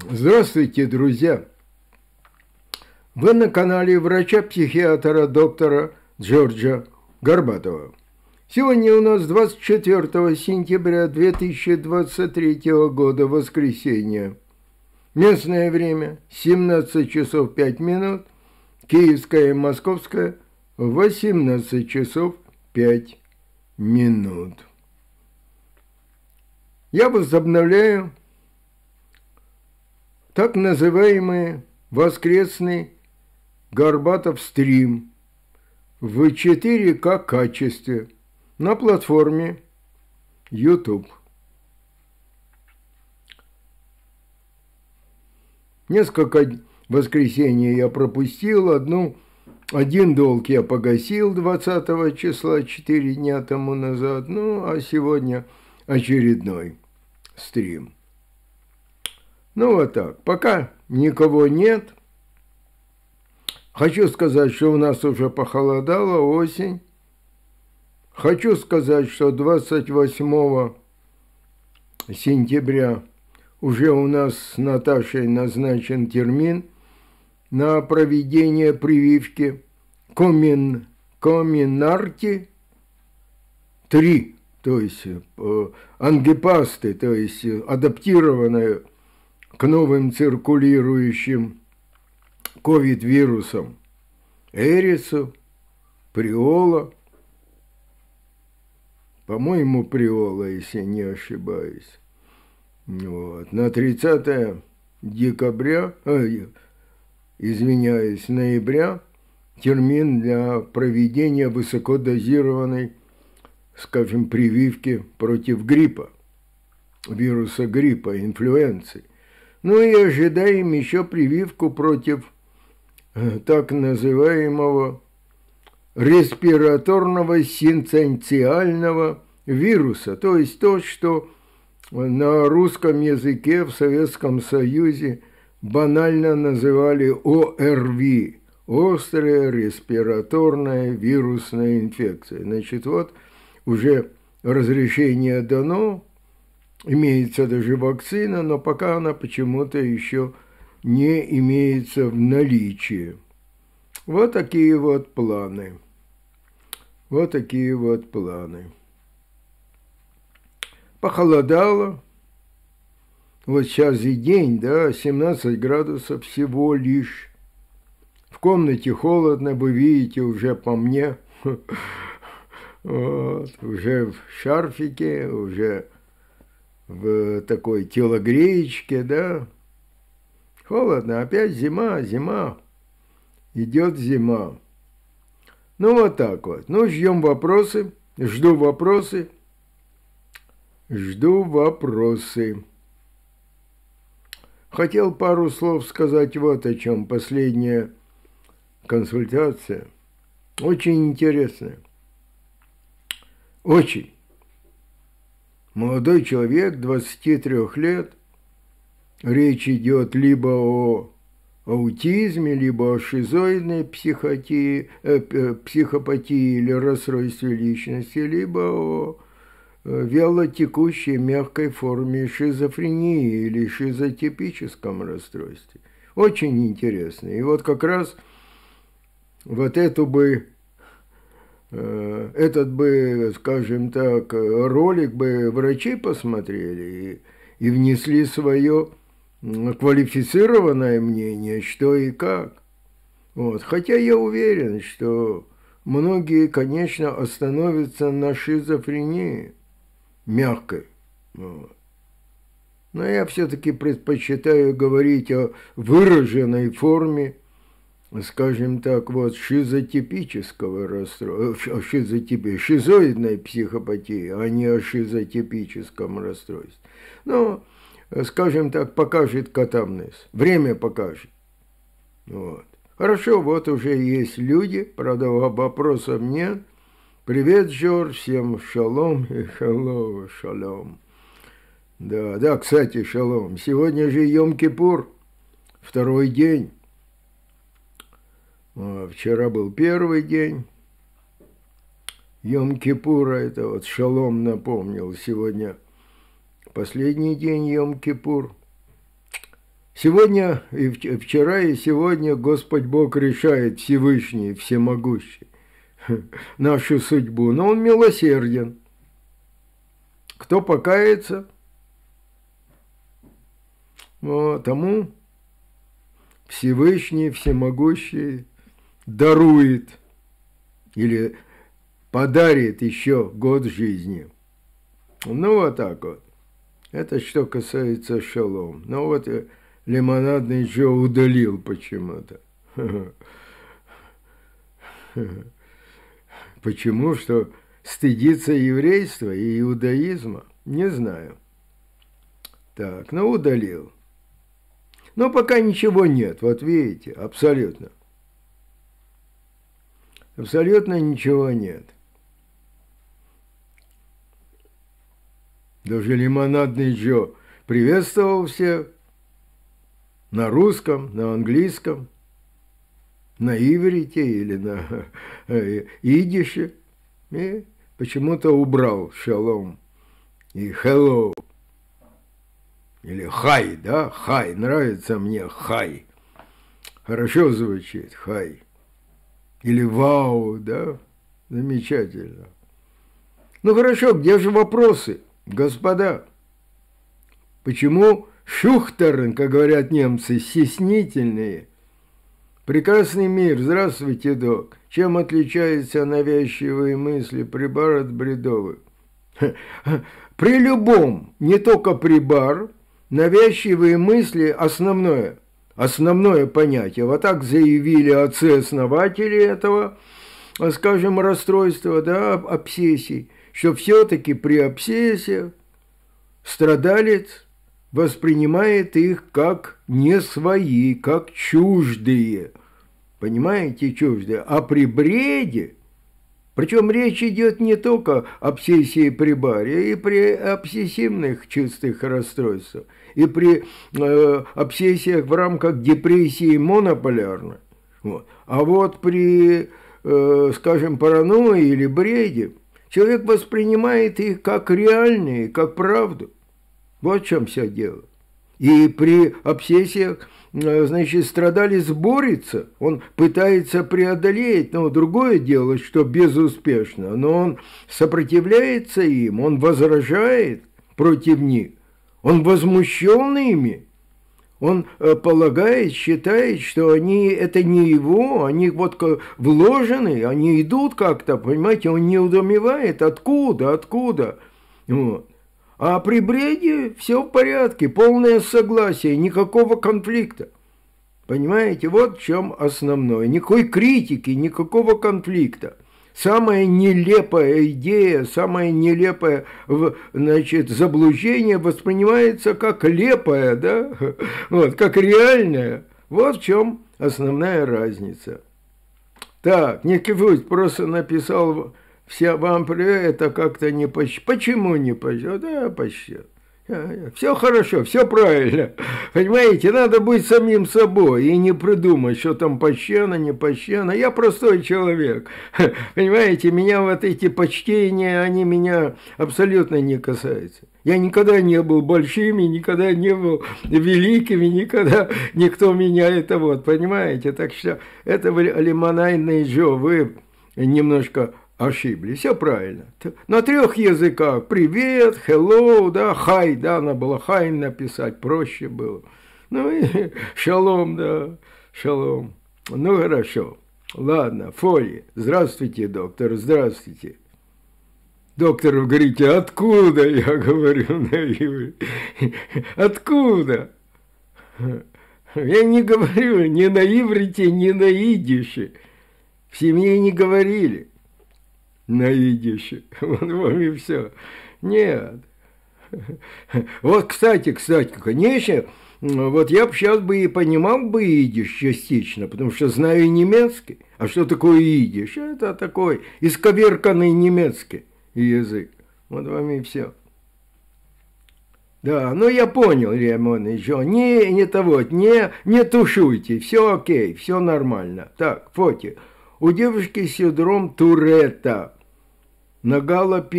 Здравствуйте, друзья! Вы на канале врача-психиатра доктора Джорджа Горбатова. Сегодня у нас 24 сентября 2023 года, воскресенье. Местное время 17 часов 5 минут, киевское и московское 18 часов 5 минут. Я возобновляю так называемый воскресный Горбатов стрим в 4К качестве на платформе YouTube. Несколько воскресений я пропустил, один долг я погасил 20 числа, 4 дня тому назад, а сегодня очередной стрим. Вот так. Пока никого нет. Хочу сказать, что у нас уже похолодало, осень. Хочу сказать, что 28 сентября уже у нас с Наташей назначен термин на проведение прививки Коминарти 3, то есть ангипасты, то есть адаптированная к новым циркулирующим ковид-вирусам, эрису, приола, по-моему, приола, если не ошибаюсь. На 30 декабря, ноября, термин для проведения высокодозированной, скажем, прививки против гриппа, вируса гриппа, инфлюенции. И ожидаем еще прививку против так называемого респираторного синцитиального вируса, то есть то, что на русском языке в Советском Союзе банально называли ОРВИ, острая респираторная вирусная инфекция. Значит, вот уже разрешение дано, имеется даже вакцина, но пока она почему-то еще не имеется в наличии. Вот такие вот планы. Вот такие вот планы. Похолодало. Вот сейчас и день, 17 градусов всего лишь. В комнате холодно, вы видите уже по мне. Вот, уже в шарфике, уже в такой телогреечке, Холодно, опять зима. Идет зима. Вот так вот. Ждем вопросы. Жду вопросы. Хотел пару слов сказать вот о чем. Последняя консультация. Очень интересная. Очень. Молодой человек, 23 лет. Речь идет либо о аутизме, либо о шизоидной психопатии или расстройстве личности, либо о вялотекущей мягкой форме шизофрении или шизотипическом расстройстве. Очень интересно. И вот как раз вот этот бы, скажем так, ролик бы врачи посмотрели и внесли свое квалифицированное мнение, что и как. Хотя я уверен, что многие, конечно, остановятся на шизофрении мягкой. Но я все-таки предпочитаю говорить о выраженной форме, скажем так, шизотипического расстройства, шизоидной психопатии, а не о шизотипическом расстройстве. Скажем так, покажет катамнез. Время покажет. Хорошо, вот уже есть люди, правда, вопросов нет. Привет, Джордж, всем шалом и шалом. Да, кстати, шалом. Сегодня же Йом-Кипур, второй день. Вчера был первый день. Йом-Кипура, это вот Шалом напомнил, сегодня последний день Йом-Кипур. Сегодня, вчера и сегодня Господь Бог решает, Всевышний, Всемогущий, нашу судьбу. Но Он милосерден. Кто покается, тому Всевышний, Всемогущий дарует или подарит еще год жизни. Ну, вот так вот. Это что касается шалом. Ну, вот лимонадный Джо удалил почему-то. Почему? Что стыдится еврейства и иудаизма? Не знаю. Так, ну, удалил. Но пока ничего нет, вот видите, абсолютно. Абсолютно ничего нет. Даже лимонадный Джо приветствовал всех на русском, на английском, на иврите или на идише. И почему-то убрал шалом и hello. Или хай, да? Хай. Нравится мне хай. Хорошо звучит хай. Или вау, да? Замечательно. Ну хорошо, где же вопросы, господа? Почему шухтерн, как говорят немцы, стеснительные? Прекрасный мир. Здравствуйте, док. Чем отличаются навязчивые мысли прибар от бредовых? При любом, не только прибар, навязчивые мысли основное понятие. Вот так заявили отцы-основатели этого, скажем, расстройства, да, обсессий, что все-таки при обсессиях страдалец воспринимает их как не свои, как чуждые. Понимаете, чуждые. А при бреде, причем речь идет не только о обсессии при баре, и при обсессивных чувствах расстройствах, и при обсессиях в рамках депрессии монополярной. Вот. А вот при, скажем, паранойи или бреде человек воспринимает их как реальные, как правду. Вот в чем все дело. И при обсессиях, значит, страдалец борется, он пытается преодолеть, но другое дело, что безуспешно, но он сопротивляется им, он возражает против них, он возмущен ими, он полагает, считает, что они, это не его, они вот вложены, они идут как-то, понимаете, он не удумевает, откуда, вот. А при бреде все в порядке, полное согласие, никакого конфликта. Понимаете, вот в чем основное. Никакой критики, никакого конфликта. Самая нелепая идея, самое нелепое, значит, заблуждение воспринимается как лепое, да? Вот, как реальное. Вот в чем основная разница. Так, Никифорович просто написал... Вам это как-то не пощет. Почему не пощет? Да, пощет. Все хорошо, все правильно. Понимаете, надо быть самим собой и не придумать, что там пощено, не пощено. Я простой человек. Понимаете, меня вот эти почтения, они меня абсолютно не касаются. Я никогда не был большим, и никогда не был великим, и никогда никто меня это вот, понимаете. Так что это лимонадный Джо, вы немножко... ошиблись, все правильно. На 3 языках. Привет, hello, да, хай, да, надо было хай написать, проще было. Ну и шалом, да, шалом. Ну хорошо. Ладно, Фоли. Здравствуйте, доктор, здравствуйте. Доктор, вы говорите, откуда, я говорю на иврите. Откуда? Я не говорю ни на иврите, ни на идише. В семье не говорили. На идише. Вот и все. Нет. Вот, кстати, конечно, вот я бы сейчас бы и понимал бы идиш частично, потому что знаю немецкий. А что такое идиш? Это такой исковерканный немецкий язык. Вот вам и все. Да, ну я понял, Ремон, еще. Не того, не тушуйте, все окей, все нормально. Так, Фоти. У девушки синдром Туретта. На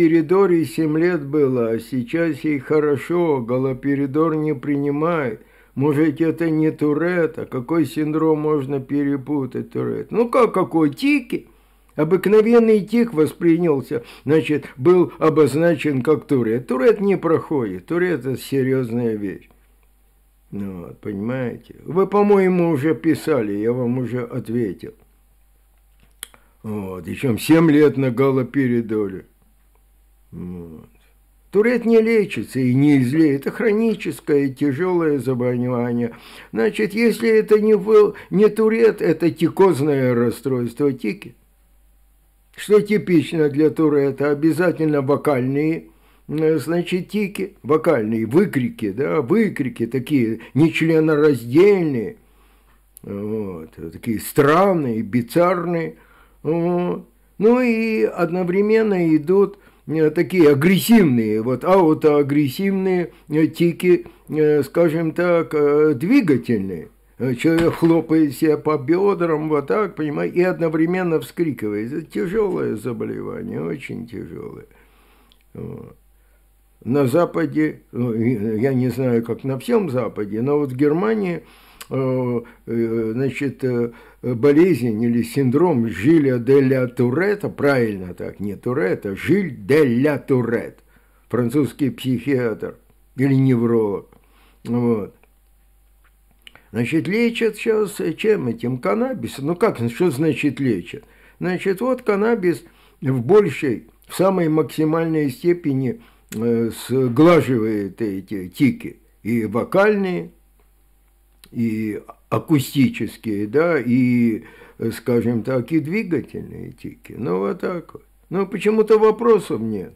галоперидоре 7 лет было, а сейчас ей хорошо, галоперидор не принимает. Может, это не Турет, а какой синдром можно перепутать Турет? Ну, какой? Тики. Обыкновенный тик воспринялся, значит, был обозначен как Турет. Турет не проходит, Турет – это серьезная вещь. Ну, вот, понимаете? Вы, по-моему, уже писали, я вам уже ответил. Вот, еще 7 лет на галоперидоле. Вот. Турет не лечится и не излечится. Это хроническое тяжелое заболевание. Значит, если это не Турет, это тикозное расстройство тики. Что типично для Турета? Обязательно вокальные, значит, тики, вокальные, выкрики, да, выкрики такие нечленораздельные, вот, такие странные, bizarrные. Вот. Ну и одновременно идут такие агрессивные, вот аутоагрессивные тики, скажем так, двигательные. Человек хлопает себя по бедрам, вот так, понимаете, и одновременно вскрикивает. Это тяжелое заболевание, очень тяжелое. Вот. На Западе, я не знаю, как на всем Западе, но вот в Германии, значит, болезнь или синдром Жиля де ля Туретта, правильно так, не Туретта, Жиль де ля Турет, французский психиатр или невролог. Вот. Значит, лечат сейчас чем этим? Каннабисом. Ну как, что значит лечат? Значит, вот каннабис в самой максимальной степени сглаживает эти тики. И вокальные, и акустические, да, и, скажем так, и двигательные тики. Ну, вот так вот. Но почему-то вопросов нет.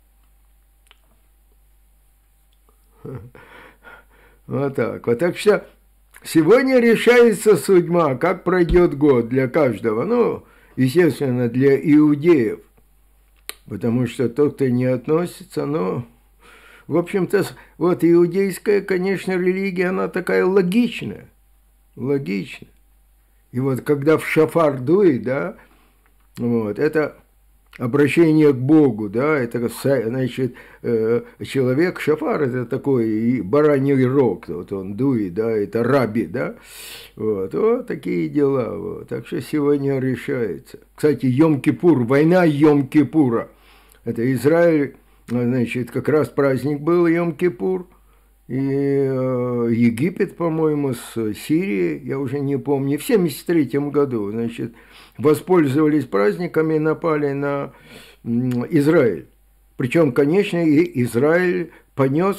Вот так вот. Так что сегодня решается судьба, как пройдет год для каждого. Ну, естественно, для иудеев. Потому что тот, кто не относится, ну... В общем-то, вот иудейская, конечно, религия, она такая логичная. Логичная. И вот когда в шафар дует, да, вот, это обращение к Богу, да, это, значит, человек, шафар, это такой бараний рог, вот он дует, да, это раби, да, вот такие дела, вот. Так что сегодня решается. Кстати, Йом-Кипур, война Йом-Кипура, это Израиль, значит, как раз праздник был Йом-Кипур, и Египет, по-моему, с Сирией, я уже не помню, в 1973 году, значит, воспользовались праздниками и напали на Израиль. Причем, конечно, и Израиль понес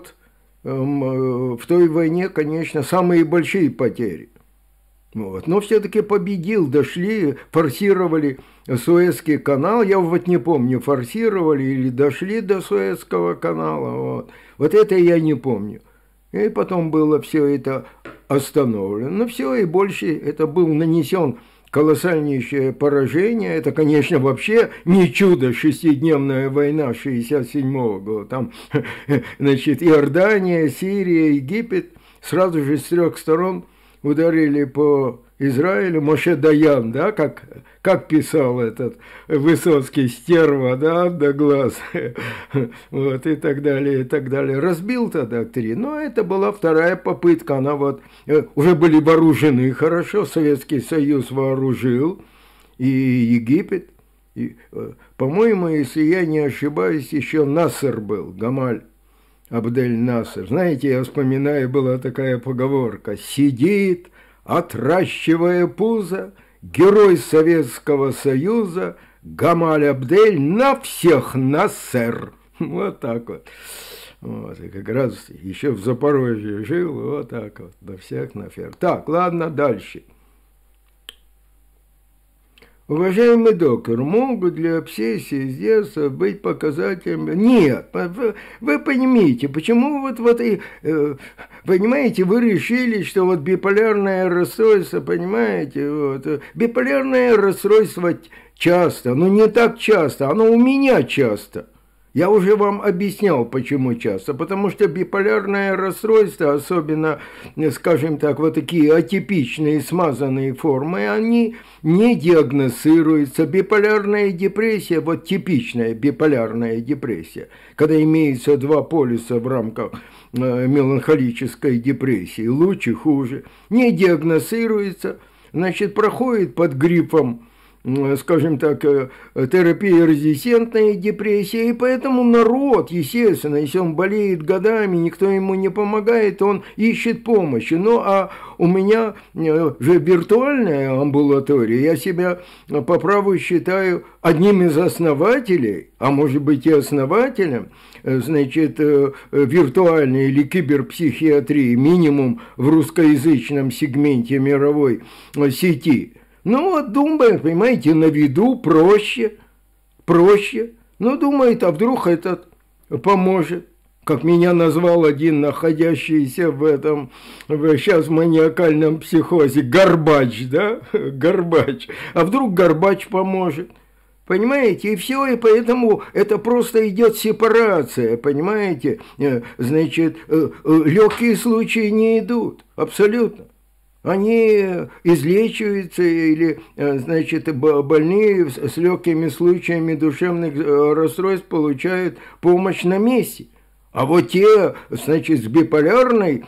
в той войне, конечно, самые большие потери. Вот. Но все-таки победил, дошли, форсировали Суэцкий канал, я вот не помню, форсировали или дошли до Суэцкого канала, вот это я не помню. И потом было все это остановлено. Но все, и больше это был нанесен колоссальнейшее поражение. Это, конечно, вообще не чудо, шестидневная война 67-го года. Там, значит, Иордания, Сирия, Египет сразу же с 3 сторон ударили по Израилю. Моше Даян, да, как писал этот Высоцкий, стерва, да, до глаз, вот, и так далее, и так далее. Разбил тогда 3, но это была вторая попытка, она вот, уже были вооружены хорошо, Советский Союз вооружил, и Египет, и, по-моему, если я не ошибаюсь, еще Насер был, Гамаль Абдель Насер. Знаете, я вспоминаю, была такая поговорка: сидит, отращивая пузо, герой Советского Союза Гамаль Абдель на всех Насер. Вот так вот. Вот, и как раз еще в Запорожье жил, вот так вот, на всех Насер. Так, ладно, дальше. Уважаемый доктор, могут ли обсессии с детства быть показателем? Нет, вы понимаете, почему понимаете, вы решили, что вот биполярное расстройство, понимаете, вот, биполярное расстройство часто, но не так часто, оно у меня часто. Я уже вам объяснял, почему часто. Потому что биполярное расстройство, особенно, скажем так, вот такие атипичные, смазанные формы, они не диагностируются. Биполярная депрессия, вот типичная биполярная депрессия, когда имеется два полюса в рамках меланхолической депрессии, лучше, хуже, не диагностируется, значит, проходит под грифом, скажем так, терапия резистентной депрессии, и поэтому народ, естественно, если он болеет годами, никто ему не помогает, он ищет помощи. Ну, а у меня же виртуальная амбулатория, я себя по праву считаю одним из основателей, а может быть и основателем, значит, виртуальной или киберпсихиатрии, минимум в русскоязычном сегменте мировой сети. Ну вот думает, понимаете, на виду проще. Ну думает, а вдруг этот поможет. Как меня назвал один находящийся в этом, сейчас в маниакальном психозе, Горбач, да? Горбач. А вдруг Горбач поможет. Понимаете, и все, и поэтому это просто идет сепарация, понимаете? Значит, легкие случаи не идут, абсолютно. Они излечиваются или, значит, больные с легкими случаями душевных расстройств получают помощь на месте. А вот те, значит, с биполярной,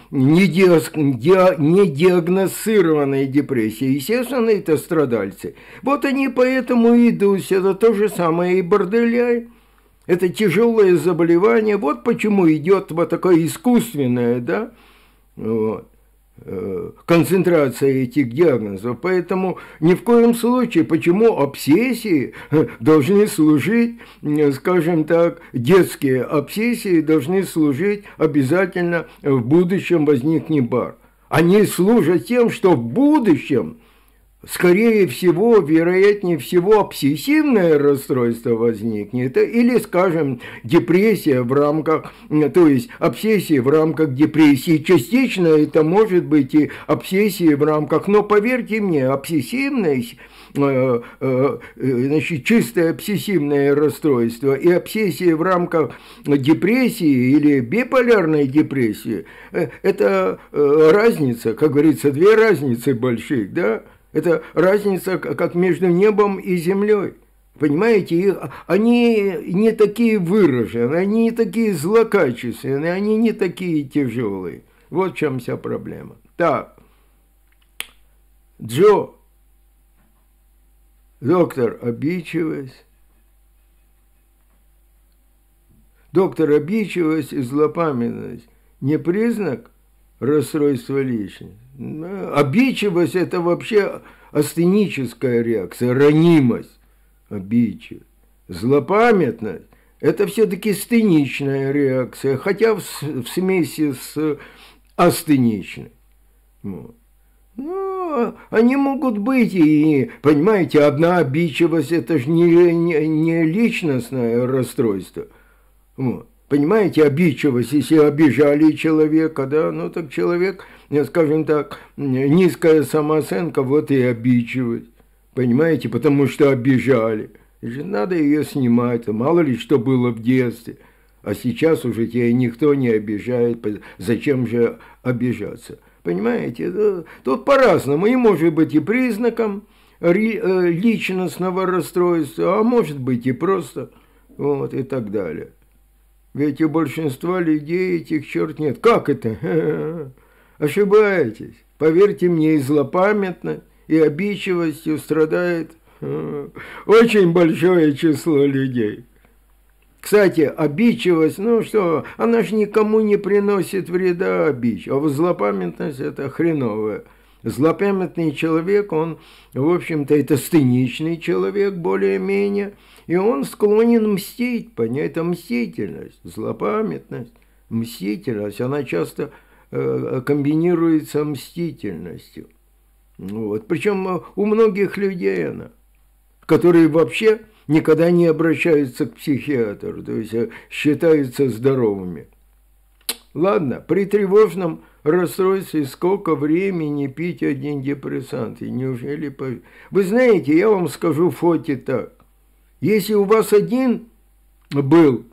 недиагностированной депрессией, естественно, это страдальцы. Вот они поэтому идут, это то же самое и борделяй. Это тяжелое заболевание, вот почему идет вот такое искусственное, да, вот, концентрация этих диагнозов. Поэтому ни в коем случае, почему обсессии должны служить, скажем так, детские обсессии должны служить обязательно в будущем возникнет бар. Они служат тем, что в будущем, скорее всего, вероятнее всего, обсессивное расстройство возникнет, или, скажем, депрессия в рамках, то есть обсессия в рамках депрессии. Частично это может быть и обсессия в рамках, но поверьте мне, обсессивность, значит, чистое обсессивное расстройство и обсессия в рамках депрессии или биполярной депрессии, это разница, как говорится, две разницы больших, да? Это разница как между небом и землей. Понимаете, они не такие выраженные, они не такие злокачественные, они не такие тяжелые. Вот в чем вся проблема. Так, Джо, доктор, обидчивость. Доктор, обидчивость и злопамятность не признак расстройства личности? Обидчивость – это вообще астеническая реакция, ранимость, обидчивость. Злопамятность – это все-таки стеничная реакция, хотя в смеси с астеничной. Вот. Ну, они могут быть, и, понимаете, одна обидчивость – это же не личностное расстройство. Вот. Понимаете, обидчивость, если обижали человека, да, ну так человек, скажем так, низкая самооценка, вот и обидчивость, понимаете, потому что обижали. Надо ее снимать, мало ли что было в детстве, а сейчас уже тебя никто не обижает, зачем же обижаться, понимаете, тут по-разному, и может быть и признаком личностного расстройства, а может быть и просто, вот, и так далее. Ведь у большинства людей этих черт нет. Как это? Ошибаетесь. Поверьте мне, и злопамятно, и обидчивостью страдает очень большое число людей. Кстати, обидчивость, ну что, она же никому не приносит вреда, обидчивость. А вот злопамятность – это хреновая. Злопамятный человек, он, в общем-то, это стеничный человек более-менее, и он склонен мстить, понять, это мстительность, злопамятность, мстительность, она часто комбинируется мстительностью. Вот. Причем у многих людей она, которые вообще никогда не обращаются к психиатру, то есть считаются здоровыми. Ладно, при тревожном расстройстве сколько времени пить один антидепрессант? И неужели... Вы знаете, я вам скажу Фоте так. Если у вас один был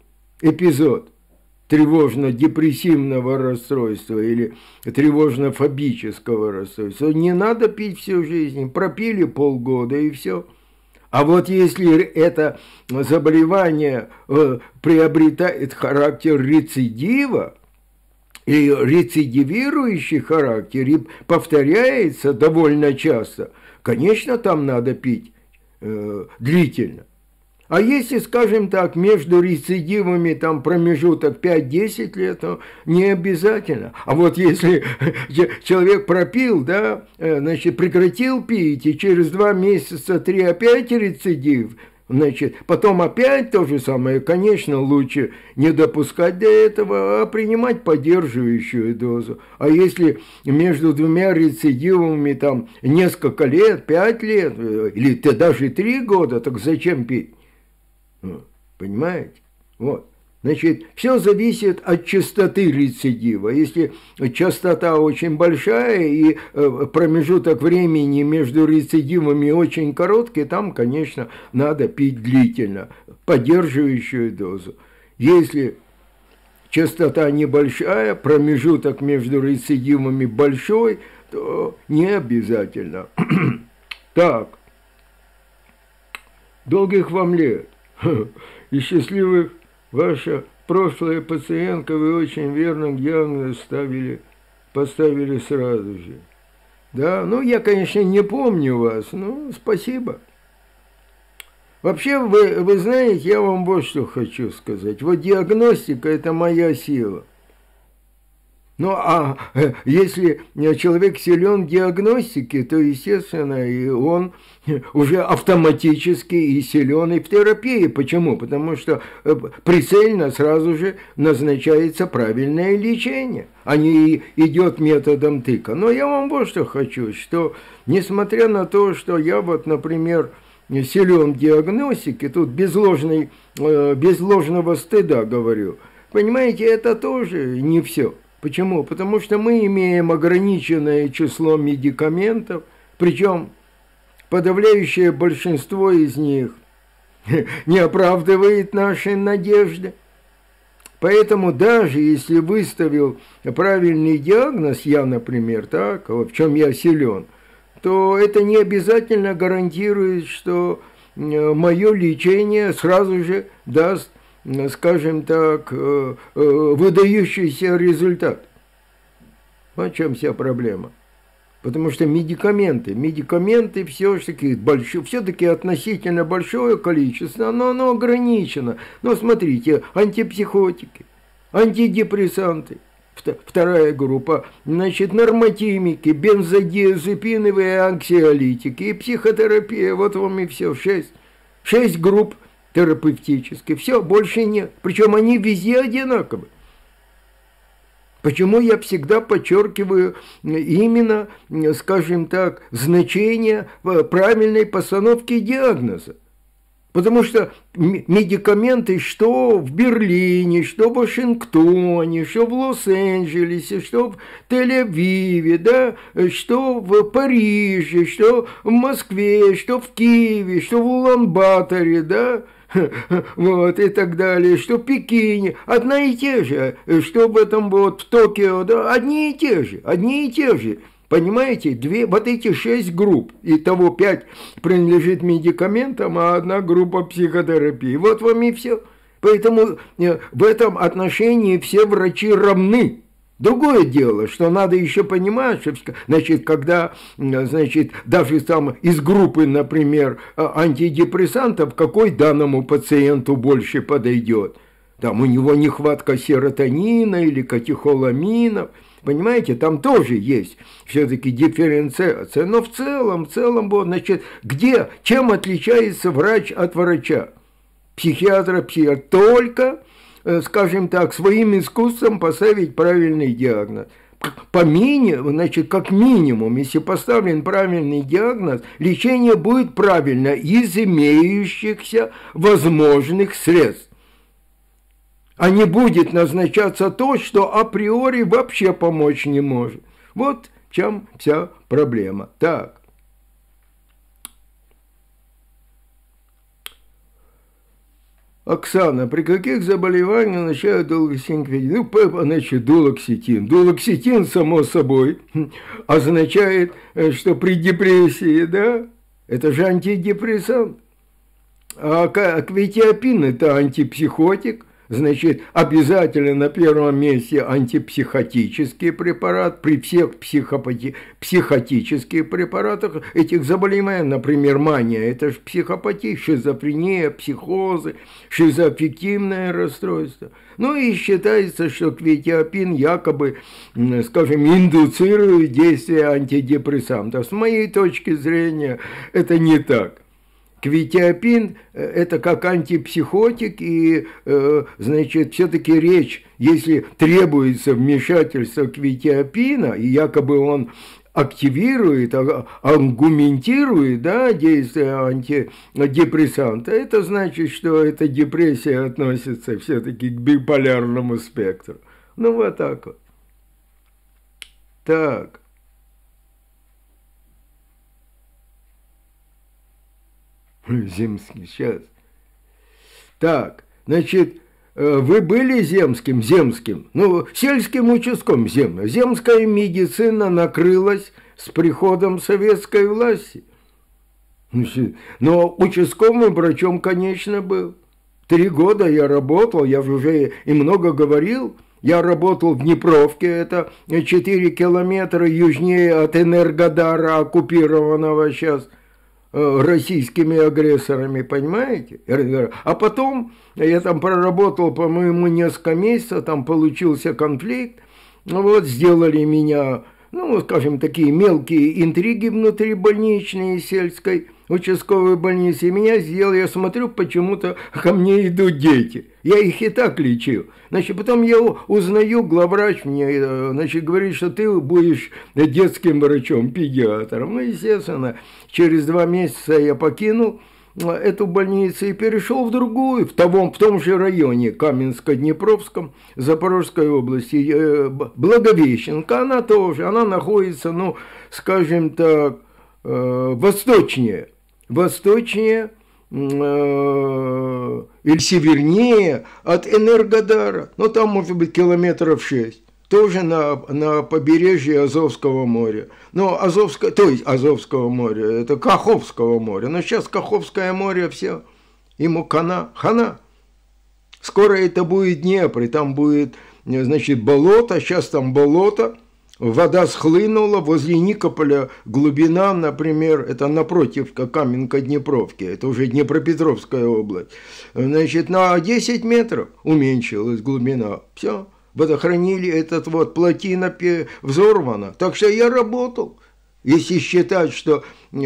эпизод тревожно-депрессивного расстройства или тревожно-фобического расстройства, не надо пить всю жизнь, пропили полгода и все. А вот если это заболевание приобретает характер рецидива, и рецидивирующий характер, и повторяется довольно часто, конечно, там надо пить длительно. А если, скажем так, между рецидивами там промежуток 5-10 лет, то не обязательно. А вот если человек пропил, да, значит, прекратил пить, и через 2 месяца, 3 опять рецидив, значит, потом опять то же самое, конечно, лучше не допускать до этого, а принимать поддерживающую дозу. А если между 2 рецидивами там несколько лет, 5 лет, или даже 3 года, так зачем пить? Понимаете? Вот. Значит, все зависит от частоты рецидива. Если частота очень большая и промежуток времени между рецидивами очень короткий, там, конечно, надо пить длительно, поддерживающую дозу. Если частота небольшая, промежуток между рецидивами большой, то не обязательно. Так, долгих вам лет. И счастливых ваша прошлая пациентка, вы очень верно диагноз поставили сразу же. Да, ну я, конечно, не помню вас, но спасибо. Вообще, вы знаете, я вам вот что хочу сказать. Вот диагностика – это моя сила. Ну, а если человек силен в диагностике, то, естественно, и он уже автоматически и силен и в терапии. Почему? Потому что прицельно сразу же назначается правильное лечение, а не идет методом тыка. Но я вам вот что хочу, что несмотря на то, что я вот, например, силен в диагностике, тут без ложного стыда говорю, понимаете, это тоже не все. Почему? Потому что мы имеем ограниченное число медикаментов, причем подавляющее большинство из них не оправдывает наши надежды. Поэтому даже если выставил правильный диагноз, я, например, так, в чем я силен, то это не обязательно гарантирует, что мое лечение сразу же даст, скажем так, выдающийся результат. Вот в чем вся проблема. Потому что медикаменты все-таки относительно большое количество, но оно ограничено. Но смотрите, антипсихотики, антидепрессанты, вторая группа, значит, нормотимики, бензодиазепиновые анксиолитики и психотерапия. Вот вам и все, 6 групп терапевтически. Все, больше нет. Причем они везде одинаковы. Почему я всегда подчеркиваю именно, скажем так, значение правильной постановки диагноза? Потому что медикаменты, что в Берлине, что в Вашингтоне, что в Лос-Анджелесе, что в Тель-Авиве, да, что в Париже, что в Москве, что в Киеве, что в Улан-Баторе, да, вот, и так далее, что в Пекине, одна и те же, что в этом вот в Токио, да, одни и те же. Понимаете, вот эти 6 групп, и того 5 принадлежит медикаментам, а 1 группа психотерапии. Вот вам и все. Поэтому в этом отношении все врачи равны. Другое дело, что надо еще понимать, что, значит, когда, значит, даже там из группы, например, антидепрессантов, какой данному пациенту больше подойдет. Там у него нехватка серотонина или катехоламинов. Понимаете, там тоже есть все-таки дифференциация. Но в целом, вот, значит, чем отличается врач от врача? Психиатр только, скажем так, своим искусством поставить правильный диагноз. Значит, как минимум, если поставлен правильный диагноз, лечение будет правильно из имеющихся возможных средств. А не будет назначаться то, что априори вообще помочь не может. Вот в чем вся проблема. Так. Оксана, при каких заболеваниях означает дуалоксетин? Ну, значит, дуалоксетин. Дуалоксетин, само собой, означает, что при депрессии, да, это же антидепрессант. А кветиапин – это антипсихотик. Значит, обязательно на первом месте антипсихотический препарат. При всех психотических препаратах этих заболеваний, например, мания, это же психопатия, шизофрения, психозы, шизоаффективное расстройство. Ну и считается, что кветиапин якобы, скажем, индуцирует действие антидепрессантов. С моей точки зрения, это не так. Кветиапин – это как антипсихотик, и, значит, все-таки речь, если требуется вмешательство кветиапина, и якобы он активирует, аргументирует, да, действие антидепрессанта, это значит, что эта депрессия относится все-таки к биполярному спектру. Ну, вот так вот. Так. Земский, сейчас. Так, значит, вы были земским, ну, сельским участком земская медицина накрылась с приходом советской власти. Но участковым врачом, конечно, был. 3 года я работал, я уже и много говорил. Я работал в Днепровке, это 4 километра южнее от Энергодара, оккупированного сейчас российскими агрессорами, понимаете? А потом я там проработал, по-моему, несколько месяцев, там получился конфликт, вот, сделали меня, ну, скажем, такие мелкие интриги внутрибольничные сельской участковой больницы, и меня сделали, я смотрю, почему-то ко мне идут дети, я их и так лечил. Значит, потом я узнаю, главврач мне, значит, говорит, что ты будешь детским врачом, педиатром. Ну, естественно, через 2 месяца я покинул эту больницу и перешел в другую, в том же районе, Каменско-Днепровском, Запорожской области, Благовещенка, она тоже, она находится, ну, скажем так, восточнее или севернее от Энергодара, но там может быть километров 6, тоже на побережье Азовского моря. Но Азовского моря, это Каховского моря, но сейчас Каховское море все, ему хана. Скоро это будет Днепр, и там будет, значит, болото, сейчас там болото. Вода схлынула, возле Никополя глубина, например, это напротив Каменка-Днепровки, это уже Днепропетровская область, значит, на 10 метров уменьшилась глубина. Все, водохранили, плотина взорвана. Так что я работал. Если считать, что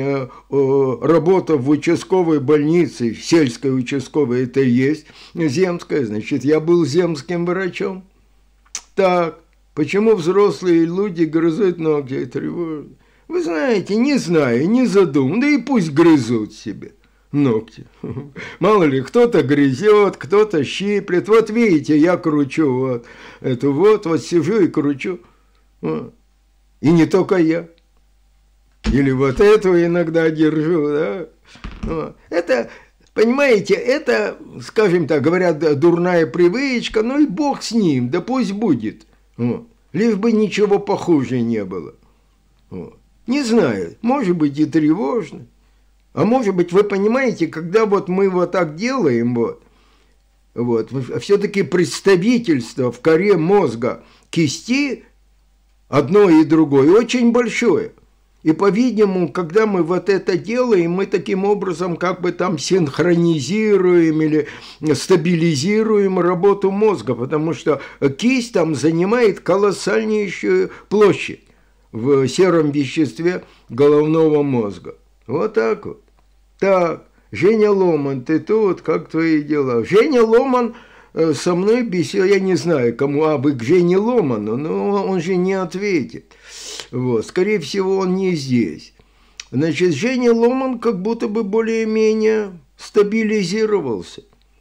работа в участковой больнице, сельской участковой, это и есть земская, значит, я был земским врачом. Так. Почему взрослые люди грызут ногти и тревожат? Вы знаете, не знаю, не задумываюсь, да и пусть грызут себе ногти. Мало ли, кто-то грызет, кто-то щиплет. Вот видите, я кручу вот сижу и кручу. Вот. И не только я. Или вот эту иногда держу, да. Вот. Это, понимаете, это, скажем так, говорят, дурная привычка, ну и бог с ним, да пусть будет. Вот. Лишь бы ничего похуже не было. Вот. Не знаю, может быть и тревожно. А может быть, вы понимаете, когда вот мы вот так делаем, вот все-таки представительство в коре мозга кисти одно и другое очень большое. И, по-видимому, когда мы вот это делаем, мы таким образом как бы там синхронизируем или стабилизируем работу мозга, потому что кисть там занимает колоссальнейшую площадь в сером веществе головного мозга. Вот так вот. Так, Женя Ломан, ты тут, как твои дела? Женя Ломан со мной беседовал, я не знаю, кому, вы к Жене Ломану, но он же не ответит. Вот, скорее всего, он не здесь. Значит, Женя Ломан как будто бы более-менее стабилизировался.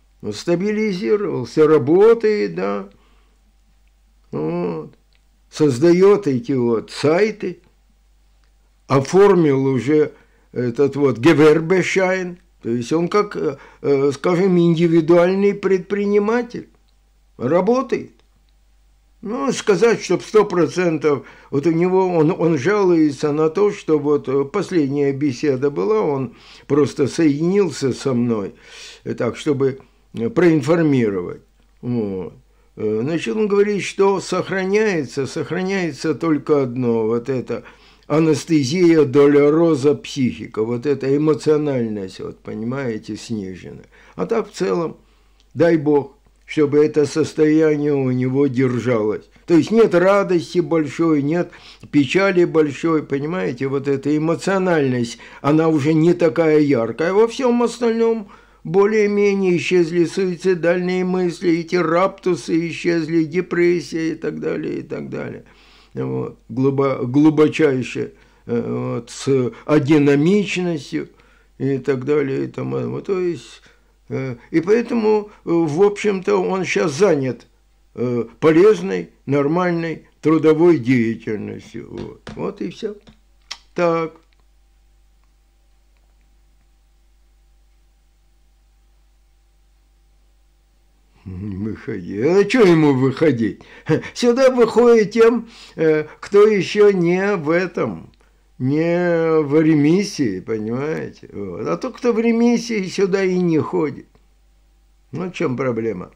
Работает, да. Вот. Создает эти вот сайты. Оформил уже этот вот Gewerbeschein, То есть он как, скажем, индивидуальный предприниматель работает. Ну, сказать, что 100%, вот у него, он жалуется на то, что вот последняя беседа была, он просто соединился со мной, так, чтобы проинформировать. Вот. Значит, он говорит, что сохраняется только одно, вот это анестезия долороза психика, вот эта эмоциональность, вот, понимаете, снижена. А так в целом, дай бог, чтобы это состояние у него держалось. То есть нет радости большой, нет печали большой, понимаете, вот эта эмоциональность, она уже не такая яркая. Во всем остальном более-менее исчезли суицидальные мысли, эти раптусы исчезли, депрессия и так далее, и так далее. Вот. Глубочайше, вот, с адинамичностью и так далее, и тому. То есть... И поэтому, в общем-то, он сейчас занят полезной, нормальной трудовой деятельностью. Вот и все. Так. Выходи. А что ему выходить? Сюда выходит тем, кто еще не в этом, не в ремиссии, понимаете? Вот. А тот, кто в ремиссии, сюда и не ходит. Ну, в чем проблема?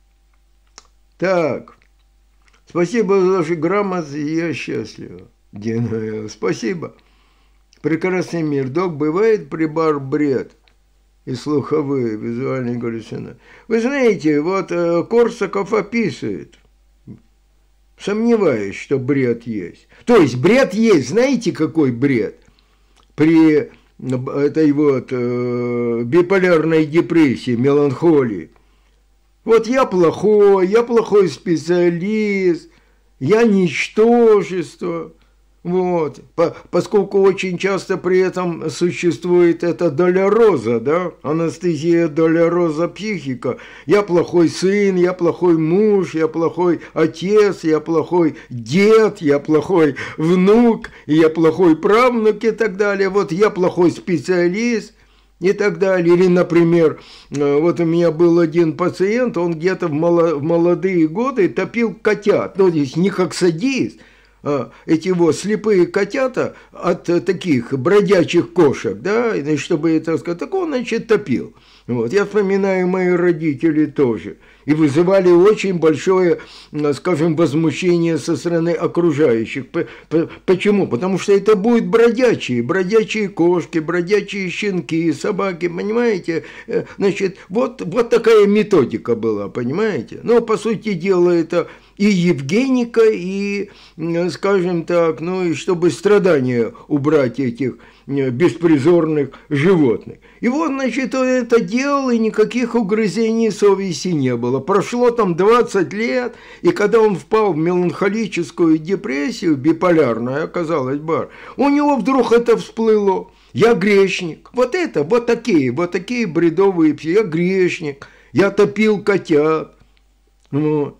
Так. Спасибо за ваши грамоты, я счастлив. Дина, спасибо. Прекрасный мир. Док, бывает прибор бред и слуховые визуальные галлюцинации? Вы знаете, вот Корсаков описывает. Сомневаюсь, что бред есть. То есть бред есть. Знаете, какой бред? При этой вот биполярной депрессии, меланхолии. Вот я плохой специалист, я ничтожество. Вот. Поскольку очень часто при этом существует эта долороза, да, анестезия долороза психика. Я плохой сын, я плохой муж, я плохой отец, я плохой дед, я плохой внук, я плохой правнук и так далее. Вот я плохой специалист и так далее. Или, например, вот у меня был один пациент, он где-то в молодые годы топил котят, ну, здесь не как садист, эти вот слепые котята от таких бродячих кошек, да, и чтобы это сказать, так он, значит, топил. Вот. Я вспоминаю, мои родители тоже. И вызывали очень большое, скажем, возмущение со стороны окружающих. Почему? Потому что это будут бродячие кошки, бродячие щенки, собаки, понимаете? Значит, вот такая методика была, понимаете? Но, по сути дела, это и Евгеника, и, скажем так, ну, и чтобы страдания убрать этих беспризорных животных. И вот, значит, он это делал, и никаких угрызений совести не было. Прошло там 20 лет, и когда он впал в меланхолическую депрессию, биполярную, оказалось, у него вдруг это всплыло. Я грешник. Вот такие бредовые пси. Я грешник. Я топил котят. Вот.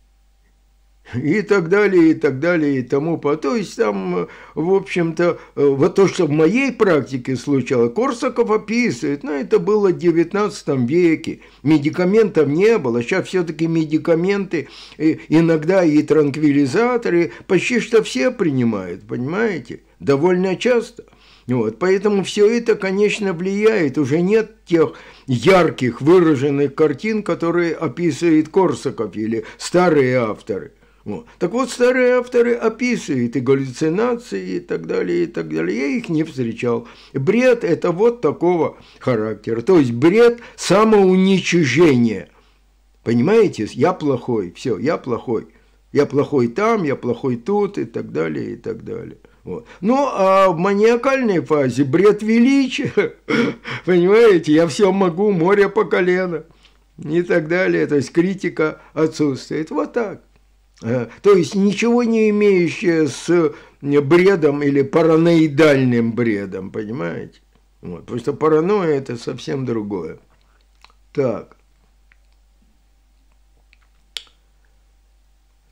И так далее, и тому подобное. То есть там, в общем-то, вот то, что в моей практике случалось, Корсаков описывает, но это было в 19 веке, медикаментов не было, сейчас все-таки медикаменты, иногда и транквилизаторы, почти что все принимают, понимаете, довольно часто. Вот, поэтому все это, конечно, влияет, уже нет тех ярких выраженных картин, которые описывает Корсаков или старые авторы. Вот. Так вот, старые авторы описывают и галлюцинации, и так далее, и так далее. Я их не встречал. Бред – это вот такого характера. То есть бред самоуничижения. Понимаете? Я плохой, все, я плохой. Я плохой там, я плохой тут, и так далее, и так далее. Вот. Ну, а в маниакальной фазе бред величия, понимаете, я все могу, море по колено, и так далее. То есть критика отсутствует. Вот так. То есть ничего не имеющее с бредом или параноидальным бредом, понимаете? Вот, потому что паранойя – это совсем другое. Так.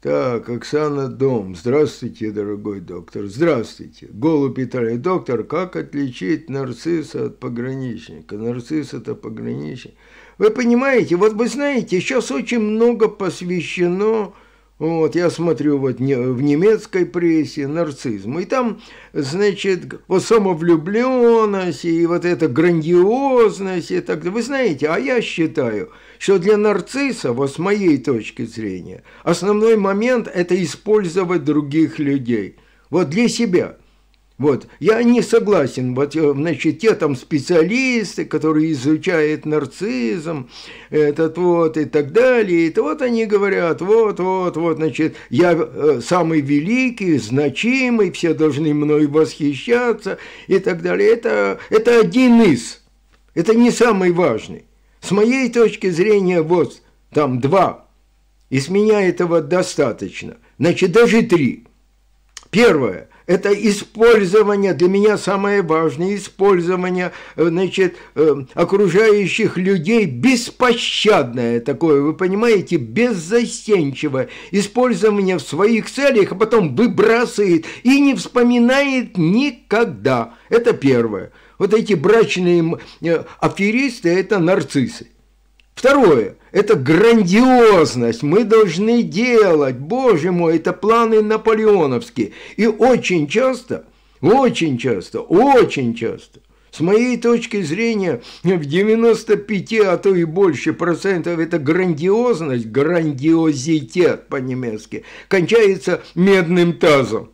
Так, Оксана Дом. Здравствуйте, дорогой доктор. Здравствуйте. Голубь Италия. Доктор, как отличить нарцисса от пограничника? Нарцисс – это пограничник. Вы понимаете, вот вы знаете, сейчас очень много посвящено, вот я смотрю вот в немецкой прессе, нарциссму, и там, значит, вот самовлюбленность и вот эта грандиозность и так далее. Вы знаете, а я считаю, что для нарцисса, вот с моей точки зрения, основной момент – это использовать других людей, вот для себя. Вот, я не согласен, вот, значит, те там специалисты, которые изучают нарциссизм, этот вот и так далее, и вот они говорят, вот, значит, я самый великий, значимый, все должны мной восхищаться и так далее. Это один из, это не самый важный. С моей точки зрения, вот, там 2, и с меня этого достаточно, значит, даже 3. Первое. Это использование, для меня самое важное, использование, значит, окружающих людей, беспощадное такое, вы понимаете, беззастенчивое, использование в своих целях, а потом выбрасывает и не вспоминает никогда. Это первое. Вот эти брачные аферисты – это нарциссы. Второе – это грандиозность. Мы должны делать, боже мой, это планы наполеоновские. И очень часто, с моей точки зрения, в 95, а то и больше процентов, это грандиозность, грандиозитет по-немецки, кончается медным тазом.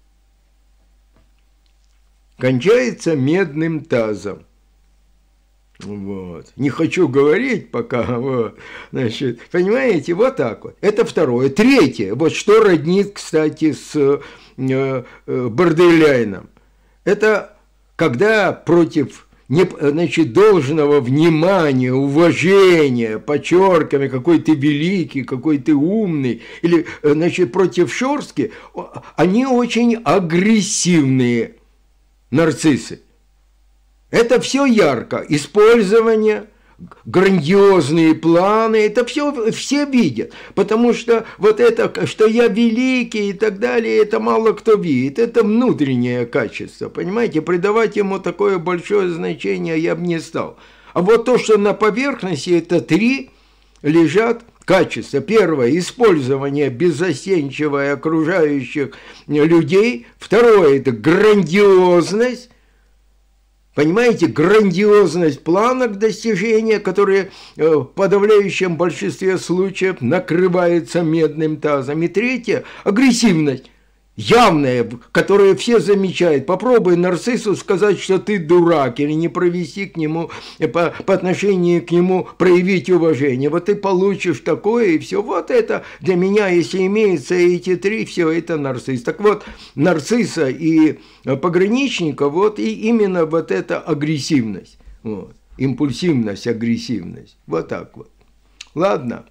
Кончается медным тазом. Вот. Не хочу говорить пока, вот. Значит, понимаете, вот так вот. Это второе. Третье, вот что роднит, кстати, с Борделяйном. Это когда против, значит, должного внимания, уважения, подчеркивания, какой ты великий, какой ты умный, или, значит, против шорстки, они очень агрессивные нарциссы. Это все ярко, использование, грандиозные планы, это все видят, потому что вот это, что я великий и так далее, это мало кто видит, это внутреннее качество, понимаете, придавать ему такое большое значение я бы не стал. А вот то, что на поверхности, это 3 лежат качества. Первое – использование беззастенчивое окружающих людей. Второе – это грандиозность. Понимаете, грандиозность планов достижения, которые в подавляющем большинстве случаев накрывается медным тазом. И третье – агрессивность, явная, которую все замечают. Попробуй нарциссу сказать, что ты дурак, или не провести к нему, по отношению к нему проявить уважение. Вот ты получишь такое, и все. Вот это для меня, если имеются эти 3, все это нарцисс. Так вот, нарцисса и пограничника, вот и именно вот эта агрессивность. Вот. Импульсивность, агрессивность. Вот так вот. Ладно.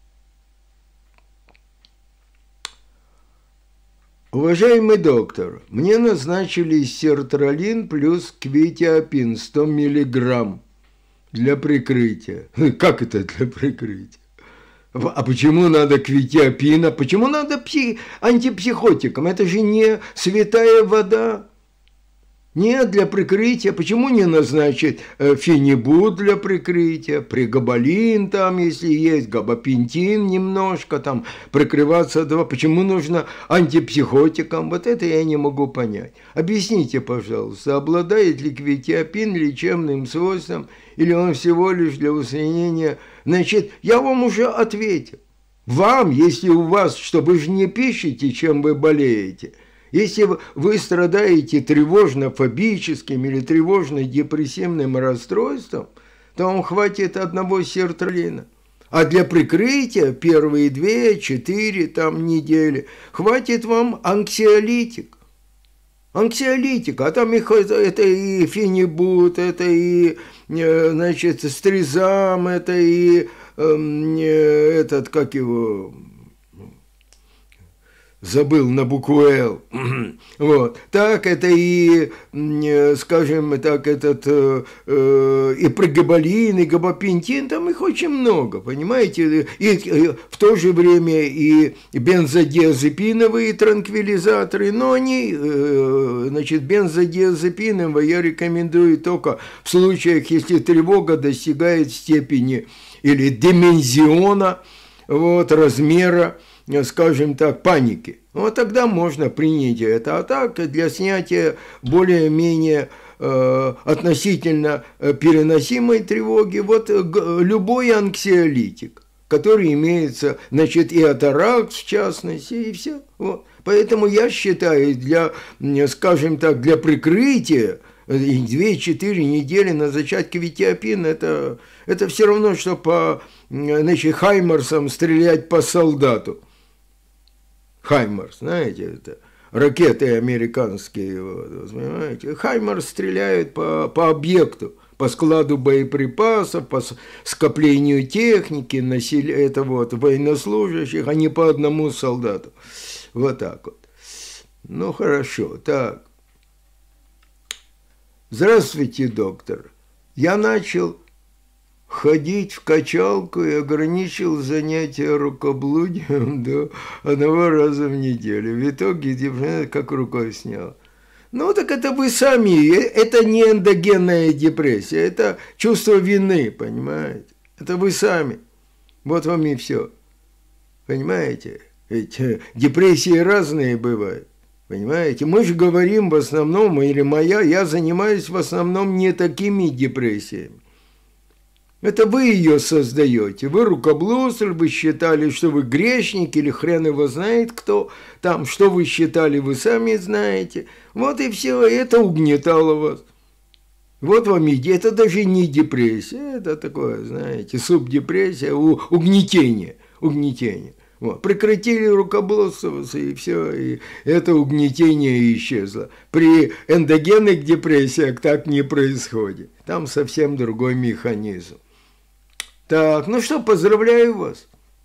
Уважаемый доктор, мне назначили сертралин плюс квитиапин 100 мг для прикрытия. Как это для прикрытия? А почему надо квитиапина? Почему надо антипсихотикам? Это же не святая вода. Нет, для прикрытия. Почему не назначить фенибут для прикрытия, пригабалин там, если есть, габапентин немножко, там, прикрываться 2. Почему нужно антипсихотикам? Вот это я не могу понять. Объясните, пожалуйста, обладает ли квитиапин лечебным свойством, или он всего лишь для устранения? Значит, я вам уже ответил. Вам, если у вас, что вы же не пишете, чем вы болеете, если вы страдаете тревожно-фобическим или тревожно-депрессивным расстройством, то вам хватит одного сертралина. А для прикрытия первые 2-4 там недели хватит вам анксиолитик. Анксиолитик, а там их, это и фенибут, это и, значит, стризам, это и этот, как его... забыл на букву «Л». Вот. Так это и, скажем так, и прегабалин, и габапентин, там их очень много, понимаете? И в то же время и бензодиазепиновые транквилизаторы, но они, значит, бензодиазепиновые я рекомендую только в случаях, если тревога достигает степени или димензиона, вот, размера, скажем так, паники. Вот тогда можно принять это. А так, для снятия более-менее относительно переносимой тревоги, вот любой анксиолитик, который имеется, значит, и атаракс в частности, и все. Вот. Поэтому я считаю, для, скажем так, для прикрытия 2-4 недели на зачатке витиопина, это все равно, что по, значит, хаймарсам стрелять по солдату. Хаймарс, знаете, это ракеты американские, вот, понимаете? Хаймарс стреляют по объекту, по складу боеприпасов, по скоплению техники, это вот, военнослужащих, а не по одному солдату. Вот так вот. Ну, хорошо, так. Здравствуйте, доктор. Я начал ходить в качалку и ограничил занятия рукоблудием до 1 раза в неделю. В итоге как рукой снял. Ну, так это вы сами, это не эндогенная депрессия, это чувство вины, понимаете? Это вы сами. Вот вам и все. Понимаете? Ведь депрессии разные бывают. Понимаете? Мы же говорим в основном, или я занимаюсь в основном не такими депрессиями. Это вы ее создаете. Вы рукоблудствовали, вы считали, что вы грешник, или хрен его знает кто там, что вы считали, вы сами знаете. Вот и все, это угнетало вас. Вот вам идея, это даже не депрессия, это такое, знаете, субдепрессия, угнетение. Вот. Прекратили рукоблудствоваться, и все, и это угнетение исчезло. При эндогенных депрессиях так не происходит. Там совсем другой механизм. Так, ну что, поздравляю вас.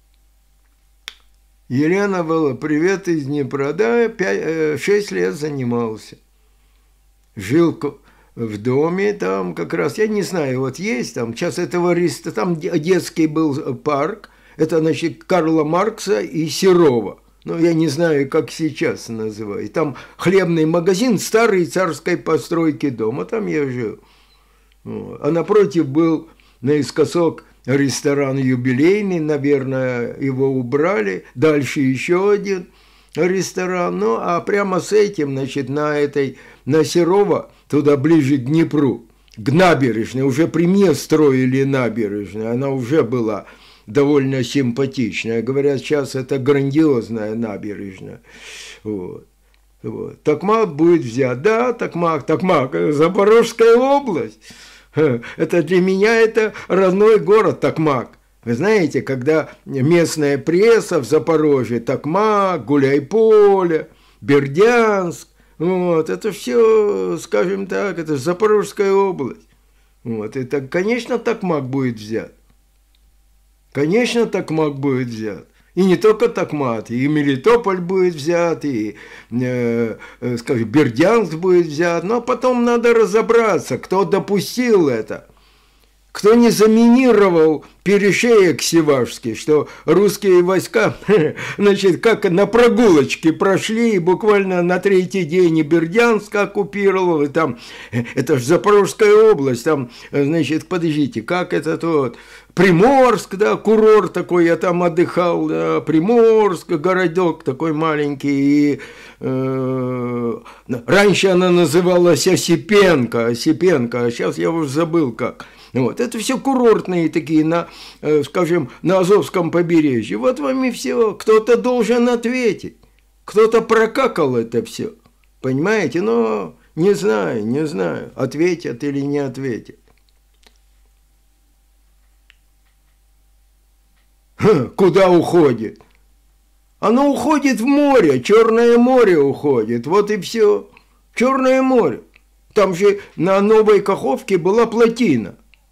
Елена была, привет из Днепра. Да, 6 лет занимался. Жил в доме там как раз, я не знаю, вот есть там, сейчас этого там детский был парк, это, значит, Карла Маркса и Серова. Ну, я не знаю, как сейчас называют. Там хлебный магазин старой царской постройки дома, там я жил. А напротив был наискосок ресторан юбилейный, наверное, его убрали. Дальше еще один ресторан. Ну, а прямо с этим, значит, на Серова, туда ближе к Днепру, к набережной, уже при мне строили набережную, она уже была довольно симпатичная. Говорят, сейчас это грандиозная набережная. Вот. Вот. Токмак будет взят. Да, Токмак, Запорожская область. Это для меня это родной город Токмак. Вы знаете, когда местная пресса в Запорожье, Токмак, Гуляйполе, Бердянск, вот, это все, скажем так, это Запорожская область. Вот, это, конечно, Токмак будет взят. Конечно, Токмак будет взят. И не только Токмак, и Мелитополь будет взят, и, скажем, Бердянск будет взят. Но потом надо разобраться, кто допустил это. Кто не заминировал перешеек Севашский, что русские войска, значит, как на прогулочке прошли, и буквально на 3-й день и Бердянск оккупировал, и там, это же Запорожская область, там, значит, подождите, как это вот, Приморск, да, курорт такой, я там отдыхал, да, Приморск, городок такой маленький, и раньше она называлась Осипенко, а сейчас я уже забыл как. Вот. Это все курортные такие, скажем, на Азовском побережье. Вот вам и все. Кто-то должен ответить. Кто-то прокакал это все. Понимаете? Но не знаю, ответят или не ответят. Куда уходит? Оно уходит в море, Черное море уходит. Вот и все. Черное море. Там же на Новой Каховке была плотина.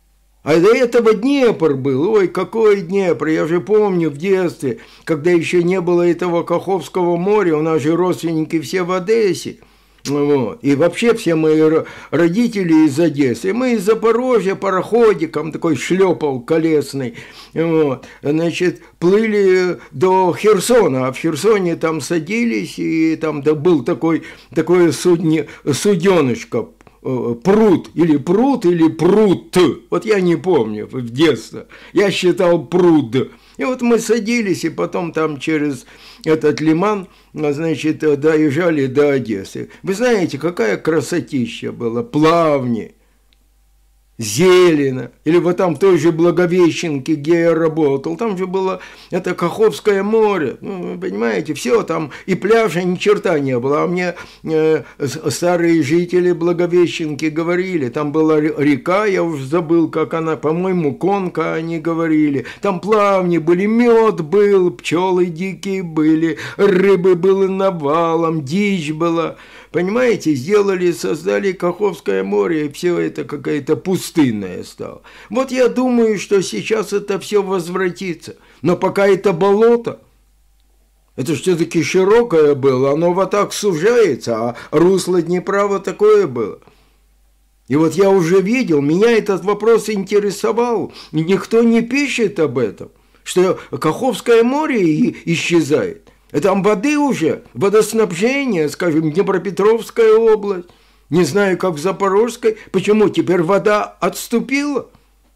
А до этого Днепр был. Ой, какой Днепр! Я же помню в детстве, когда еще не было этого Каховского моря, у нас же родственники все в Одессе. Вот. И вообще все мои родители из Одессы. Мы из Запорожья пароходиком такой шлепал колесный. Вот. Значит, плыли до Херсона, а в Херсоне там садились, и там был такое суденышко, пруд или пруд. Вот я не помню в детстве. Я считал пруд. И вот мы садились, и потом там через этот лиман, значит, доезжали до Одессы. Вы знаете, какая красотища была, плавни, зелено. Или вот там в той же Благовещенке, где я работал, там же было это Каховское море. Ну, вы понимаете, все там, и пляжа ни черта не было. А мне старые жители Благовещенки говорили, там была река, я уже забыл, как она, по-моему, Конка они говорили. Там плавни были, мед был, пчелы дикие были, рыбы было навалом, дичь была. Понимаете, создали Каховское море, и все это какая-то пустынная стало. Вот я думаю, что сейчас это все возвратится. Но пока это болото, это все-таки широкое было, оно вот так сужается, а русло Днепра вот такое было. И вот я уже видел, меня этот вопрос интересовал, и никто не пишет об этом, что Каховское море исчезает. Там воды уже, водоснабжение, скажем, Днепропетровская область. Не знаю, как в Запорожской. Почему теперь вода отступила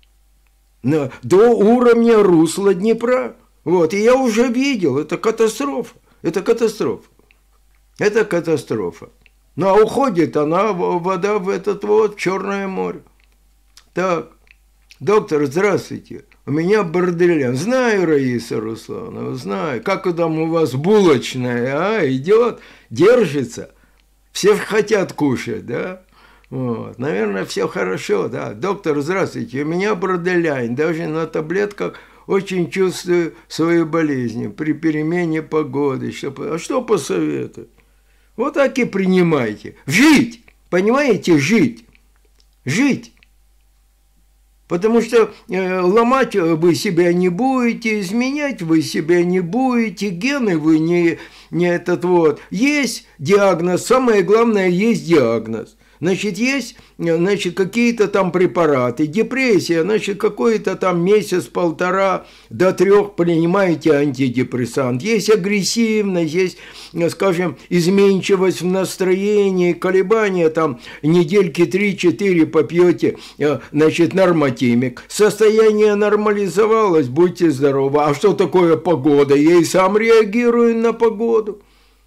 до уровня русла Днепра? Вот, и я уже видел, это катастрофа. Это катастрофа. Это катастрофа. Ну, а уходит она, вода в этот вот Черное море. Так, доктор, здравствуйте. У меня бордельян. Знаю, Раиса Руслановна, знаю. Как там у вас булочная, идет, держится. Все хотят кушать, да? Вот. Наверное, все хорошо, да. Доктор, здравствуйте. У меня бордельян. Даже на таблетках очень чувствую свою болезнь при перемене погоды. А что посоветую? Вот так и принимайте. Жить! Понимаете, жить. Жить. Потому что ломать вы себя не будете, изменять вы себя не будете, гены вы не этот вот. Есть диагноз, самое главное, есть диагноз. Значит, есть какие-то там препараты, депрессия, значит, какой-то там месяц-полтора до 3 принимаете антидепрессант. Есть агрессивность, есть, скажем, изменчивость в настроении, колебания, там, недельки 3-4 попьете, значит, нормотимик. Состояние нормализовалось, будьте здоровы. А что такое погода? Я и сам реагирую на погоду.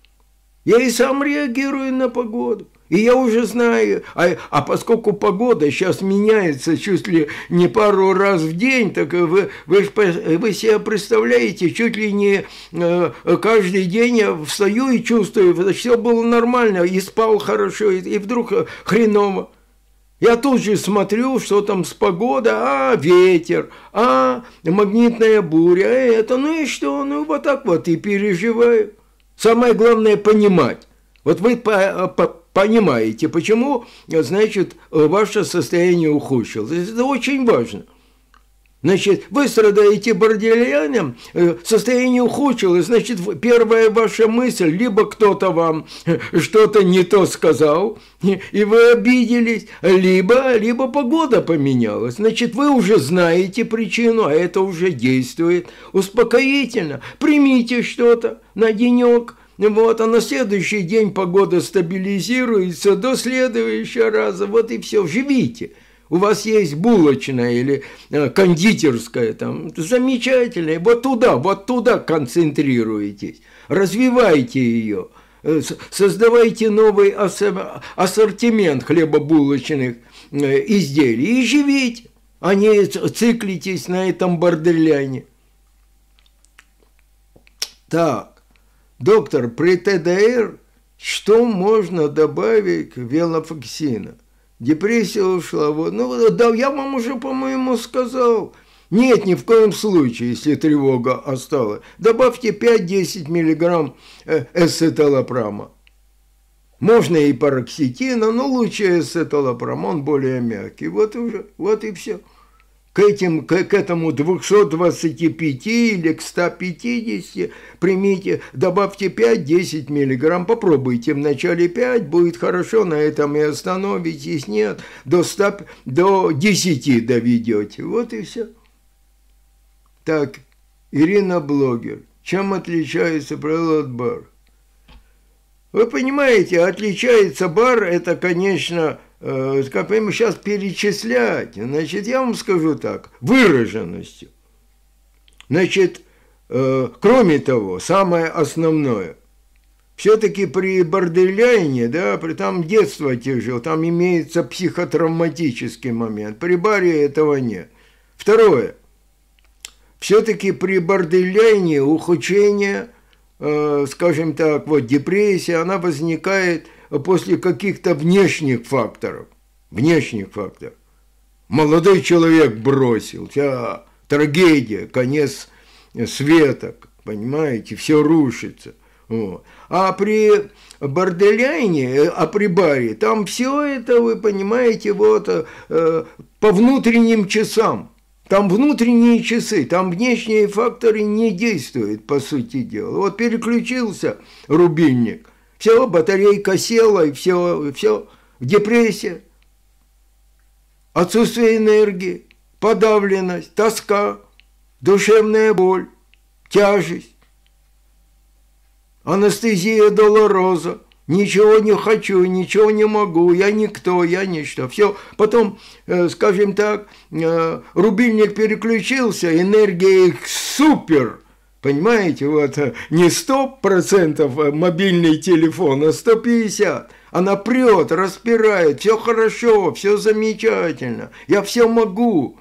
И я уже знаю, а поскольку погода сейчас меняется чуть ли не пару раз в день, так вы себе представляете, чуть ли не каждый день я встаю и чувствую, что все было нормально, и спал хорошо, и вдруг хреново. Я тут же смотрю, что там с погодой, ветер, магнитная буря, это, ну и что, ну вот так вот и переживаю. Самое главное понимать. Вот вы понимаете, почему, значит, ваше состояние ухудшилось. Это очень важно. Значит, вы страдаете бордельяном, состояние ухудшилось, значит, первая ваша мысль, либо кто-то вам что-то не то сказал, и вы обиделись, либо погода поменялась. Значит, вы уже знаете причину, а это уже действует успокоительно. Примите что-то на денек. Вот, а на следующий день погода стабилизируется до следующего раза. Вот и все. Живите. У вас есть булочная или кондитерская, там, замечательная. Вот туда концентрируйтесь. Развивайте ее. Создавайте новый ассортимент хлебобулочных изделий и живите. А не циклитесь на этом бордельяне. Так. Доктор, при ТДР что можно добавить к велофоксину? Депрессия ушла. Вот. Ну, да, я вам уже, по-моему, сказал. Нет, ни в коем случае, если тревога осталась. Добавьте 5-10 миллиграмм эсцеталопрама. Можно и пароксетина, но лучше эсцеталопрам, он более мягкий. Вот и все. к этому 225 или к 150 примите, добавьте 5-10 миллиграмм, попробуйте вначале 5, будет хорошо, на этом и остановитесь, нет, до 10 доведете, вот и все. Так, Ирина Блогер, чем отличается правило от бар? Вы понимаете, отличается бар, это, конечно, как мы сейчас перечислять, значит, я вам скажу так, выраженностью. Значит, кроме того, самое основное, все-таки при бордельяне, да, там детство тяжело, там имеется психотравматический момент, при баре этого нет. Второе, все-таки при бордельяне ухудшение, скажем так, вот депрессия, она возникает после каких-то внешних факторов. Внешних факторов. Молодой человек бросил, трагедия, конец света, понимаете, все рушится. Вот. А при бордельяне, при баре, там все это, вы понимаете, вот по внутренним часам. Там внутренние часы, там внешние факторы не действуют, по сути дела. Вот переключился рубильник, все, батарейка села, и все, депрессия, отсутствие энергии, подавленность, тоска, душевная боль, тяжесть, анестезия долороза. Ничего не хочу, ничего не могу, я никто, я ничто. Все, потом, скажем так, рубильник переключился, энергия супер, понимаете, вот не 100% мобильный телефон, а 150%. Она прет, распирает, все хорошо, все замечательно, я все могу.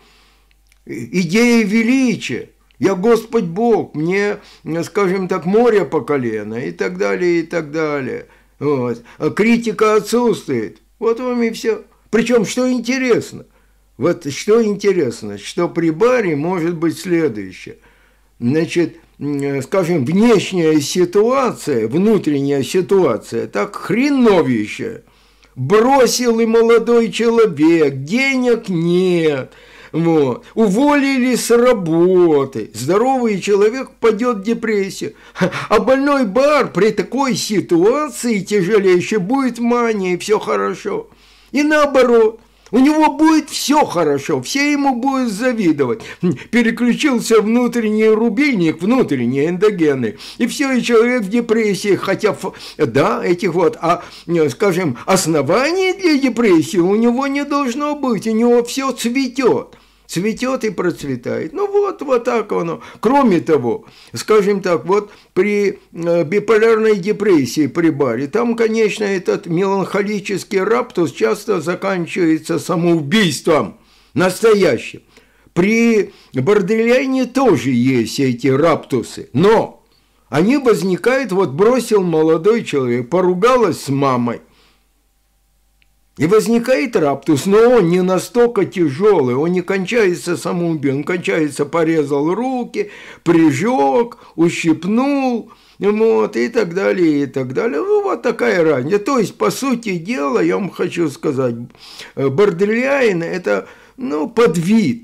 Идея величия. Я Господь Бог, мне, скажем так, море по колено и так далее, и так далее. Вот. А критика отсутствует. Вот вам и все. Причем, что интересно, вот что интересно, что при баре может быть следующее. Значит, скажем, внешняя ситуация, внутренняя ситуация, так хреновищая. Бросил и молодой человек, денег нет. Вот. Уволили с работы, здоровый человек впадет в депрессию, а больной бар при такой ситуации тяжелейшей будет в мании, все хорошо. И наоборот, у него будет все хорошо, все ему будут завидовать. Переключился внутренний рубильник, внутренний эндогенный, и все, и человек в депрессии, хотя, да, этих вот, скажем, оснований для депрессии у него не должно быть, у него все цветет. Цветет и процветает. Ну вот так оно. Кроме того, скажем так, вот при биполярной депрессии при баре, там, конечно, этот меланхолический раптус часто заканчивается самоубийством настоящим. При бордельяне тоже есть эти раптусы, но они возникают, вот бросил молодой человек, поругалась с мамой, и возникает раптус, но он не настолько тяжелый, он не кончается самоубийством, он кончается, порезал руки, прижег, ущипнул, вот, и так далее, и так далее. Ну, вот такая разница. То есть, по сути дела, я вам хочу сказать, бордельян – это, ну, подвид,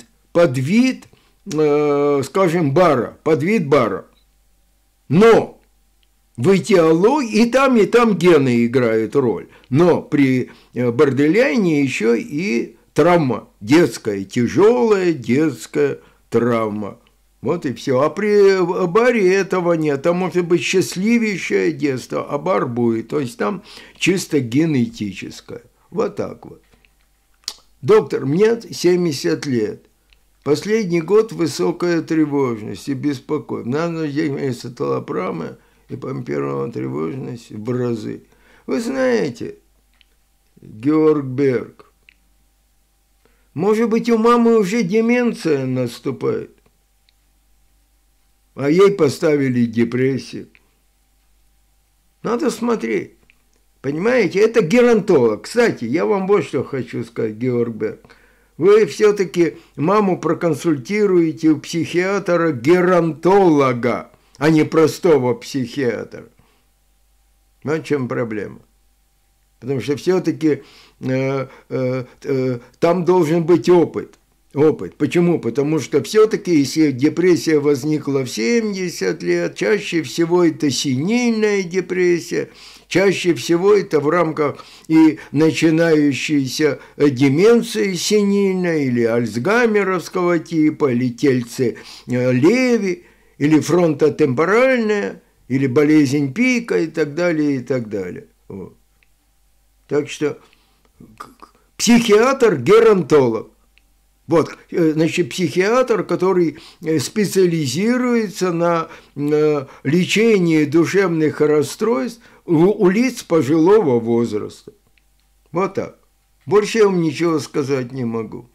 скажем, бара, подвид бара. Но в этиологии и там гены играют роль. Но при бордельяне еще и травма детская, тяжелая детская травма. Вот и все. А при баре этого нет. Там может быть счастливейшее детство, а бар будет. То есть там чисто генетическое. Вот так вот. Доктор, мне 70 лет. Последний год высокая тревожность и беспокойство. Надо здесь талопрама и помперная тревожность в разы. Вы знаете, Георг Берг, может быть, у мамы уже деменция наступает, а ей поставили депрессию. Надо смотреть. Понимаете, это геронтолог. Кстати, я вам вот что хочу сказать, Георг Берг. Вы все-таки маму проконсультируете у психиатра-геронтолога, а не простого психиатра. Вот в чем проблема. Потому что все-таки там должен быть опыт. опыт. Почему? Потому что все-таки, если депрессия возникла в 70 лет, чаще всего это сенильная депрессия, чаще всего это в рамках и начинающейся деменции сенильной, или альцгеймеровского типа, или тельце Леви, или фронтотемпоральная, или болезнь пика и так далее, и так далее. Вот. Так что психиатр-геронтолог. Вот, значит, психиатр, который специализируется на лечении душевных расстройств у лиц пожилого возраста. Вот так. Больше я вам ничего сказать не могу.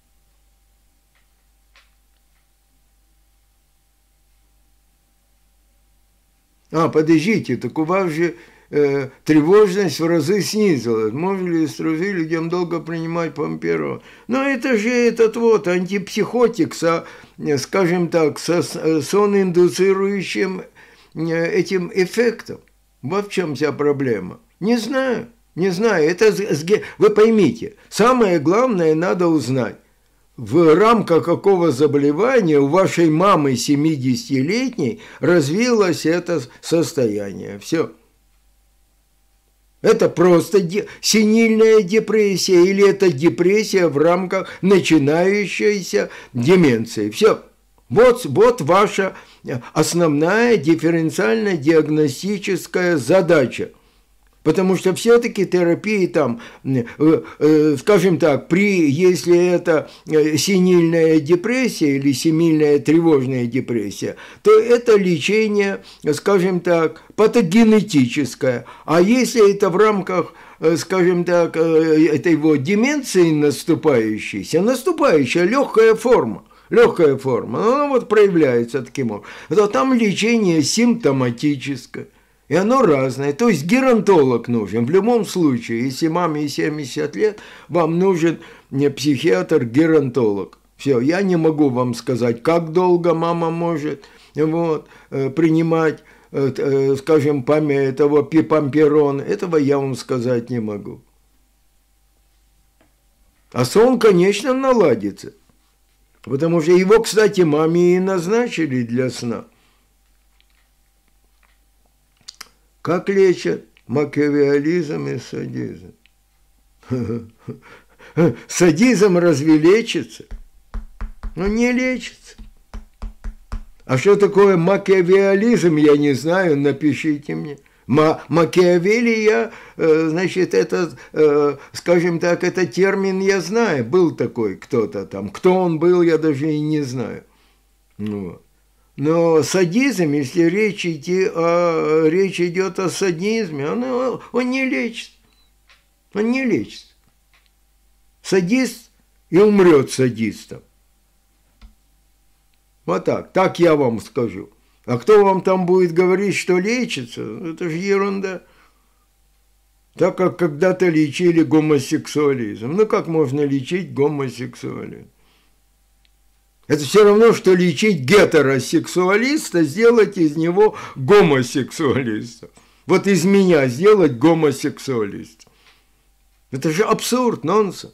Подождите, так у вас же тревожность в разы снизилась. Можно ли сразу людям долго принимать памперон? Но это же этот вот антипсихотик скажем так, со сониндуцирующим этим эффектом. Вот в чем вся проблема. Не знаю. Это, вы поймите, самое главное надо узнать, в рамках какого заболевания у вашей мамы 70-летней развилось это состояние. Все. Это просто сенильная депрессия или это депрессия в рамках начинающейся деменции. Все. Вот ваша основная дифференциально-диагностическая задача. Потому что все-таки терапии там, скажем так, если это сенильная депрессия или семильная тревожная депрессия, то это лечение, скажем так, патогенетическое. А если это в рамках, скажем так, этой вот деменции наступающая легкая форма, она вот проявляется таким образом, то там лечение симптоматическое. И оно разное. То есть геронтолог нужен. В любом случае, если маме 70 лет, вам нужен психиатр-геронтолог. Все, я не могу вам сказать, как долго мама может принимать, скажем, памперон. Этого я вам сказать не могу. А сон, конечно, наладится. Потому что его, кстати, маме и назначили для сна. Как лечат макиавеллизм и садизм? Садизм разве лечится? Не лечится. А что такое макиавеллизм, я не знаю, напишите мне. Макиавелли, значит, это, скажем так, это термин я знаю. Был такой кто-то там. Кто он был, я даже и не знаю. Вот. Но садизм, если речь идет о садизме, он не лечится. Он не лечится. Садист и умрет садистом. Вот так. Так я вам скажу. А кто вам там будет говорить, что лечится? Это же ерунда. Так как когда-то лечили гомосексуализм. Как можно лечить гомосексуализм? Это все равно, что лечить гетеросексуалиста, сделать из него гомосексуалиста. Вот из меня сделать гомосексуалиста. Это же абсурд, нонсенс.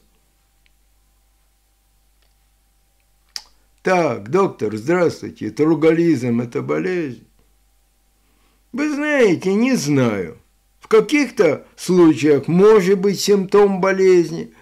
Так, доктор, здравствуйте. Труголизм – это болезнь? Вы знаете, не знаю. В каких-то случаях может быть симптом болезни.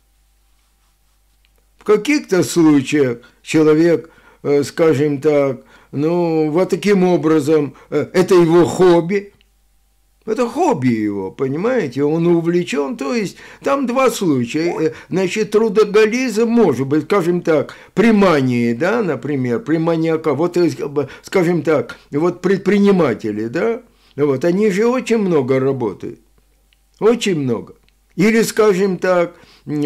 В каких-то случаях человек, скажем так, вот таким образом, это его хобби. Это хобби его, понимаете, он увлечен, то есть там два случая. Значит, трудоголизм может быть, скажем так, при мании, да, например, при маниака, вот, скажем так, вот предприниматели, да, вот, они же очень много работают, очень много. Или, скажем так,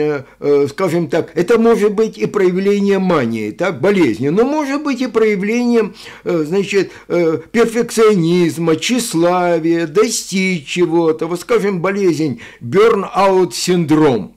это может быть и проявлением мании, так, болезни, но может быть и проявлением, значит, перфекционизма, тщеславия, достичь чего-то. Вот, скажем, болезнь, burn-out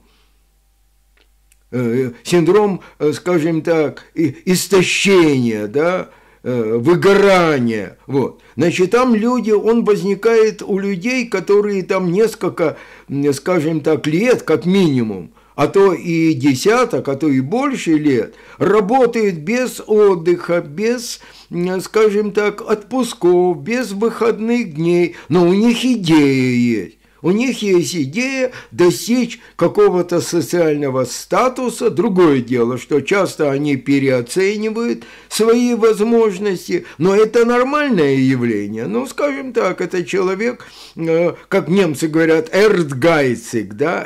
синдром, скажем так, истощения, да, выгорания, вот. Значит, там он возникает у людей, которые там несколько, скажем так, лет, как минимум, а то и десяток, а то и больше лет, работают без отдыха, без, скажем так, отпусков, без выходных дней, но у них идея есть. У них есть идея достичь какого-то социального статуса. Другое дело, что часто они переоценивают свои возможности, но это нормальное явление. Ну, скажем так, это человек, как немцы говорят, эрцгайцик, да,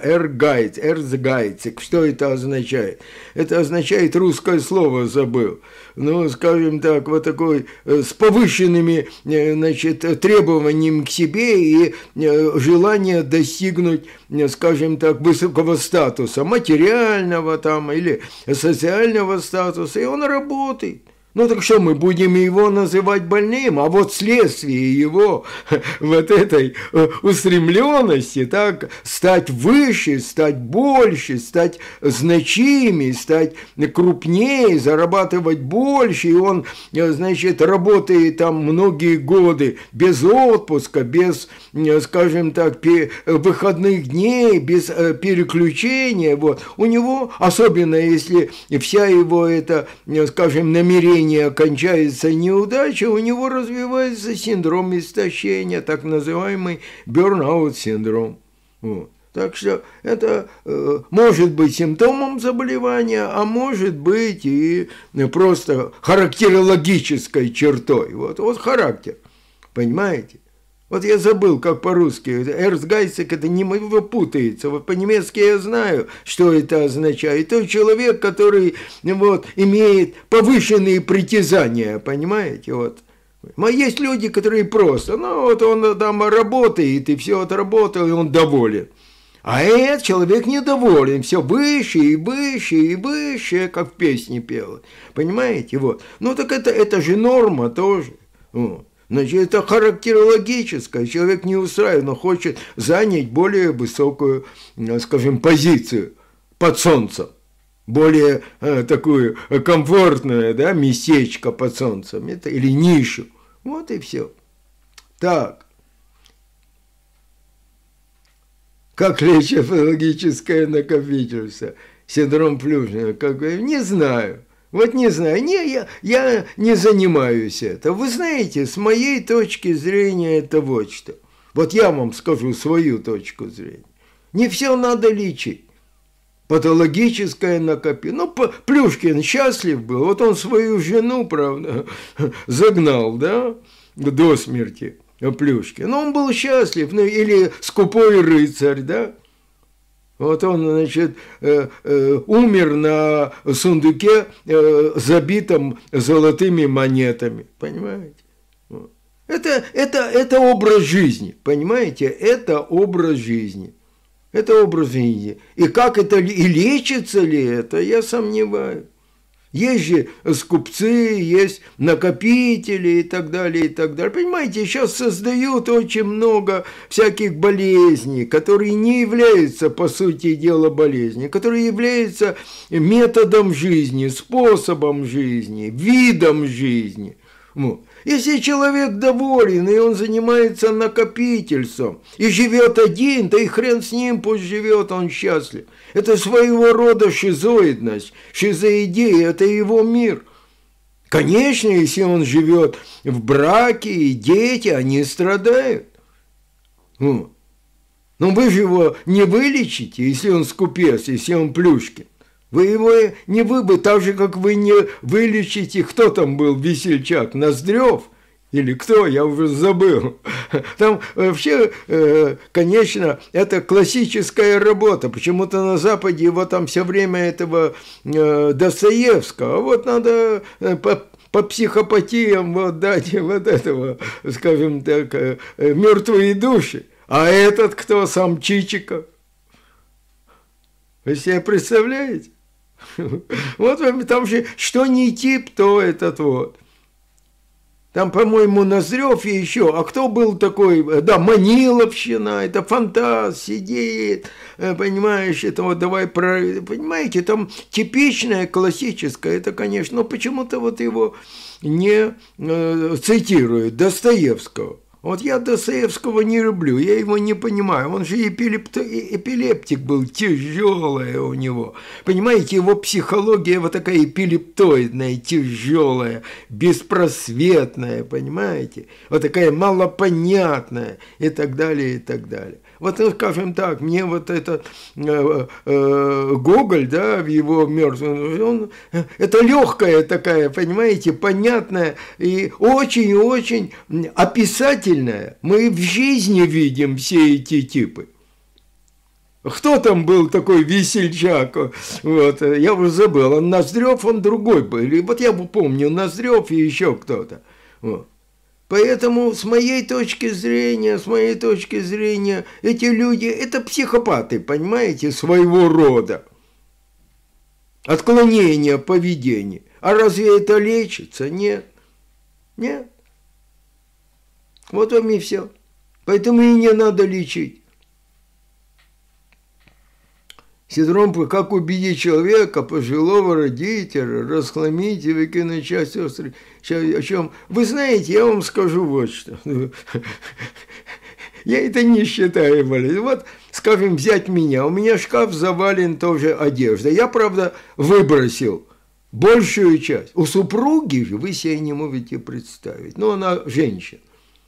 эрцгайцик. Что это означает? Это означает, русское слово забыл. Ну, скажем так, вот такой с повышенными, значит, требованиями к себе и желание достигнуть, скажем так, высокого статуса, материального там или социального статуса, и он работает. Ну так что, мы будем его называть больным, а вот следствие его вот этой устремленности, так, стать выше, стать больше, стать значимее, стать крупнее, зарабатывать больше, и он, значит, работает там многие годы без отпуска, без, скажем так, выходных дней, без переключения, вот, у него, особенно если вся его эта, скажем, намерение кончается неудачей, у него развивается синдром истощения, так называемый burnout-синдром. Вот. Так что это может быть симптомом заболевания, а может быть и просто характерологической чертой. Вот характер, понимаете? Вот я забыл, как по-русски. Эрцгайцик, это не путается. Вот по-немецки я знаю, что это означает. Тот человек, который вот, имеет повышенные притязания, понимаете? Вот. А есть люди, которые просто, ну вот он там работает, и все отработал, и он доволен. А этот человек недоволен, все выше и выше и выше, как в песне пела. Понимаете? Вот. Ну так это же норма тоже. Вот. Значит, это характерологическое. Человек не устраивает, но хочет занять более высокую, скажем, позицию под солнцем. Более такую комфортную, да, местечко под солнцем. Это, или нишу. Вот и все. Так. Как лечит патологическое накопительство? Синдром Плюшина? Не знаю. Вот не знаю, я не занимаюсь этим. Вы знаете, с моей точки зрения это вот что. Вот я вам скажу свою точку зрения. Не все надо лечить. Патологическое накопительство. Ну, Плюшкин счастлив был. Вот он свою жену, правда, загнал, да, до смерти, Плюшкин. Но он был счастлив. Ну, или скупой рыцарь, да. Вот он, значит, умер на сундуке, забитом золотыми монетами, понимаете? Это образ жизни, понимаете? Это образ жизни. Это образ жизни. И как это, и лечится ли это, я сомневаюсь. Есть же скупцы, есть накопители и так далее, и так далее. Понимаете, сейчас создают очень много всяких болезней, которые не являются, по сути дела, болезнью, которые являются методом жизни, способом жизни, видом жизни. Вот. Если человек доволен, и он занимается накопительством, и живет один, да и хрен с ним, пусть живет, он счастлив. Это своего рода шизоидность, шизоидея, это его мир. Конечно, если он живет в браке, и дети, они страдают. Вот. Но вы же его не вылечите, если он скупец, если он Плюшкин. Вы его не выбы, так же, как вы не вылечите, кто там был весельчак, Ноздрев? Или кто, я уже забыл. Там вообще, конечно, это классическая работа. Почему-то на Западе его там все время этого Достоевского. А вот надо по психопатиям вот дать вот этого, скажем так, мертвые души. А этот кто, сам Чичиков? Вы себе представляете? Вот там же, что не тип, то этот вот. Там, по-моему, Ноздрев и еще. А кто был такой? Да, Маниловщина, это фантаз, сидит, понимаешь, это вот давай про... Понимаете, там типичное, классическое, это, конечно, но почему-то вот его не цитируют, Достоевского. Вот я Достоевского не люблю, я его не понимаю. Он же эпилептик был, тяжелая у него. Понимаете, его психология вот такая эпилептоидная, тяжелая, беспросветная, понимаете? Вот такая малопонятная и так далее, и так далее. Вот, ну, скажем так, мне вот этот Гоголь, да, в его «Мертвом», это легкая такая, понимаете, понятная и очень-очень описательная. Мы в жизни видим все эти типы. Кто там был такой весельчак? Вот, я уже забыл. Он Ноздрев, он другой был. И вот я помню, Ноздрев и еще кто-то. Вот. Поэтому, с моей точки зрения, эти люди, это психопаты, понимаете, своего рода. Отклонение поведения. А разве это лечится? Нет. Нет. Вот вам и все. Поэтому и не надо лечить. Синдром, как убедить человека, пожилого родителя, расхламить и выкинуть часть острой. О чем? Вы знаете, я вам скажу вот что. Я это не считаю болезнью. Вот, скажем, взять меня. У меня шкаф завален тоже одеждой. Я, правда, выбросил большую часть. У супруги же вы себе не можете представить. Ну, она женщина.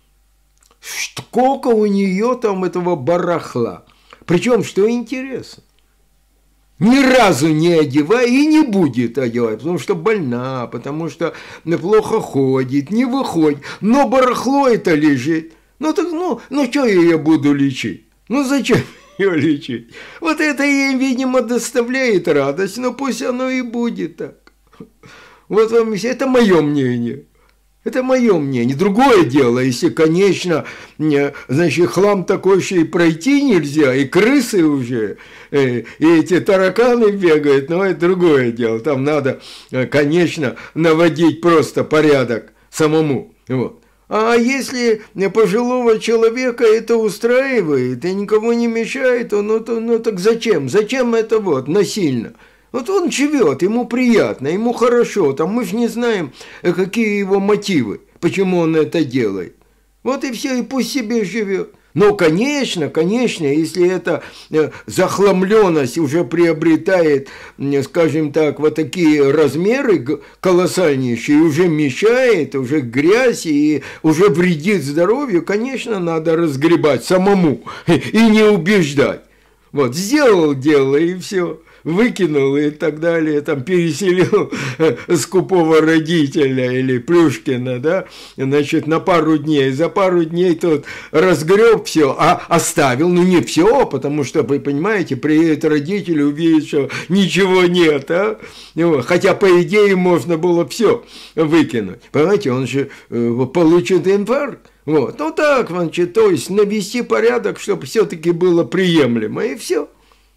Сколько у нее там этого барахла. Причем, что интересно, ни разу не одевай и не будет одевать, потому что больна, потому что плохо ходит, не выходит. Но барахло это лежит. Ну так, ну что я ее буду лечить? Ну зачем ее лечить? Вот это ей, видимо, доставляет радость, но пусть оно и будет так. Вот вам все, это мое мнение. Это мое мнение. Другое дело, если, конечно, значит, хлам такой, что и пройти нельзя, и крысы уже, и эти тараканы бегают, но это другое дело. Там надо, конечно, наводить просто порядок самому. Вот. А если пожилого человека это устраивает и никого не мешает, ну так зачем? Зачем это вот насильно? Вот он живет, ему приятно, ему хорошо, там мы же не знаем, какие его мотивы, почему он это делает. Вот и все, и пусть себе живет. Но, конечно, если эта захламленность уже приобретает, скажем так, вот такие размеры колоссальнейшие, уже мешает, уже грязь и уже вредит здоровью, конечно, надо разгребать самому и не убеждать. Вот, сделал дело и все. Выкинул и так далее, там переселил скупого родителя или Плюшкина, да, значит, на пару дней. За пару дней тот разгреб все, а оставил, ну не все, потому что, вы понимаете, приедет родитель, увидит, что ничего нет, а? Хотя, по идее, можно было все выкинуть. Понимаете, он же получит инфаркт. Вот, ну так, значит, то есть навести порядок, чтобы все-таки было приемлемо, и все.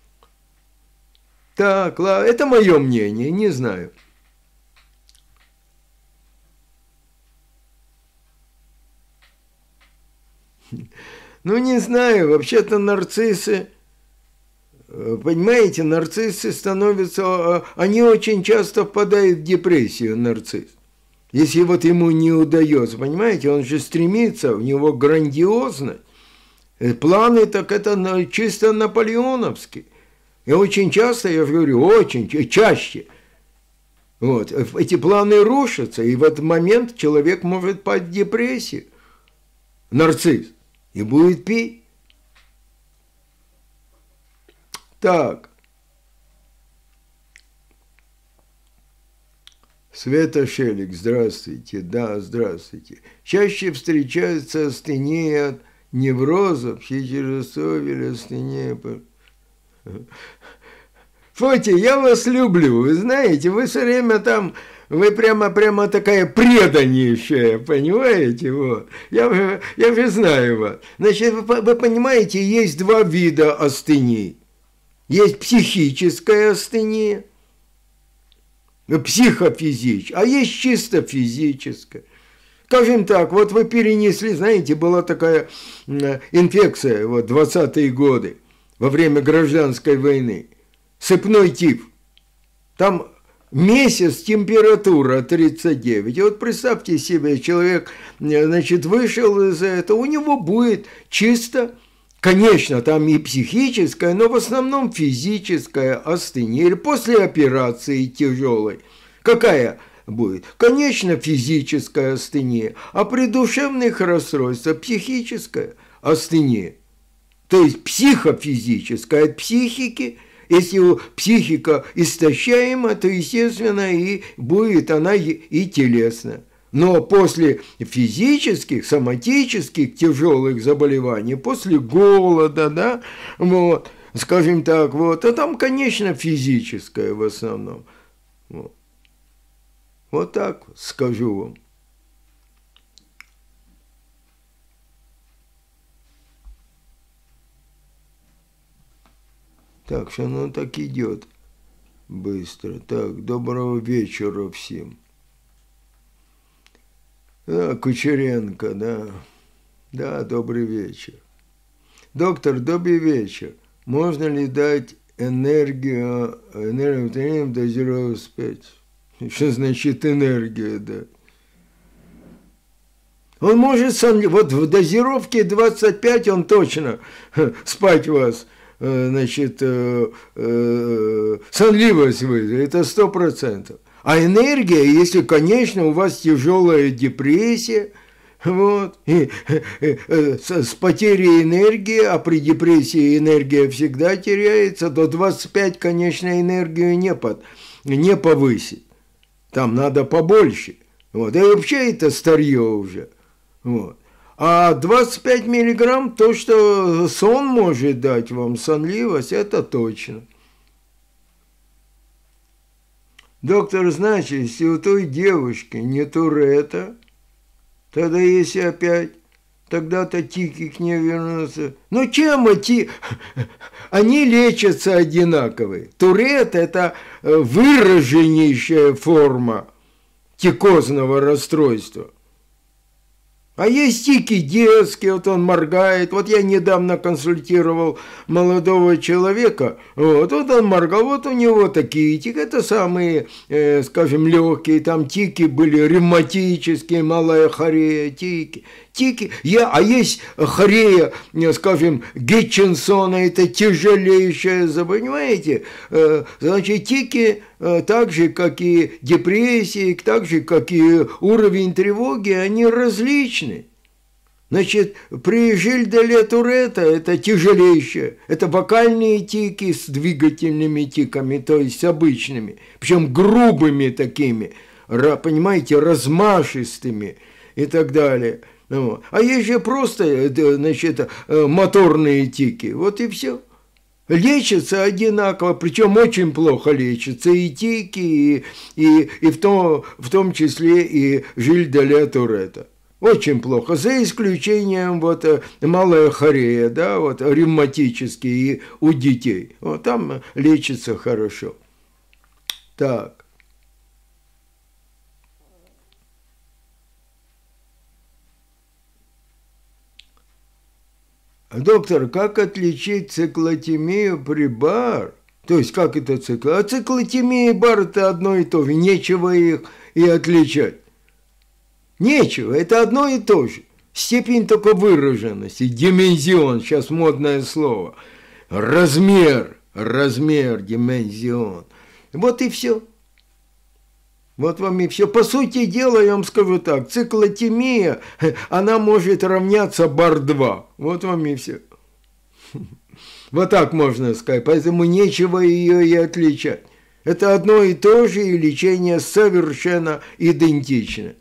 Так, ладно, это мое мнение, не знаю. Ну, не знаю, вообще-то нарциссы, понимаете, нарциссы становятся, они очень часто впадают в депрессию, нарцисс. Если вот ему не удается, понимаете, он же стремится, у него грандиозно. Планы, так это чисто наполеоновские. И очень часто, я же говорю, очень чаще, вот, эти планы рушатся, и в этот момент человек может пасть в депрессию, нарцисс, и будет пить. Так. Света Шелик, здравствуйте, да, здравствуйте. Чаще встречаются астения от неврозов, хитеросовили, астения... Фотя, я вас люблю, вы знаете, вы все время там, вы прямо такая преданнейшая, понимаете, вот. Я же знаю вас. Значит, вы понимаете, есть два вида астении. Есть психическая астения, психофизическая, а есть чисто физическая. Скажем так, вот вы перенесли, знаете, была такая инфекция, вот, 20-е годы, во время гражданской войны, сыпной тиф. Там месяц температура 39. И вот представьте себе, человек, значит, вышел из этого, у него будет чисто, конечно, там и психическая, но в основном физическая астения. Или после операции тяжелой. Какая будет? Конечно, физическая астения, а при душевных расстройствах психическая астения. То есть психофизическая от психики. Если психика истощаема, то, естественно, и будет она и телесная. Но после физических, соматических тяжелых заболеваний, после голода, да, вот, скажем так, вот, а там, конечно, физическое в основном. Вот так скажу вам. Так что оно так идет быстро. Так, доброго вечера всем. Да, Кучеренко, да. Да, добрый вечер. Доктор, добрый вечер. Можно ли дать энергию дозировать спать? Что значит энергия, да? Он может, вот в дозировке 25 он точно спать вас, значит, сонливость вызовет, это 100%. А энергия, если, конечно, у вас тяжелая депрессия, вот, с потерей энергии, а при депрессии энергия всегда теряется, до 25, конечно, энергию не повысить. Там надо побольше. Вот. И вообще это старье уже. Вот. А 25 миллиграмм, то, что сон может дать вам, сонливость, это точно. Доктор, значит, если у той девушки не Туретта, тогда если опять, тогда-то тики к ней вернутся. Ну, чем они лечатся одинаковые. Туретт – это выраженнейшая форма тикозного расстройства. А есть тики детские, вот он моргает. Вот я недавно консультировал молодого человека, вот он моргал, вот у него такие тики, это самые, скажем, легкие, там тики были ревматические, малая хорея, тики. А есть хорея, скажем, Гетчинсона, это тяжелейшее заболевание, понимаете? Значит, тики, так же, как и депрессии, так же, как и уровень тревоги, они различны. Значит, при Жиль-де Туретта это тяжелейшее, это вокальные тики с двигательными тиками, то есть обычными, причем грубыми такими, понимаете, размашистыми и так далее. А есть же просто, значит, моторные тики, вот и все. Лечатся одинаково, причем очень плохо лечатся и тики, и в том числе и Жиль-де Туретта. Очень плохо, за исключением вот малая хорея, да, вот ревматические и у детей. Вот там лечится хорошо. Так. Доктор, как отличить циклотемию при БАР? То есть, как это циклотемия? А циклотемия и БАР – это одно и то же, нечего их и отличать. Нечего, это одно и то же. Степень только выраженности, димензион, сейчас модное слово. Размер, димензион. Вот и все. Вот вам и все. По сути дела, я вам скажу так, циклотемия, она может равняться БАР-2. Вот вам и все. Вот так можно сказать. Поэтому нечего ее и отличать. Это одно и то же, и лечение совершенно идентично.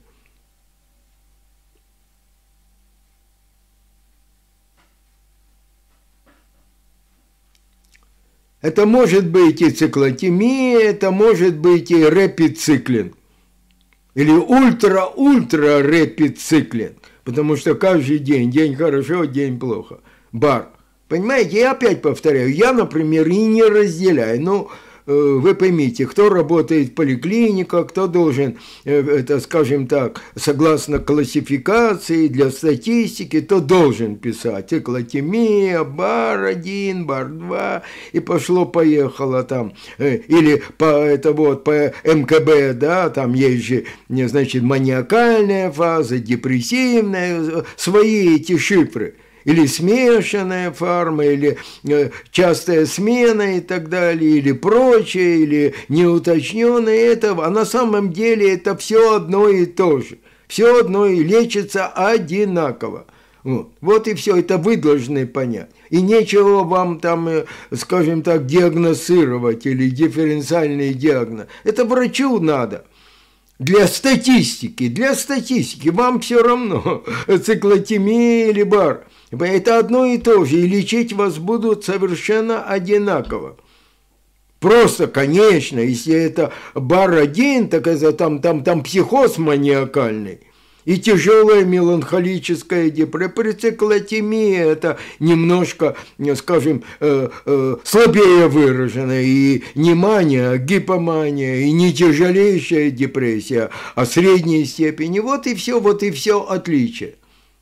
Это может быть и циклотемия, это может быть и рэпид-циклинг. Или ультра-рэпид-циклинг. Потому что каждый день хорошо, день плохо. БАР. Понимаете, я опять повторяю, я, например, и не разделяю. Ну, вы поймите, кто работает в поликлиниках, кто должен, это, скажем так, согласно классификации для статистики, то должен писать эклотемия, бар-1, бар-2, и пошло-поехало там. Или по МКБ, да, там есть же, значит, маниакальная фаза, депрессивная, свои эти шифры. Или смешанная форма, или частая смена и так далее, или прочее, или неуточненное это. А на самом деле это все одно и то же. Все одно и лечится одинаково. Вот и все, это вы должны понять. И нечего вам там, скажем так, диагностировать или дифференциальный диагноз. Это врачу надо. Для статистики вам все равно, циклотемия или бар. Это одно и то же, и лечить вас будут совершенно одинаково. Просто, конечно, если это бар-1, так это там психоз маниакальный. И тяжелая меланхолическая депрессия, циклотемия, это немножко, скажем, слабее выраженная, и не мания, а гипомания, и не тяжелейшая депрессия, а средней степени. Вот и все отличие.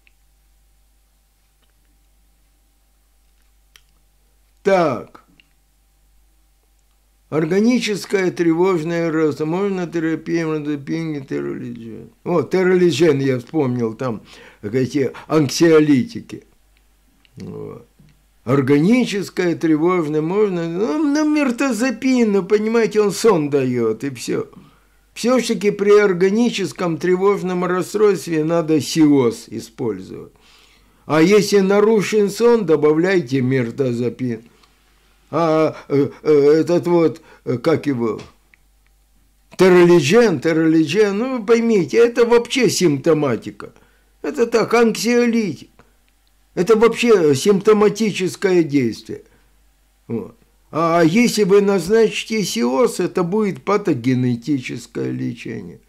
Так. Органическая тревожная роста. Можно терапия, модопинги, терролиджен. Терролиджен я вспомнил, там эти анксиолитики. Вот. Органическая тревожная можно, миртазапин, понимаете, он сон дает, и все. Все-таки при органическом тревожном расстройстве надо сиоз использовать. А если нарушен сон, добавляйте миртазапин. А этот как его, терролиджен, вы поймите, это вообще симптоматика. Это так, анксиолитик. Это вообще симптоматическое действие. Вот. А если вы назначите сиоз, это будет патогенетическое лечение.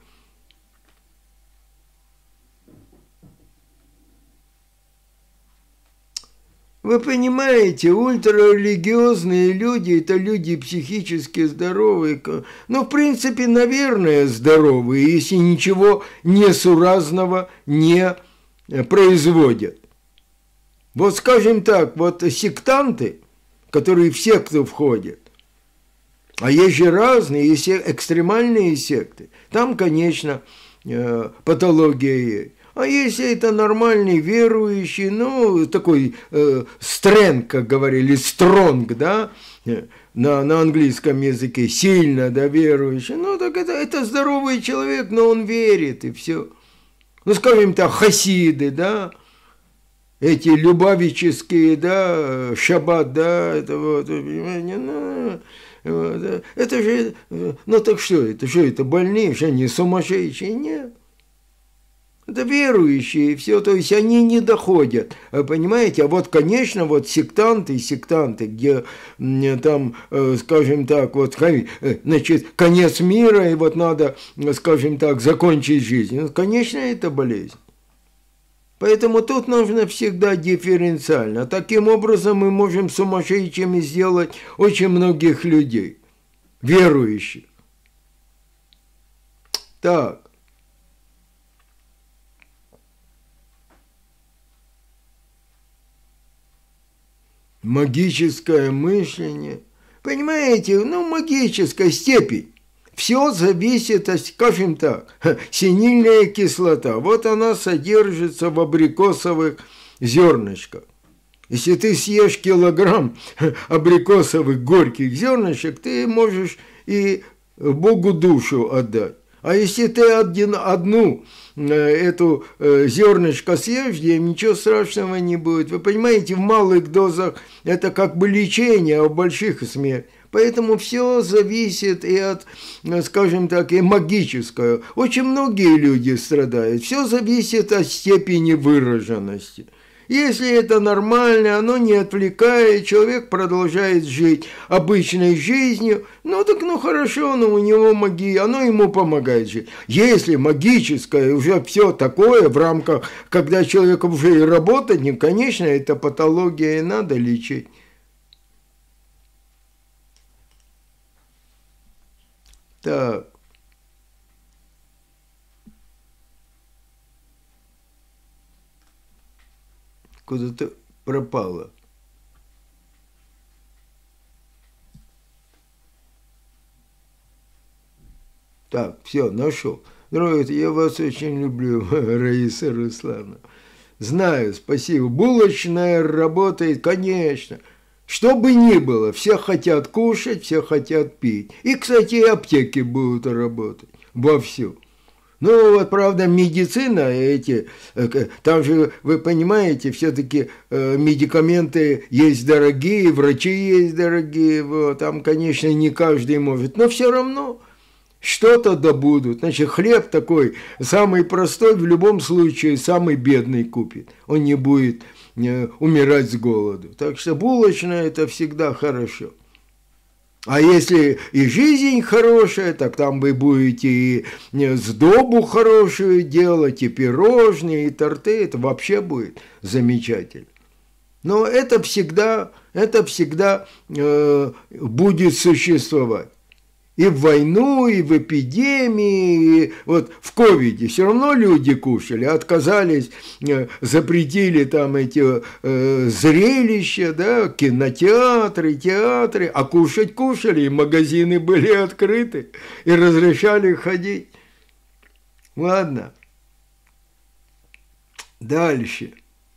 Вы понимаете, ультрарелигиозные люди – это люди психически здоровые. В принципе, наверное, здоровые, если ничего несуразного не производят. Скажем так, сектанты, которые в секту входят, а есть же разные, есть экстремальные секты, там, конечно, патология есть. А если это нормальный верующий, такой стрэнг, как говорили, стронг, да, на английском языке, сильно, да, верующий, так это здоровый человек, но он верит, и все. Скажем так, хасиды, да, эти любавические, да, шаббат, да, это понимаете, это же, так что это, больные, что они сумасшедшие? Нет. Это верующие, все, то есть они не доходят, понимаете? А конечно, сектанты, где там, скажем так, значит, конец мира, и надо, скажем так, закончить жизнь. Конечно, это болезнь. Поэтому тут нужно всегда дифференциально. Таким образом мы можем сумасшедшими сделать очень многих людей, верующих. Так. Магическое мышление. Понимаете, магическая степень. Все зависит от, скажем так, синильная кислота. Она содержится в абрикосовых зернышках. Если ты съешь килограмм абрикосовых горьких зернышек, ты можешь и Богу душу отдать. А если ты одну эту зернышко съешь, ничего страшного не будет. Вы понимаете, в малых дозах это как бы лечение, а в больших смерть. Поэтому все зависит и от, скажем так, и магического. Очень многие люди страдают. Все зависит от степени выраженности. Если это нормально, оно не отвлекает, человек продолжает жить обычной жизнью, хорошо, но у него магия, оно ему помогает жить. Если магическое уже все такое в рамках, когда человек уже и работать, конечно, это патология и надо лечить. Так. Куда-то пропало. Так, все, нашел. Здравствуйте, я вас очень люблю, Раиса Руслановна. Знаю, спасибо. Булочная работает, конечно. Что бы ни было, все хотят кушать, все хотят пить. И, кстати, и аптеки будут работать вовсю. Ну, вот, правда, медицина, там же, вы понимаете, все-таки медикаменты есть дорогие, врачи есть дорогие, вот, там, конечно, не каждый может, но все равно что-то добудут. Значит, хлеб такой, самый простой, в любом случае, самый бедный купит. Он не будет умирать с голоду. Так что булочная – это всегда хорошо. А если и жизнь хорошая, так там вы будете и сдобу хорошую делать, и пирожные, и торты. Это вообще будет замечательно. Но это всегда будет существовать. И в войну, и в эпидемии, и вот в ковиде все равно люди кушали, отказались, запретили там эти зрелища, да, кинотеатры, театры, а кушать кушали, и магазины были открыты, и разрешали ходить. Ладно. Дальше.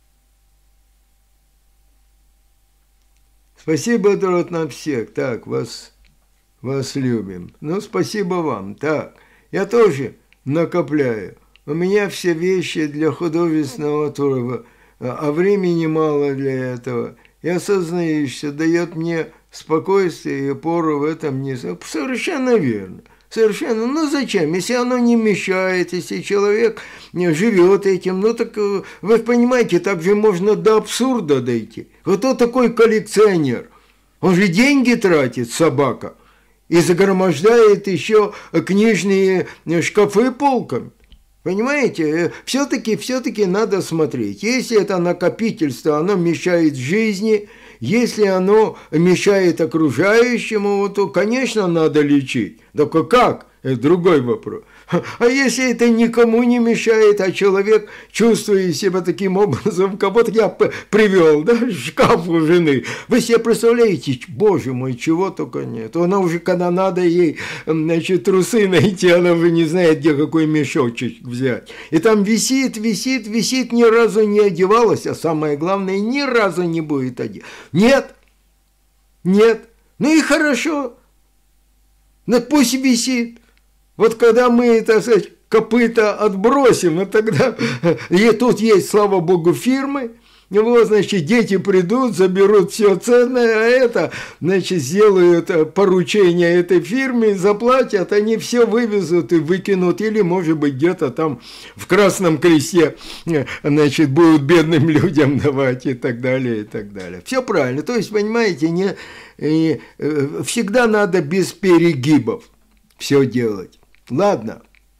Спасибо, народ, на всех. Так, вас любим. Ну, спасибо вам. Так, я тоже накопляю. У меня все вещи для художественного труда, а времени мало для этого. И осознаю, что дает мне спокойствие и опору в этом не... Совершенно верно. Совершенно. Ну, зачем? Если оно не мешает, если человек живет этим, ну, так вы понимаете, так же можно до абсурда дойти. Вот кто такой коллекционер? Он же деньги тратит, собака. И загромождает еще книжные шкафы полками. Понимаете, все-таки надо смотреть. Если это накопительство, оно мешает жизни, если оно мешает окружающему, то, конечно, надо лечить. Только как? Это другой вопрос. А если это никому не мешает, а человек чувствует себя таким образом, как будто я привел, да, шкаф у жены. Вы себе представляете, боже мой, чего только нет. Она уже, когда надо ей, значит, трусы найти, она уже не знает, где какой мешочек взять. И там висит, ни разу не одевалась, а самое главное, ни разу не будет одеваться. Нет. Ну и хорошо. Ну пусть висит. Вот когда мы, так сказать, копыта отбросим, и тогда и тут есть, слава богу, фирмы, вот, значит, дети придут, заберут все ценное, а это, значит, сделают поручение этой фирме, заплатят, они все вывезут и выкинут, или, может быть, где-то там в Красном Кресте, значит, будут бедным людям давать и так далее, и так далее. Все правильно, то есть, понимаете, всегда надо без перегибов все делать. Ладно.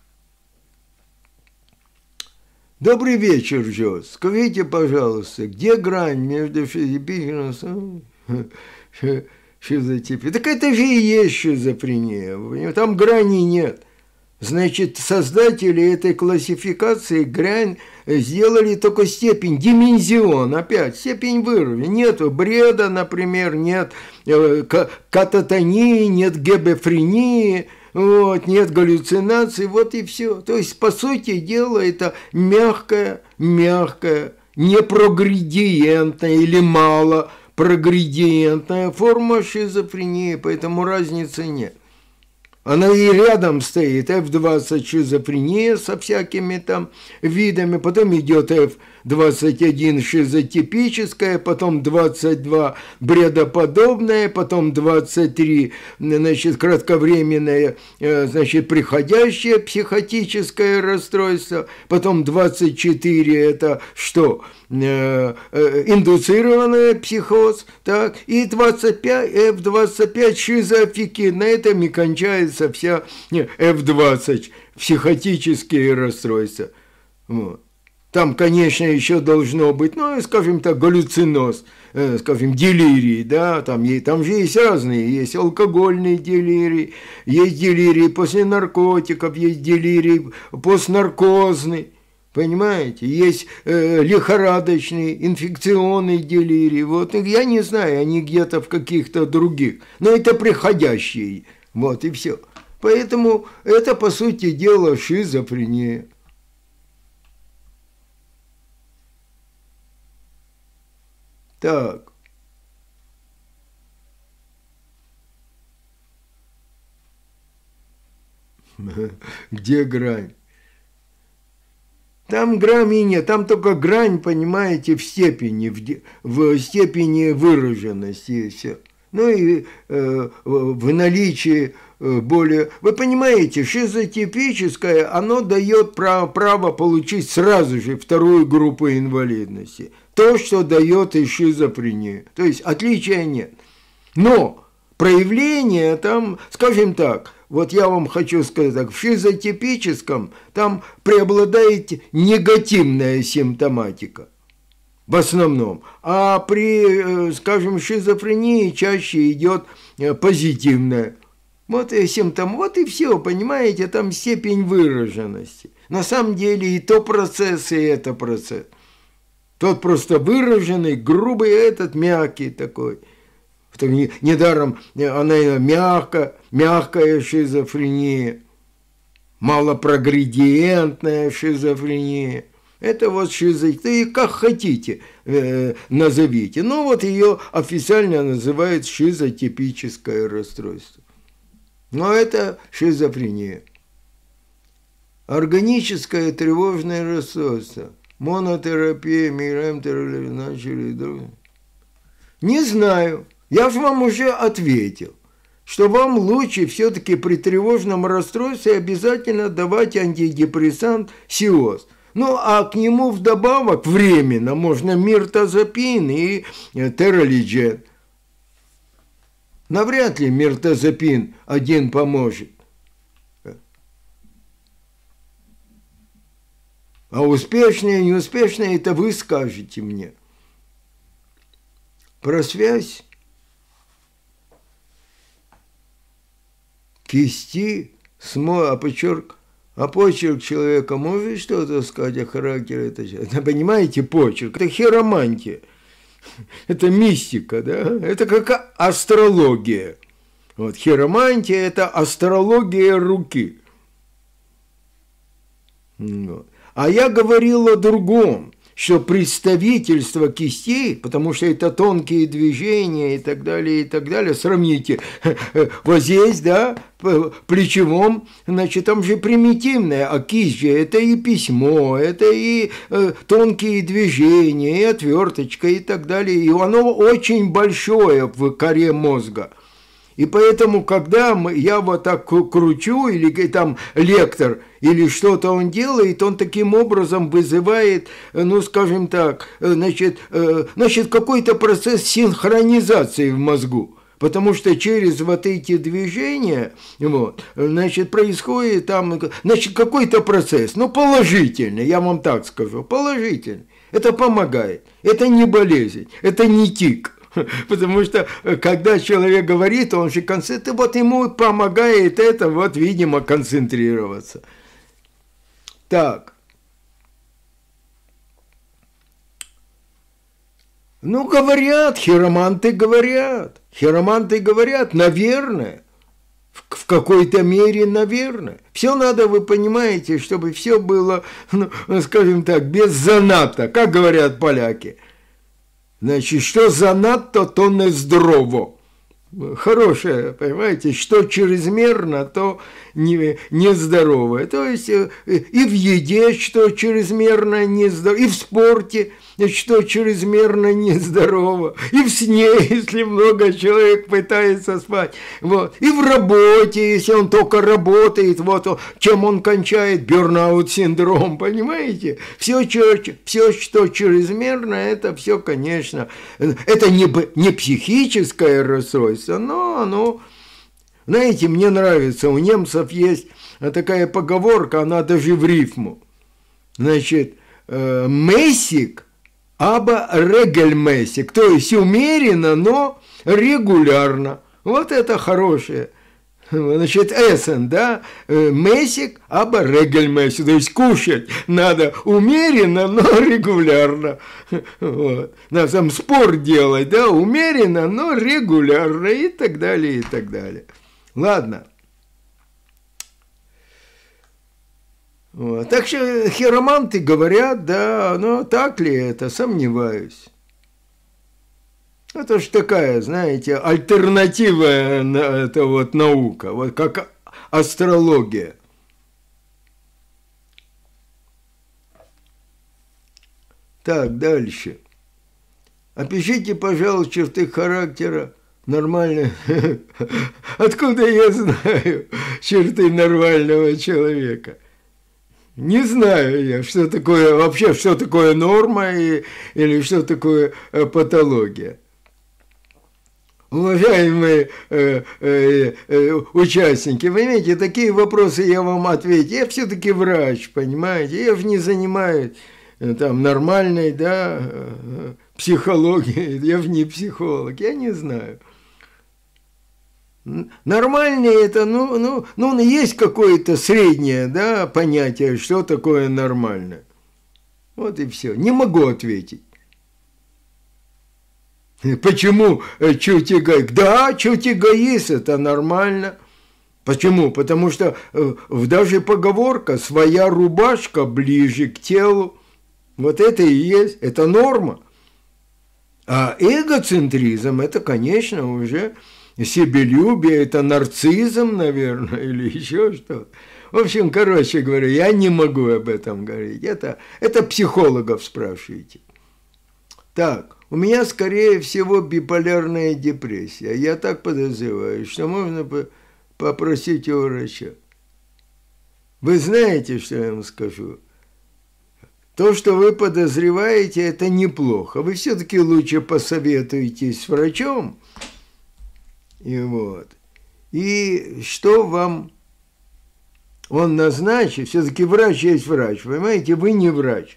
Добрый вечер, Джо. Скажите, пожалуйста, где грань между шизофренией и шизотипией? Так это же и есть шизофрения. Там грани нет. Значит, создатели этой классификации грань сделали только степень, димензион, опять, степень выровня. Нет бреда, например, нет кататонии, нет гебефрении, вот, нет галлюцинаций, вот и все. То есть, по сути дела, это мягкая, непрогредиентная или мало прогредиентная форма шизофрении, поэтому разницы нет. Она и рядом стоит, F20 шизофрения со всякими там видами, потом идет F21 шизотипическая, потом 22 бредоподобная, потом 23, значит, кратковременное, значит, приходящее психотическое расстройство, потом 24 это что? Индуцированный психоз, так, и 25, F25 шизоаффективная, на этом и кончается вся F20 психотические расстройства. Вот. Там, конечно, еще должно быть, ну, скажем так, галлюциноз, скажем, делирий, да, там же есть разные, есть алкогольный делирий, есть делирий после наркотиков, есть делирий постнаркозный, понимаете, есть лихорадочный, инфекционный делирий, вот, я не знаю, они где-то в каких-то других, но это приходящие, вот, и все. Поэтому это, по сути дела, шизофрения. Так. Где грань? Там грани нет, там только грань, понимаете, в степени выраженности и все. Ну и в наличии более... Вы понимаете, шизотипическое, оно дает право получить сразу же вторую группу инвалидности. То, что дает и шизофрения. То есть отличия нет. Но проявление там, скажем так, вот я вам хочу сказать так, в шизотипическом там преобладает негативная симптоматика. В основном. А при, скажем, шизофрении чаще идет позитивная. Вот и симптом, вот и все, понимаете, там степень выраженности. На самом деле и то процесс, и это процесс. Тот просто выраженный, грубый, этот мягкий такой. Недаром она мягкая шизофрения, малопрогредиентная шизофрения. Это вот шизофрения, как хотите назовите. Но вот ее официально называют шизотипическое расстройство. Но это шизофрения. Органическое тревожное расстройство. Монотерапия, миграм-терапия, начали. Не знаю. Я же вам уже ответил, что вам лучше все-таки при тревожном расстройстве обязательно давать антидепрессант СИОС. Ну, а к нему вдобавок временно можно миртазапин и тералиджен. Навряд ли миртазапин один поможет. А успешное, неуспешное, это вы скажете мне. Про связь кисти, почерк человека может что-то сказать о характере этого человека? Понимаете, почерк, это хиромантия, это мистика, да? Это как астрология. Вот, хиромантия – это астрология руки. Вот. А я говорил о другом, что представительство кистей, потому что это тонкие движения и так далее, сравните, вот здесь, да, в плечевом, значит, там же примитивное, а кисть же это и письмо, это и тонкие движения, и отверточка и так далее, и оно очень большое в коре мозга. И поэтому, когда я вот так кручу, или там лектор, или что-то он делает, он таким образом вызывает, ну, скажем так, значит какой-то процесс синхронизации в мозгу. Потому что через вот эти движения, вот, значит, происходит там, значит, какой-то процесс, ну, положительный, я вам так скажу, положительный. Это помогает, это не болезнь, это не тик. Потому что, когда человек говорит, он же концентрируется, вот ему помогает это, вот, видимо, концентрироваться. Так. Ну, говорят, хироманты говорят, наверное, в какой-то мере, наверное. Все надо, вы понимаете, чтобы все было, ну, скажем так, без заната, как говорят поляки. Значит, что занадто, то не здорово. Хорошее, понимаете, что чрезмерно, то нездоровое. То есть и в еде, что чрезмерно нездорово, и в спорте, что чрезмерно нездорово, и в сне, если много человек пытается спать, вот, и в работе, если он только работает, вот чем он кончает, бёрнаут-синдром, понимаете? Все, что чрезмерно, это все, конечно, это не психическое расстройство, но оно, знаете, мне нравится, у немцев есть такая поговорка, она даже в рифму, значит, месик, аба регельмесик, то есть умеренно, но регулярно. Вот это хорошее. Значит, эссен, да, месик, аба регельмесик, то есть кушать надо умеренно, но регулярно. Вот. Надо там спорт делать, да, умеренно, но регулярно, и так далее, и так далее. Ладно. Вот. Так что хироманты говорят, да, но так ли это, сомневаюсь. Это ж такая, знаете, альтернативная это вот наука, вот как астрология. Так, дальше. Опишите, пожалуйста, черты характера нормального. Откуда я знаю черты нормального человека? Не знаю я, что такое, вообще, что такое норма или что такое патология. Уважаемые участники, вы понимаете, такие вопросы я вам ответил. Я все-таки врач, понимаете, я же не занимаюсь там нормальной, да, психологией, я же не психолог, я не знаю. Нормальный это, ну, есть какое-то среднее, да, понятие, что такое нормально. Вот и все. Не могу ответить. Почему чуть эгоист? Да, чуть эгоист, это нормально. Почему? Потому что даже поговорка «своя рубашка ближе к телу», вот это и есть, это норма. А эгоцентризм – это, конечно, уже себелюбие, это нарциссизм, наверное, или еще что-то. В общем, короче говоря, я не могу об этом говорить. Это психологов спрашивайте. Так, у меня, скорее всего, биполярная депрессия. Я так подозреваю, что можно попросить у врача. Вы знаете, что я вам скажу? То, что вы подозреваете, это неплохо. Вы все-таки лучше посоветуетесь с врачом. И что вам он назначит? Все-таки врач есть врач. Понимаете, вы не врач.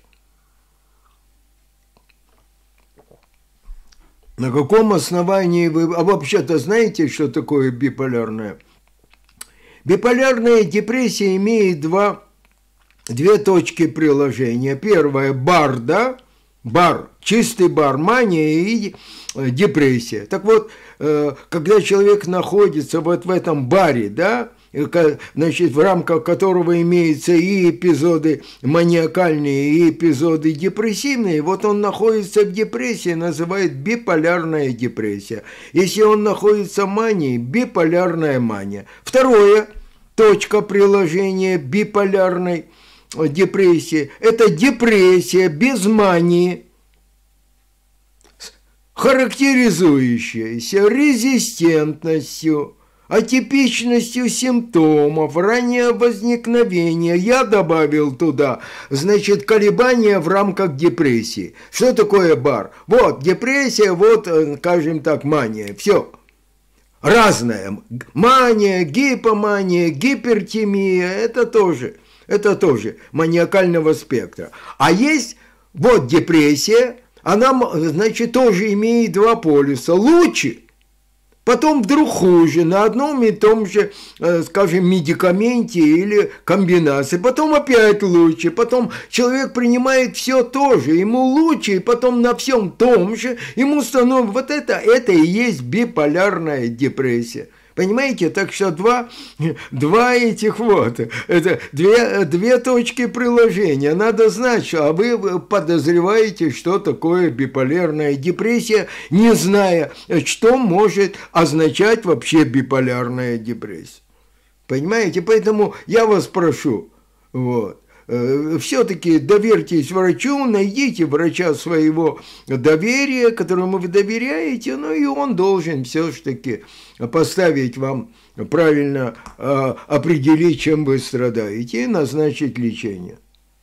На каком основании вы... А вообще-то знаете, что такое биполярная? Биполярная депрессия имеет две точки приложения. Первое – бар, да? Бар, чистый бар, мания и депрессия. Так вот, когда человек находится вот в этом баре, да, значит, в рамках которого имеются и эпизоды маниакальные, и эпизоды депрессивные, вот он находится в депрессии, называют биполярная депрессия. Если он находится в мании, биполярная мания. Второе, точка приложения биполярной депрессии, это депрессия без мании, характеризующаяся резистентностью, атипичностью симптомов, раннее возникновение. Я добавил туда, значит, колебания в рамках депрессии. Что такое бар? Вот депрессия, вот, скажем так, мания. Все. Разное. Мания, гипомания, гипертимия, это тоже маниакального спектра. А есть вот депрессия, она, значит, тоже имеет два полюса. Лучше, потом вдруг хуже, на одном и том же, скажем, медикаменте или комбинации, потом опять лучше, потом человек принимает все то же, ему лучше, и потом на всем том же ему становится, вот это и есть биполярная депрессия. Понимаете, так что два этих вот, это две точки приложения. Надо знать, что вы подозреваете, что такое биполярная депрессия, не зная, что может означать вообще биполярная депрессия. Понимаете, поэтому я вас прошу, вот. Все-таки доверьтесь врачу, найдите врача своего доверия, которому вы доверяете, ну и он должен все-таки поставить вам правильно, определить, чем вы страдаете, и назначить лечение.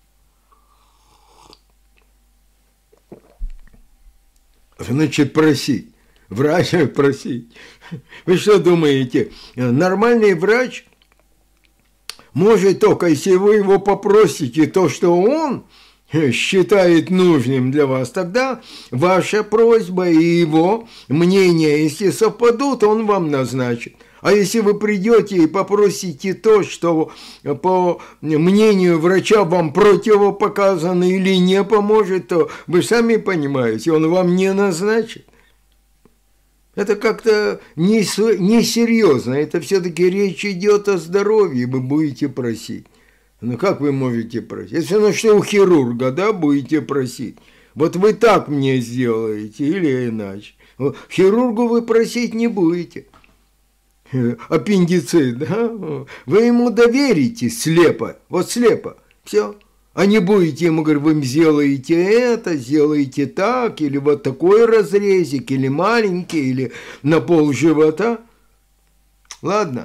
Значит, просить. Врач просить. Вы что думаете, нормальный врач может только, если вы его попросите, то, что он считает нужным для вас, тогда ваша просьба и его мнение, если совпадут, он вам назначит. А если вы придете и попросите то, что по мнению врача вам противопоказано или не поможет, то вы сами понимаете, он вам не назначит. Это как-то несерьезно, это все-таки речь идет о здоровье, вы будете просить. Ну как вы можете просить? Если ну что у хирурга, да, будете просить. Вот вы так мне сделаете или иначе. Хирургу вы просить не будете. Аппендицит, да? Вы ему доверите слепо, вот слепо, все. А не будете ему говорить, вы сделаете это, сделаете так, или вот такой разрезик, или маленький, или на пол живота. Ладно.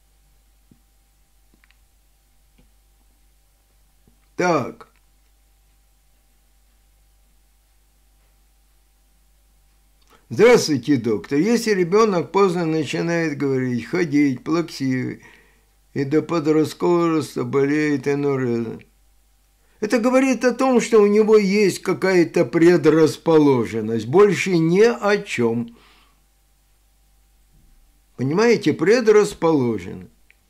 Так. Здравствуйте, доктор. Если ребенок поздно начинает говорить, ходить, плаксивый, и до подросткового возраста болеет энурезом, это говорит о том, что у него есть какая-то предрасположенность, больше ни о чем. Понимаете, предрасположенность.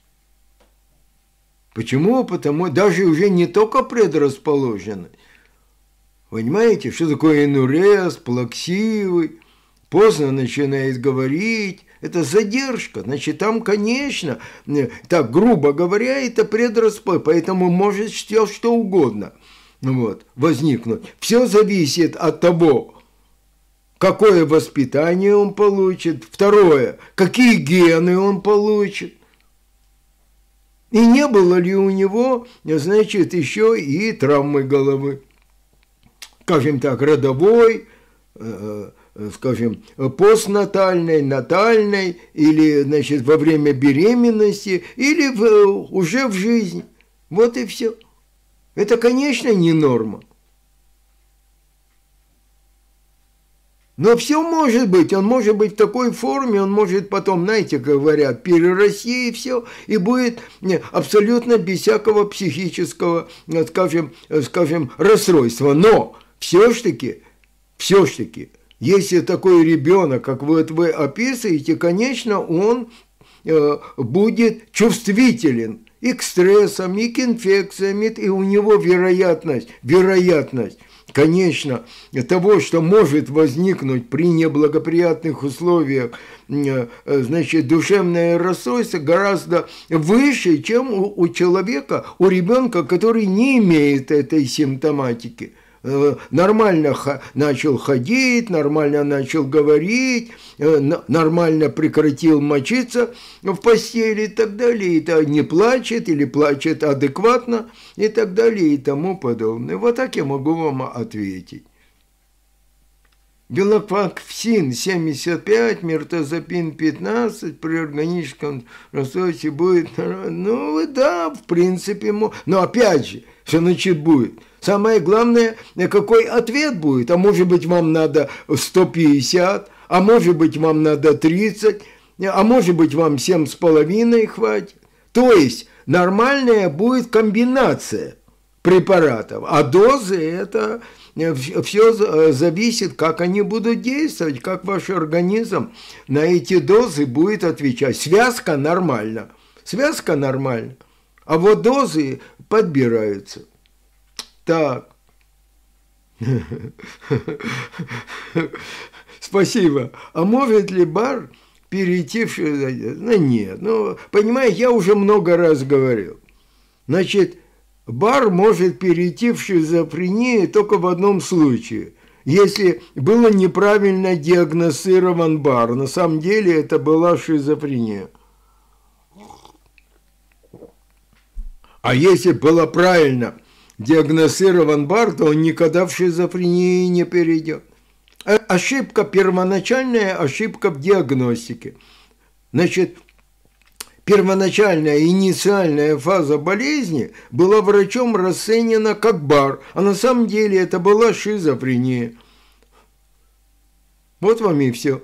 Почему? Потому даже уже не только предрасположенность. Понимаете, что такое энурез, плаксивый, поздно начинает говорить, это задержка. Значит, там, конечно, так грубо говоря, это предрасположенность, поэтому может все что угодно вот, возникнуть. Все зависит от того, какое воспитание он получит, второе, какие гены он получит. И не было ли у него, значит, еще и травмы головы, скажем так, родовой, скажем, постнатальной, натальной, или, значит, во время беременности, или уже в жизни. Вот и все. Это, конечно, не норма. Но все может быть, он может быть в такой форме, он может потом, знаете, говорят, перерасти и все, и будет абсолютно без всякого психического, скажем, расстройства. Но все-таки, если такой ребенок, как вот вы описываете, конечно, он будет чувствителен и к стрессам, и к инфекциям, и у него вероятность, конечно, того, что может возникнуть при неблагоприятных условиях, значит, душевное расстройство гораздо выше, чем у человека, у ребенка, который не имеет этой симптоматики. Нормально начал ходить, нормально начал говорить, нормально прекратил мочиться в постели и так далее, и не плачет или плачет адекватно и так далее и тому подобное. Вот так я могу вам ответить. Белофаксин 75, миртазапин 15, при органическом расстройстве будет, ну да, в принципе, но опять же, что значит будет? Самое главное, какой ответ будет. А может быть, вам надо 150, а может быть, вам надо 30, а может быть, вам 7,5 хватит. То есть, нормальная будет комбинация препаратов. А дозы, это все зависит, как они будут действовать, как ваш организм на эти дозы будет отвечать. Связка нормальна. А вот дозы подбираются. Так. Спасибо. А может ли бар перейти в шизофрению? Ну, нет. Ну, понимаете, я уже много раз говорил. Значит, бар может перейти в шизофрению только в одном случае. Если было неправильно диагностирован бар. На самом деле это была шизофрения. А если было правильно диагностирован бар, то он никогда в шизофрению не перейдет. Ошибка первоначальная, ошибка в диагностике. Значит, первоначальная инициальная фаза болезни была врачом расценена как бар, а на самом деле это была шизофрения. Вот вам и все.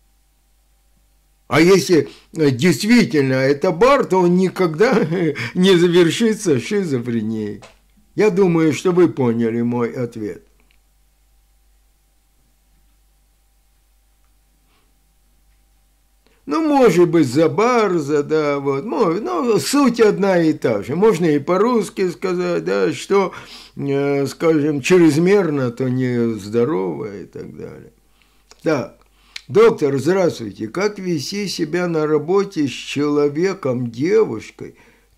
А если действительно это бар, то он никогда не завершится шизофренией. Я думаю, что вы поняли мой ответ. Ну, может быть, за барза, да, вот, но суть одна и та же. Можно и по-русски сказать, да, что, скажем, чрезмерно, то не здорово и так далее. Так, доктор, здравствуйте. Как вести себя на работе с человеком, девушкой,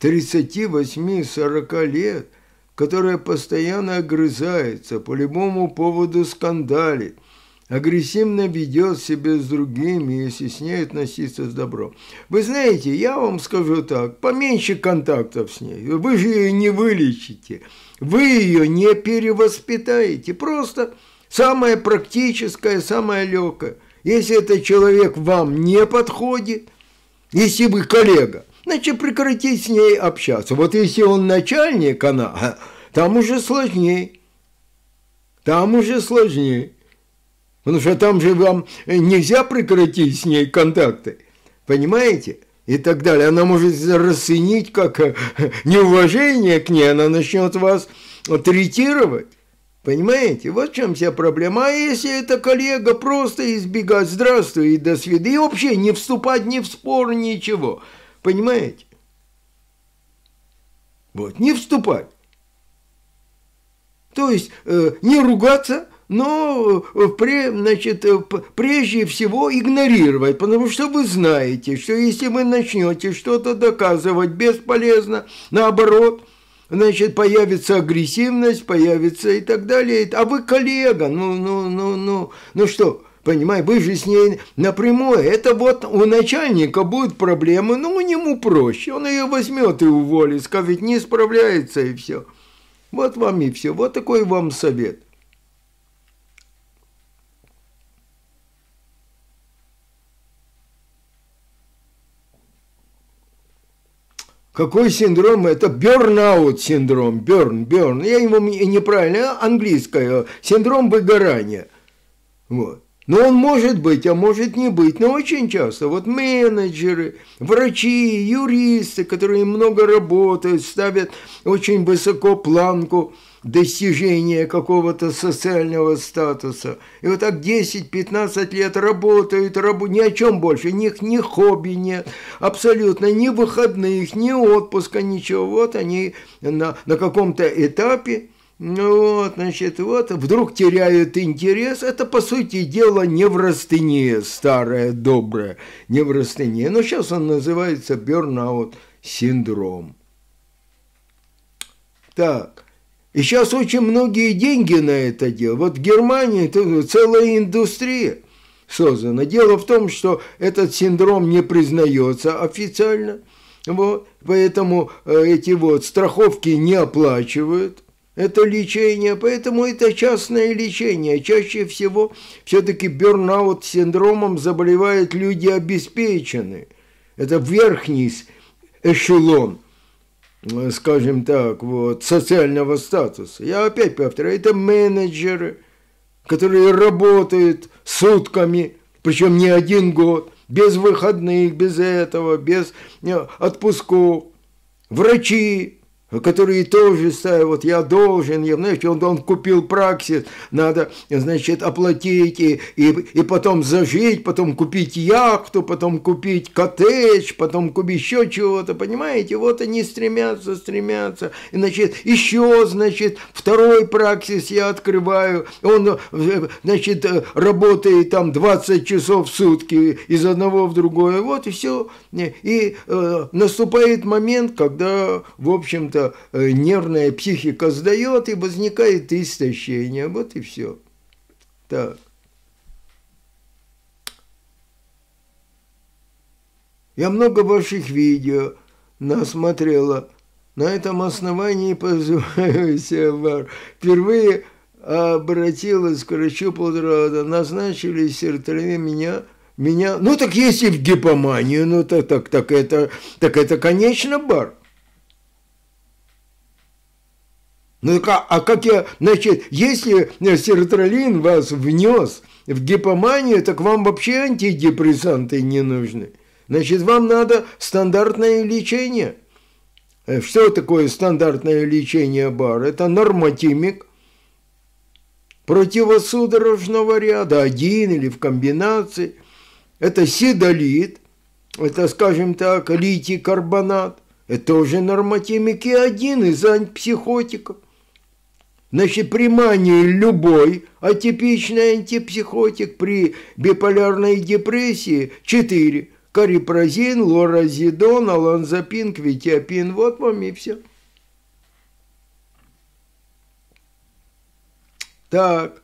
38-40 лет, которая постоянно огрызается, по любому поводу скандалит, агрессивно ведет себя с другими, если с ней относиться с добром? Вы знаете, я вам скажу так, поменьше контактов с ней. Вы же ее не вылечите, вы ее не перевоспитаете. Просто самое практическое, самое легкое. Если этот человек вам не подходит, если вы коллега, значит, прекратите с ней общаться. Вот если он начальник, она, там уже сложнее. Там уже сложнее. Потому что там же вам нельзя прекратить с ней контакты. Понимаете? И так далее. Она может расценить как неуважение к ней. Она начнет вас третировать. Понимаете? Вот в чем вся проблема. А если это коллега, просто избегать. Здравствуй и до свидания. И вообще не вступать ни в спор, ничего. Понимаете? Вот. Не вступать. То есть не ругаться, но значит, прежде всего игнорировать, потому что вы знаете, что если вы начнете что-то доказывать бесполезно, наоборот, значит, появится агрессивность, появится и так далее. А вы коллега, ну что, понимаете, вы же с ней напрямую. Это вот у начальника будут проблемы, но ему проще. Он ее возьмет и уволит, скажет, не справляется и все. Вот вам и все. Вот такой вам совет. Какой синдром? Это burnout синдром. Burn. Я ему неправильно, английское. Синдром выгорания. Вот. Но он может быть, а может не быть. Но очень часто вот менеджеры, врачи, юристы, которые много работают, ставят очень высоко планку достижения какого-то социального статуса. И вот так 10-15 лет работают, ни о чем больше. У них ни хобби нет, абсолютно ни выходных, ни отпуска, ничего. Вот они на каком-то этапе, вот, значит, вот, вдруг теряют интерес. Это, по сути дела, неврастения, старая, добрая неврастения. Но сейчас он называется burnout синдром. Так. И сейчас очень многие деньги на это дело. Вот в Германии целая индустрия создана. Дело в том, что этот синдром не признается официально. Вот, поэтому эти вот страховки не оплачивают это лечение. Поэтому это частное лечение. Чаще всего все-таки burnout синдромом заболевают люди обеспеченные. Это верхний эшелон, скажем так, вот, социального статуса. Я опять повторяю, это менеджеры, которые работают сутками, причем не один год, без выходных, без этого, без отпусков. Врачи, которые тоже ставят, вот я должен, знаете, он купил праксис, надо, значит, оплатить и потом зажить, потом купить яхту, потом купить коттедж, потом купить еще чего-то, понимаете, вот они стремятся, и, значит, еще, значит, второй праксис я открываю, он, значит, работает там 20 часов в сутки из одного в другое, вот и все, и наступает момент, когда, в общем-то, нервная психика сдает, и возникает истощение. Вот и все. Так. Я много ваших видео насмотрела. На этом основании позываю себя. Впервые обратилась к врачу полтора, назначили серотонин меня. Ну так если в гипоманию, ну так это конечно бар. Ну, а как я, значит, если серотонин вас внес в гипоманию, так вам вообще антидепрессанты не нужны. Значит, вам надо стандартное лечение. Что такое стандартное лечение БАР? Это нормотимик противосудорожного ряда, один или в комбинации. Это сидолит, это, скажем так, литий карбонат. Это тоже нормотимик и один из антипсихотиков. Значит, при мании любой атипичный антипсихотик, при биполярной депрессии 4. Карипразин, лоразидон, оланзапин, кветиапин. Вот вам и все. Так.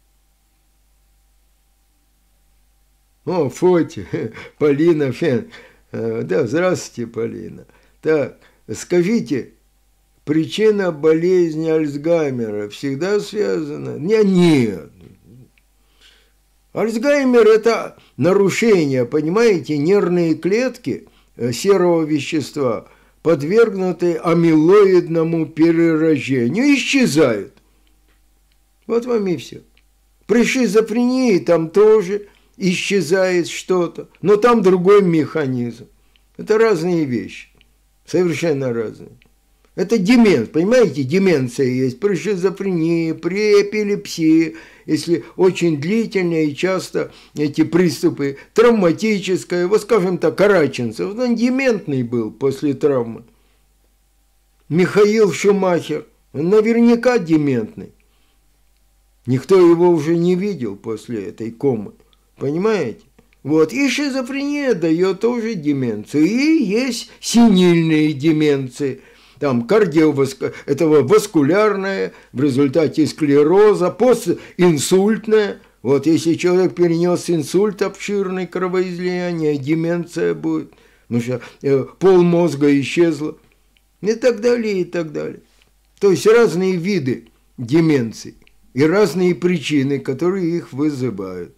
О, Фотя, Полина Фен. Да, здравствуйте, Полина. Так, скажите, причина болезни Альцгеймера всегда связана? Нет. Альцгеймер – это нарушение, понимаете, нервные клетки серого вещества, подвергнутые амилоидному перерождению, исчезают. Вот вам и все. При шизофрении там тоже исчезает что-то, но там другой механизм. Это разные вещи, совершенно разные. Это деменция, понимаете, деменция есть при шизофрении, при эпилепсии, если очень длительные и часто эти приступы, травматическое, вот скажем так, Караченцев, он дементный был после травмы. Михаил Шумахер, он наверняка дементный. Никто его уже не видел после этой комы, понимаете? Вот, и шизофрения дает тоже деменцию, и есть сенильные деменции. Там этого васкулярное в результате склероза, постинсультное. Вот если человек перенес инсульт, обширное кровоизлияние, деменция будет, потому что полмозга исчезло. И так далее, и так далее. То есть разные виды деменции и разные причины, которые их вызывают.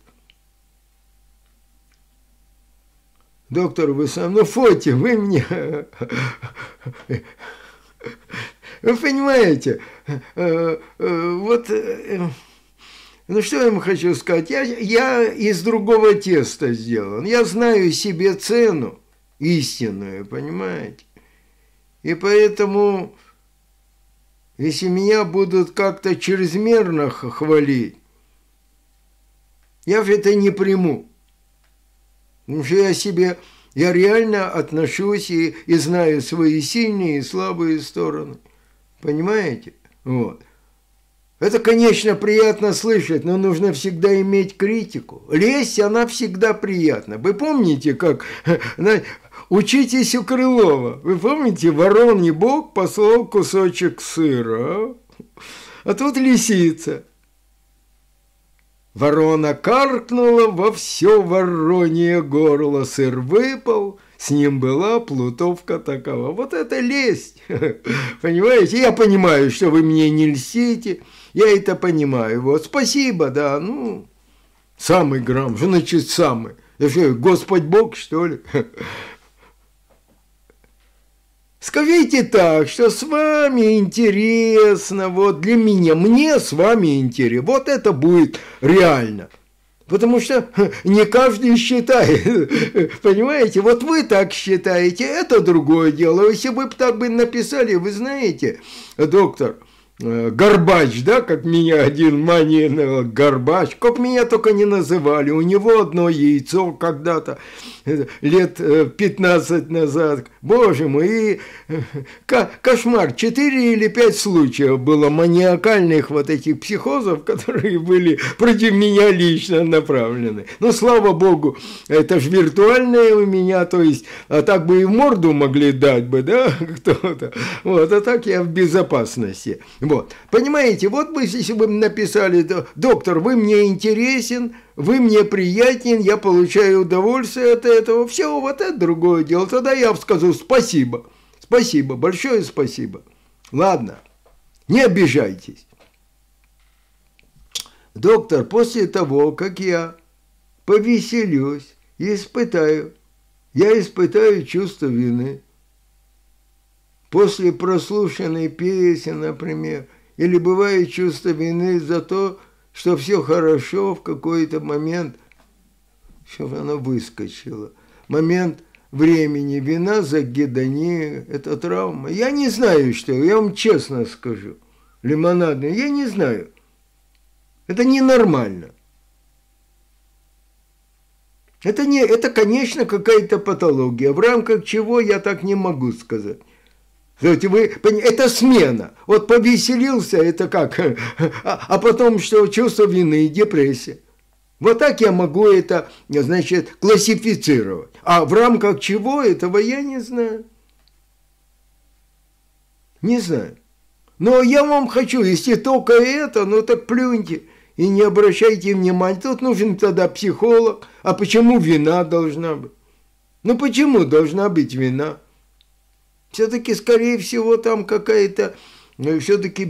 Доктор, вы сам, ну, Фотя, вы мне... Вы понимаете, вот, ну что я вам хочу сказать, я из другого теста сделан, я знаю себе цену истинную, понимаете, и поэтому, если меня будут как-то чрезмерно хвалить, я же это не приму, потому что я реально отношусь и знаю свои сильные и слабые стороны. Понимаете? Вот. Это, конечно, приятно слышать, но нужно всегда иметь критику. Лесть, она всегда приятна. Вы помните, как... Учитесь у Крылова. Вы помните, вороний бог послал кусочек сыра, а тут лисица. Ворона каркнула во все воронье горло, сыр выпал, с ним была плутовка такова. Вот это лесть, понимаете? Я понимаю, что вы мне не льстите, я это понимаю. Вот, спасибо, да, ну, самый грамм, что значит самый? Это что, Господь Бог, что ли? Скажите так, что с вами интересно, вот для меня, мне с вами интересно, вот это будет реально. Потому что не каждый считает, понимаете, вот вы так считаете, это другое дело. Если вы так бы написали, вы знаете, доктор Горбач, да, как меня один манил, Горбач, как меня только не называли, у него одно яйцо когда-то, лет 15 назад, боже мой, и кошмар, 4 или 5 случаев было маниакальных вот этих психозов, которые были против меня лично направлены. Но, слава богу, это же виртуальное у меня, то есть, а так бы и в морду могли дать бы, да, кто-то, вот, а так я в безопасности. Вот, понимаете, вот вы, если бы написали, доктор, вы мне интересен, вы мне приятен, я получаю удовольствие от этого, все, вот это другое дело, тогда я скажу спасибо, спасибо, большое спасибо. Ладно, не обижайтесь. Доктор, после того, как я повеселюсь, я испытаю чувство вины. После прослушанной песен, например, или бывает чувство вины за то, что все хорошо в какой-то момент, чтобы оно выскочило. Момент времени вина за гидонию – это травма. Я не знаю, что, я вам честно скажу. Лимонадный, я не знаю. Это ненормально. Это, конечно, какая-то патология, в рамках чего я так не могу сказать. Это смена. Вот повеселился, это как? А потом что? Чувство вины, депрессия. Вот так я могу это, значит, классифицировать. А в рамках чего этого я не знаю. Не знаю. Но я вам хочу, если только это, ну так плюньте. И не обращайте внимания. Тут нужен тогда психолог. А почему вина должна быть? Ну почему должна быть вина? Все-таки, скорее всего, там какая-то... Все-таки,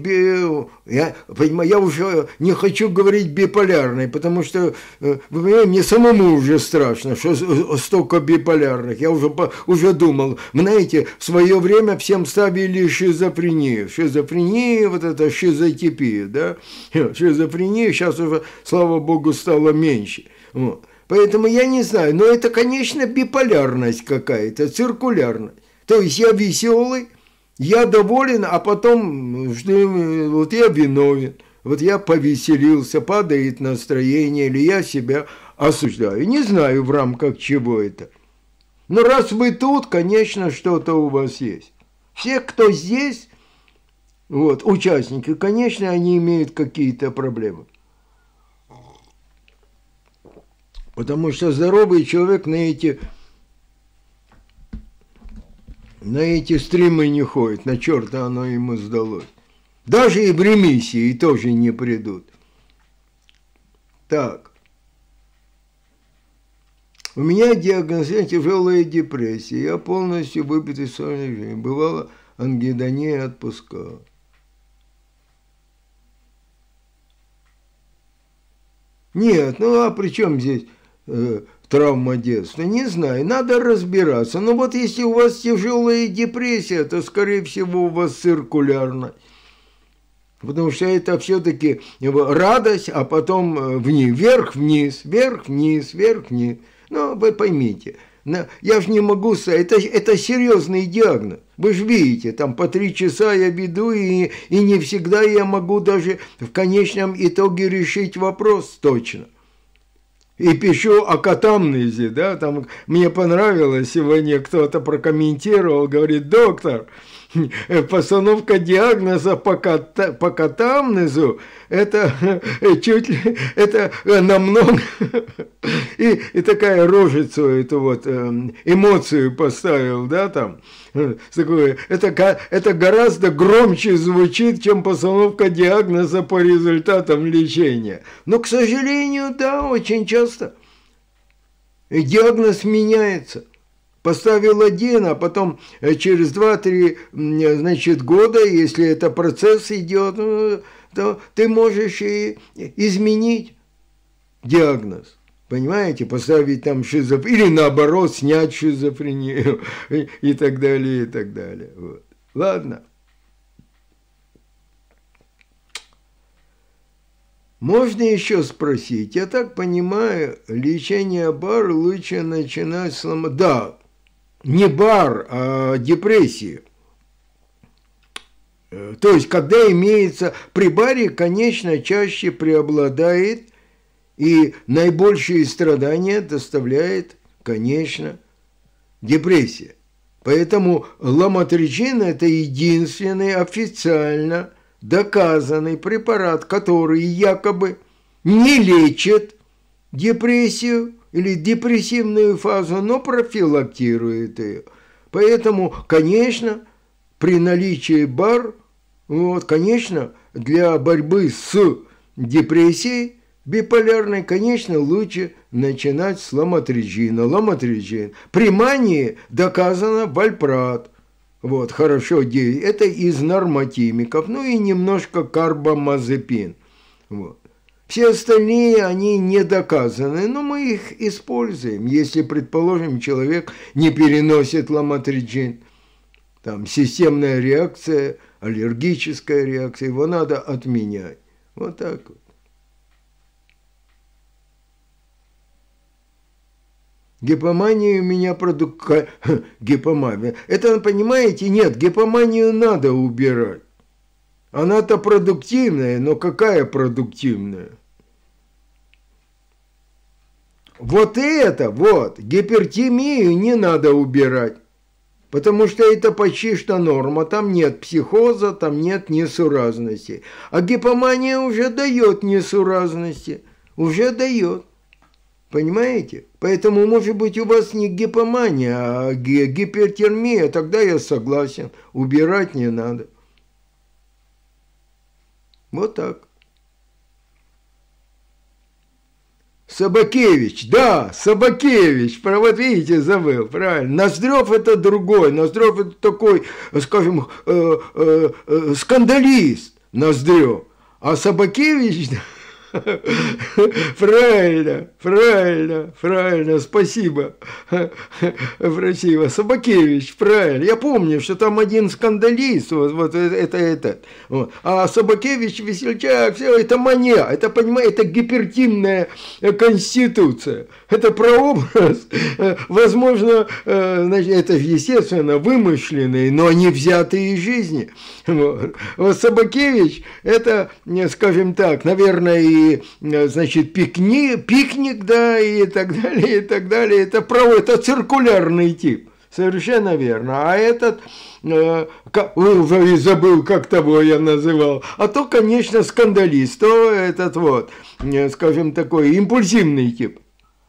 я уже не хочу говорить биполярной, потому что, вы понимаете, мне самому уже страшно, что столько биполярных. Я уже думал, знаете, в свое время всем ставили шизофрению. Шизофрения, вот это шизотипия, да? Шизофрения сейчас уже, слава богу, стало меньше. Вот. Поэтому я не знаю, но это, конечно, биполярность какая-то, циркулярность. То есть я веселый, я доволен, а потом вот я виновен, вот я повеселился, падает настроение, или я себя осуждаю. Не знаю, в рамках чего это. Но раз вы тут, конечно, что-то у вас есть. Все, кто здесь, вот, участники, конечно, они имеют какие-то проблемы. Потому что здоровый человек на эти стримы не ходит, на черта оно ему сдалось. Даже и в ремиссии тоже не придут. Так. У меня диагнозирована тяжелая депрессия. Я полностью выбит из своей жизни. Бывало, ангидония отпускала. Нет, ну а при чем здесь... травма детства, не знаю, надо разбираться. Но вот если у вас тяжелая депрессия, то, скорее всего, у вас циркулярно. Потому что это все-таки радость, а потом вверх-вниз, вверх-вниз, вверх-вниз. Ну, вы поймите, я же не могу сказать, это серьезный диагноз. Вы же видите, там по 3 часа я веду, и не всегда я могу даже в конечном итоге решить вопрос точно. И пишу о катамнезе, да, там мне понравилось, сегодня кто-то прокомментировал, говорит, доктор, постановка диагноза по катамнезу, это чуть ли, это намного, и такая рожицу, эту вот эмоцию поставил, да, там, такое, это гораздо громче звучит, чем постановка диагноза по результатам лечения. Но, к сожалению, да, очень часто диагноз меняется. Поставил один, а потом через 2-3, значит, года, если это процесс идет, то ты можешь и изменить диагноз. Понимаете, поставить там шизофрению, или наоборот, снять шизофрению, и так далее, и так далее. Вот. Ладно. Можно еще спросить, я так понимаю, лечение БАР лучше начинать с Да, не БАР, а депрессии. То есть, когда имеется при БАРе, конечно, чаще преобладает и наибольшие страдания доставляет, конечно, депрессия. Поэтому ламотриджин – это единственный официально доказанный препарат, который якобы не лечит депрессию или депрессивную фазу, но профилактирует ее. Поэтому, конечно, при наличии БАР, вот, конечно, для борьбы с депрессией биполярной, конечно, лучше начинать с ламотриджина. Ламотриджин. При мании доказано вальпрат. Вот, хорошо действует. Это из нормотимиков. Ну и немножко карбамазепин. Вот. Все остальные, они не доказаны, но мы их используем. Если, предположим, человек не переносит ламотриджин, там системная реакция, аллергическая реакция, его надо отменять. Вот так вот. Гипомания у меня гипомания. Это, понимаете, нет, гипоманию надо убирать. Она-то продуктивная, но какая продуктивная? Вот это, вот, гипертимию не надо убирать. Потому что это почти что норма, там нет психоза, там нет несуразности. А гипомания уже дает несуразности, уже дает. Понимаете? Поэтому, может быть, у вас не гипомания, а гипертермия, тогда я согласен, убирать не надо. Вот так. Собакевич, да, Собакевич, вот видите, забыл, правильно. Ноздрев это другой, Ноздрев это такой, скажем, скандалист, Ноздрев. А Собакевич, правильно, спасибо, Собакевич, правильно. Я помню, что там один скандалист, вот это этот. Вот. А Собакевич, Весельчак, все это мания, это, понимаете, это гипертимная конституция. Это прообраз, возможно, значит, это, естественно, вымышленные, но они взятые из жизни. Вот. Вот Собакевич, это, скажем так, наверное, и, значит, пикник, да, и так далее, и так далее. Это циркулярный тип, совершенно верно. А этот, уже забыл, как того я называл, а то, конечно, скандалист, то этот вот, скажем, такой импульсивный тип.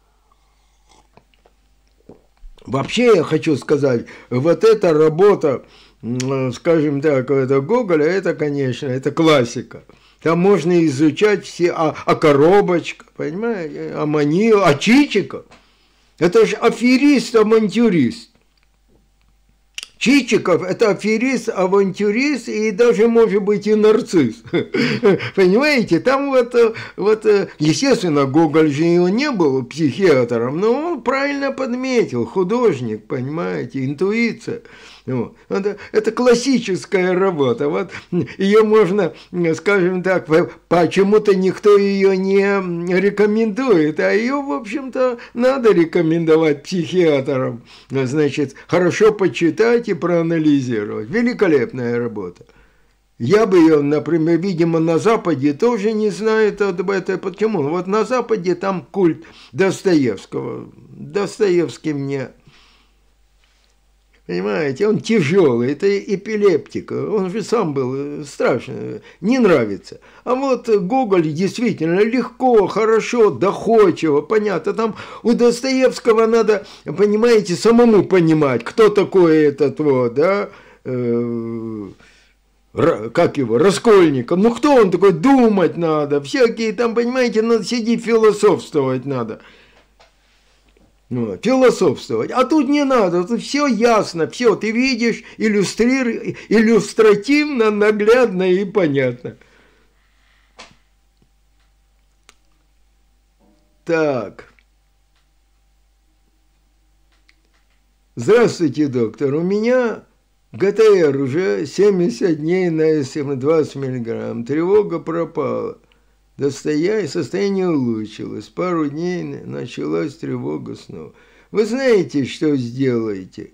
Вообще, я хочу сказать, вот эта работа, скажем так, это Гоголя, это, конечно, это классика. Там можно изучать все, коробочка, понимаете, Манил, Чичиков. Это же аферист-авантюрист. Чичиков – это аферист, авантюрист и даже, может быть, и нарцисс. Понимаете, там вот, естественно, Гоголь же его не был психиатром, но он правильно подметил, художник, понимаете, интуиция. Вот. Это классическая работа. Вот ее можно, скажем так, почему-то никто ее не рекомендует, а ее, в общем-то, надо рекомендовать психиатрам. Значит, хорошо почитать и проанализировать. Великолепная работа. Я бы ее, например, видимо, на Западе тоже не знают об этом. Почему? Вот на Западе там культ Достоевского. Достоевский мне... Понимаете, он тяжелый, это эпилептик, он же сам был страшно, не нравится. А вот Гоголь действительно легко, хорошо, доходчиво, понятно. Там у Достоевского надо, понимаете, самому понимать, кто такой этот вот, да, как его, Раскольников. Ну кто он такой, думать надо, всякие там, понимаете, надо сидеть философствовать надо. Вот, философствовать. А тут не надо, тут все ясно, все ты видишь, иллюстративно, наглядно и понятно. Так. Здравствуйте, доктор. У меня ГТР уже 70 дней на 20 миллиграмм. Тревога пропала. Состояние улучшилось. Пару дней началась тревога снова. Вы знаете, что сделаете?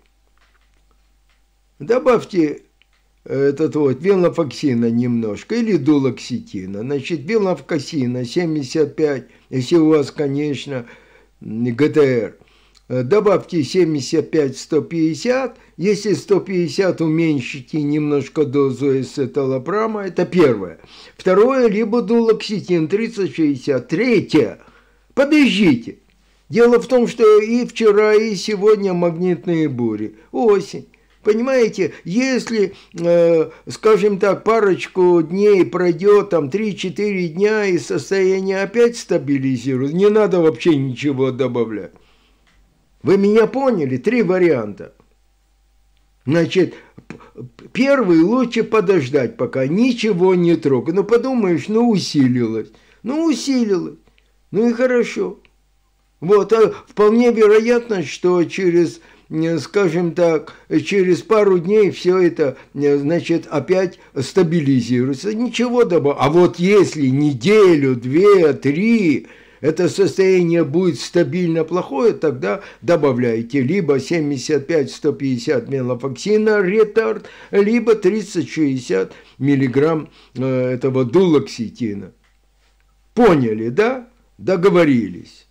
Добавьте этот вот венлофоксина немножко или дулоксетина. Значит, венлофоксина 75, если у вас, конечно, ГТР. Добавьте 75-150, если 150 уменьшите немножко дозу эсцеталопрама, это первое. Второе, либо дулоксетин 30-60. Третье, подождите. Дело в том, что и вчера, и сегодня магнитные бури. Осень. Понимаете, если, скажем так, парочку дней пройдет, там 3-4 дня, и состояние опять стабилизируется, не надо вообще ничего добавлять. Вы меня поняли? 3 варианта. Значит, первый лучше подождать, пока ничего не трогай. Ну, подумаешь, усилилось. Усилилось. Ну и хорошо. Вот, а вполне вероятно, что через, скажем так, через пару дней все это, значит, опять стабилизируется. Ничего добавить. А вот если неделю, 2, 3... это состояние будет стабильно плохое, тогда добавляйте либо 75-150 мелофоксина ретард, либо 30-60 миллиграмм этого дулоксетина. Поняли, да? Договорились.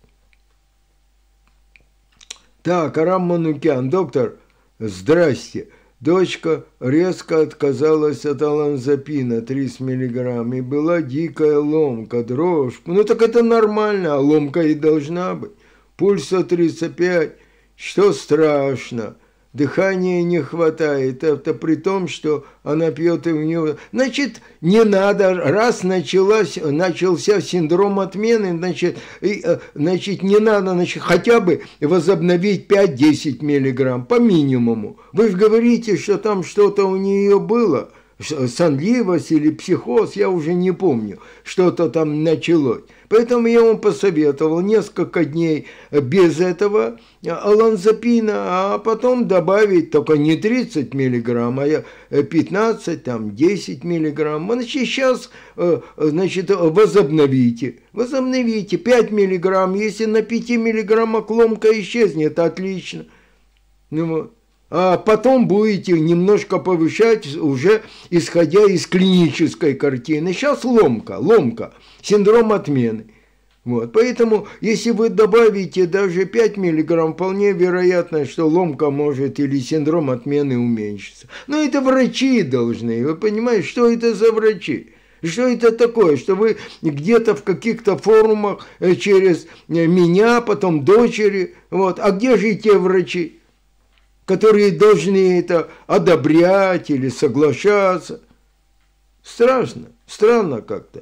Так, Арам Манукян, доктор, здрасте. Дочка резко отказалась от оланзапина 30 миллиграмм, и была дикая ломка, дрожь. Ну так это нормально, а ломка и должна быть. Пульс 135, что страшно. Дыхания не хватает, это при том, что она пьет и у нее... Значит, не надо, раз начался синдром отмены, значит, не надо хотя бы возобновить 5-10 миллиграмм по минимуму. Вы же говорите, что там что-то у нее было, сонливость или психоз, я уже не помню, что-то там началось. Поэтому я вам посоветовал несколько дней без этого оланзапина, а потом добавить только не 30 миллиграмм, а 15, там, 10 миллиграмм. Значит, сейчас, возобновите 5 миллиграмм, если на 5 миллиграммах ломка исчезнет, отлично. Ну, вот. А потом будете немножко повышать, уже исходя из клинической картины. Сейчас ломка, синдром отмены. Вот. Поэтому, если вы добавите даже 5 миллиграмм, вполне вероятно, что ломка может или синдром отмены уменьшиться. Но это врачи должны, вы понимаете, что это за врачи? Что это такое, что вы где-то в каких-то форумах через меня, потом дочери, вот. А где же те врачи, которые должны это одобрять или соглашаться? Странно как-то.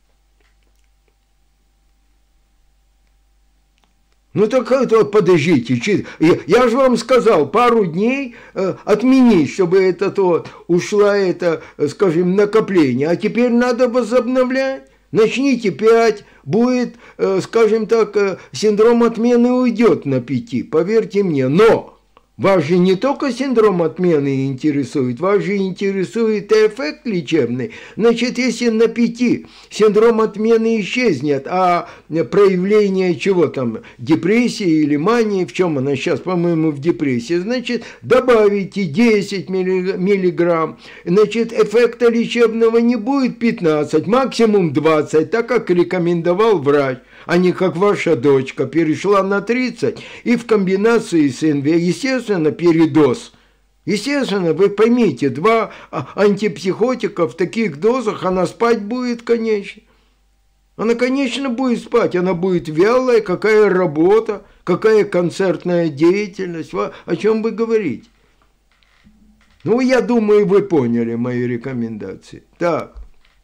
Ну так это, подождите, я же вам сказал, пару дней отменить, чтобы ушла скажем, накопление, а теперь надо возобновлять. Начните 5, будет, скажем так, синдром отмены уйдет на 5, поверьте мне, но... Вас же не только синдром отмены интересует, вас же интересует и эффект лечебный. Значит, если на 5 синдром отмены исчезнет, а проявление чего там, депрессии или мании, в чем она сейчас, по-моему, в депрессии, значит, добавите 10 миллиграмм, значит, эффекта лечебного не будет 15, максимум 20, так как рекомендовал врач. А не как ваша дочка перешла на 30 и в комбинации с НВ, естественно, передоз. Естественно, вы поймите, 2 антипсихотика в таких дозах, она спать будет, конечно. Она, конечно, будет спать, она будет вялая, какая работа, какая концертная деятельность, о чем вы говорите. Ну, я думаю, вы поняли мои рекомендации. Так.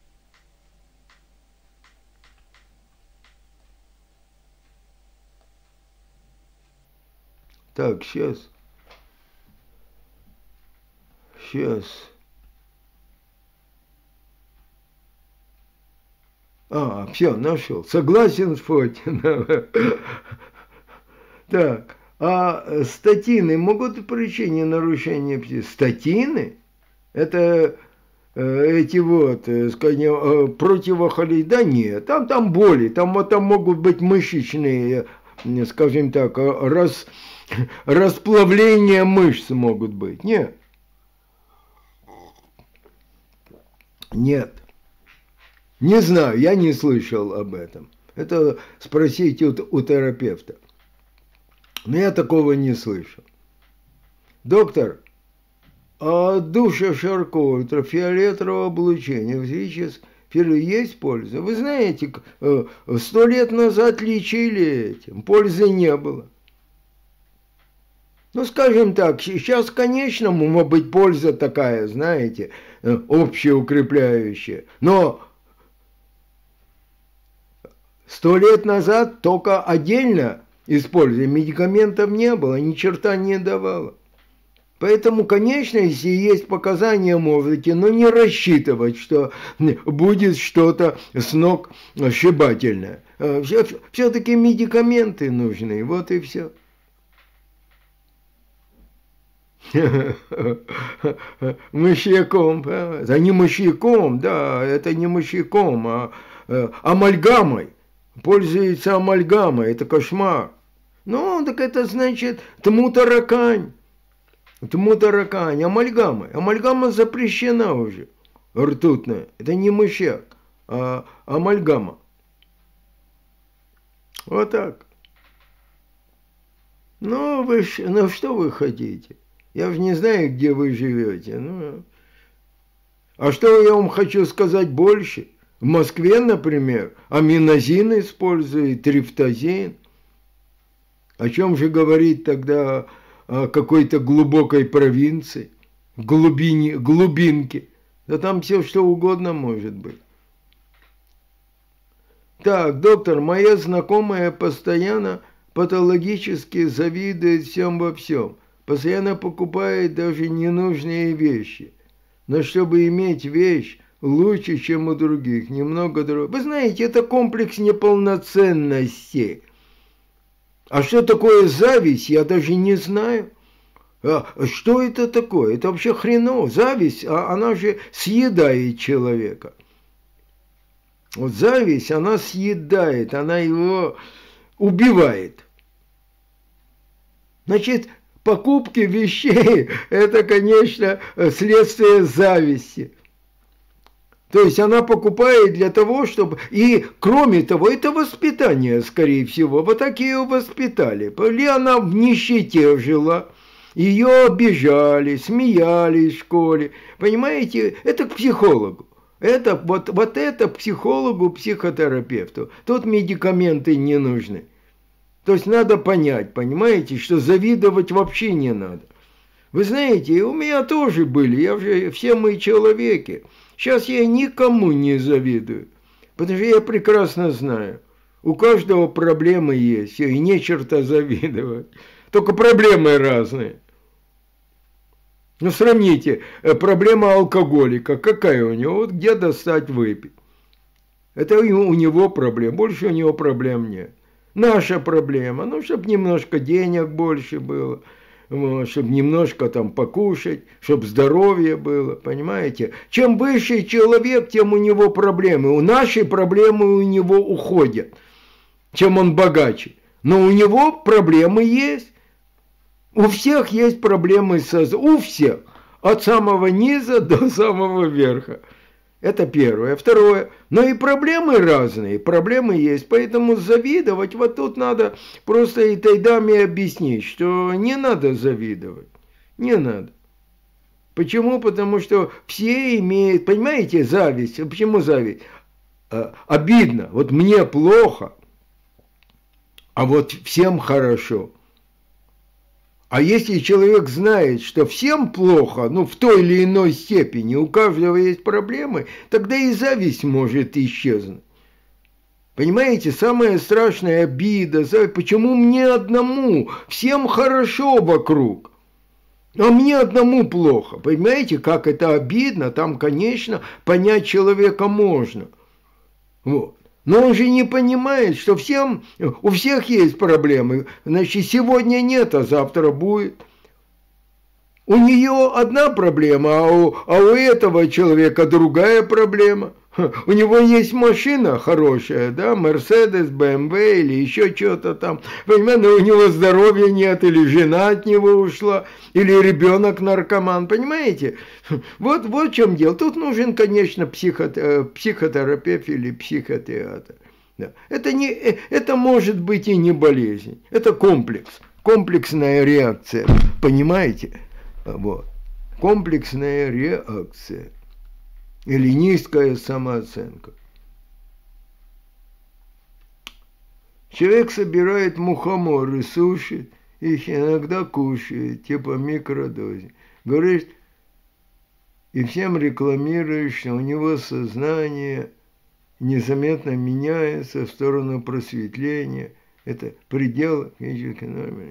Так, сейчас. Все, нашел. Согласен с Фотином. Так, а статины могут причине нарушения психики? Статины? Это скажем, противохолей? Да нет, там боли, там могут быть мышечные, скажем так, расплавления мышц могут быть. Нет. Не знаю, я не слышал об этом. Это спросите у терапевта. Но я такого не слышал. Доктор, а душа Шарко, ультрафиолетового облучения есть польза? Вы знаете, 100 лет назад лечили этим, пользы не было. Ну, скажем так, сейчас, конечно, может быть польза такая, знаете, общеукрепляющая, но 100 лет назад только отдельно использовали, медикаментов не было, ни черта не давало. Поэтому, конечно, если есть показания, можете, но не рассчитывать, что будет что-то сногсшибательное. Все-таки медикаменты нужны, вот и все. Мышьяком, это не мышьяком, да, это не мышьяком, а амальгамой. пользуется амальгамой, это кошмар. Ну, так это значит тму-таракань. Тму-таракань, амальгама. Амальгама запрещена уже, ртутная. Это не мышьяк, а амальгама. Вот так. Ну, ну что вы хотите? Я же не знаю, где вы живете. Ну, а что я вам хочу сказать больше? В Москве, например, аминозин используют, трифтазин. О чем же говорить тогда о какой-то глубокой провинции, глубинке? Да там все что угодно может быть. Так, доктор, моя знакомая постоянно патологически завидует всем во всем. Постоянно покупает даже ненужные вещи. Но чтобы иметь вещь лучше, чем у других, немного других. Вы знаете, это комплекс неполноценности. А что такое зависть, я даже не знаю. Что это такое? Это вообще хреново. Зависть, она же съедает человека. Вот зависть, она съедает, она его убивает. Значит, покупки вещей – это, конечно, следствие зависти. То есть она покупает для того, чтобы... И, кроме того, это воспитание, скорее всего. Вот так ее воспитали. Или она в нищете жила, ее обижали, смеялись в школе. Понимаете, это к психологу. Это, вот это к психологу, психотерапевту. Тут медикаменты не нужны. То есть надо понять, понимаете, что завидовать вообще не надо. Вы знаете, у меня тоже были, все мы человеки. Сейчас я никому не завидую, потому что я прекрасно знаю, у каждого проблемы есть, и не черта завидовать, только проблемы разные. Ну, сравните, проблема алкоголика, какая у него, вот где достать выпить. Это у него проблема, больше у него проблем нет. Наша проблема, ну, чтобы немножко денег больше было, чтобы немножко там покушать, чтобы здоровье было, понимаете? Чем выше человек, тем у него проблемы. У нашей проблемы у него уходят, чем он богаче. Но у него проблемы есть. У всех есть проблемы у всех. От самого низа до самого верха. Это первое. Второе. Но и проблемы разные. Проблемы есть. Поэтому завидовать, вот тут надо просто этой даме объяснить, что не надо завидовать. Не надо. Почему? Потому что все имеют, понимаете, зависть. Почему зависть? Обидно. Вот мне плохо, а вот всем хорошо. А если человек знает, что всем плохо, ну, в той или иной степени, у каждого есть проблемы, тогда и зависть может исчезнуть. Понимаете, самая страшная обида, зависть, почему мне одному, всем хорошо вокруг, а мне одному плохо. Понимаете, как это обидно, там, конечно, понять человека можно. Вот. Но он же не понимает, что у всех есть проблемы. Значит, сегодня нет, а завтра будет. У нее одна проблема, а у этого человека другая проблема. У него есть машина хорошая, да, Мерседес, БМВ или еще что-то там. Понимаете, но у него здоровья нет, или жена от него ушла, или ребенок наркоман, понимаете? Вот в чем дело. Тут нужен, конечно, психотерапевт или психотеатр. Да. Это может быть и не болезнь, это комплекс, комплексная реакция, понимаете? Вот. Комплексная реакция. Или низкая самооценка. Человек собирает мухоморы, сушит, их иногда кушает, типа микродозе. Говорит, и всем рекламирует, что у него сознание незаметно меняется в сторону просветления. Это предел физической нормы.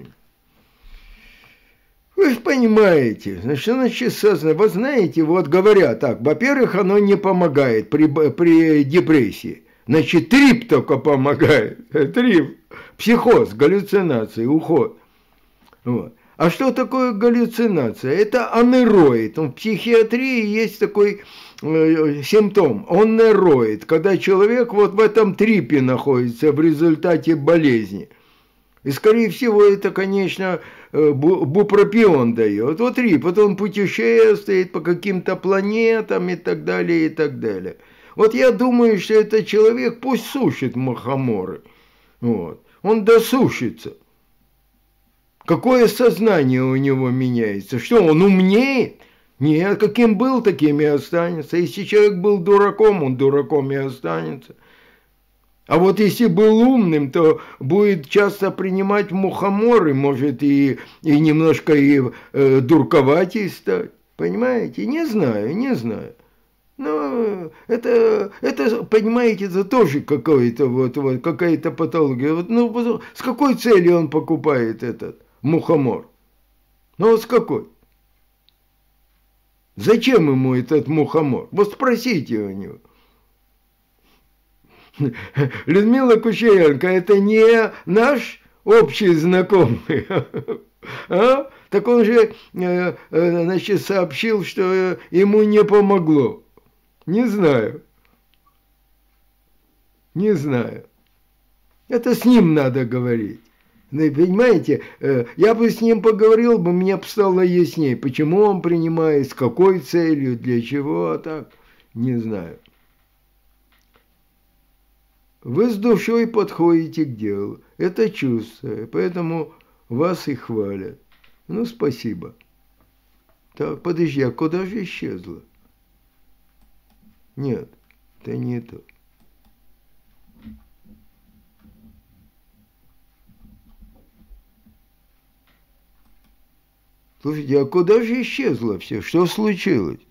Вы же понимаете, значит, сознание. Вот знаете, вот говорят так, во-первых, оно не помогает при депрессии. Значит, трип только помогает. Трип, психоз, галлюцинации, уход. Вот. А что такое галлюцинация? Это анероид. В психиатрии есть такой симптом, оннероид, когда человек вот в этом трипе находится в результате болезни. И, скорее всего, это, конечно, бупропион дает. Вот трип, вот он путешествует по каким-то планетам и так далее, и так далее. Вот я думаю, что этот человек пусть сушит мухоморы. Вот. Он досушится. Какое сознание у него меняется? Что, он умнеет? Нет, каким был, таким и останется. Если человек был дураком, он дураком и останется. А вот если был умным, то будет часто принимать мухоморы, может и немножко дурковатей стать. Понимаете? Не знаю, не знаю. Но это, понимаете, это тоже какая-то какая-то патология. Ну, с какой целью он покупает этот мухомор? Ну, вот с какой? Зачем ему этот мухомор? Вот спросите у него. Людмила Кучеренко, это не наш общий знакомый, а? Так он же, значит, сообщил, что ему не помогло. Не знаю. Не знаю. Это с ним надо говорить. Понимаете, я бы с ним поговорил, бы мне бы стало яснее, почему он принимает, с какой целью, для чего, а так, не знаю. Вы с душой подходите к делу, это чувство, поэтому вас и хвалят. Ну, спасибо. Так, подожди, а куда же исчезла? Нет, это не то. Слушайте, а куда же исчезло все? Что случилось?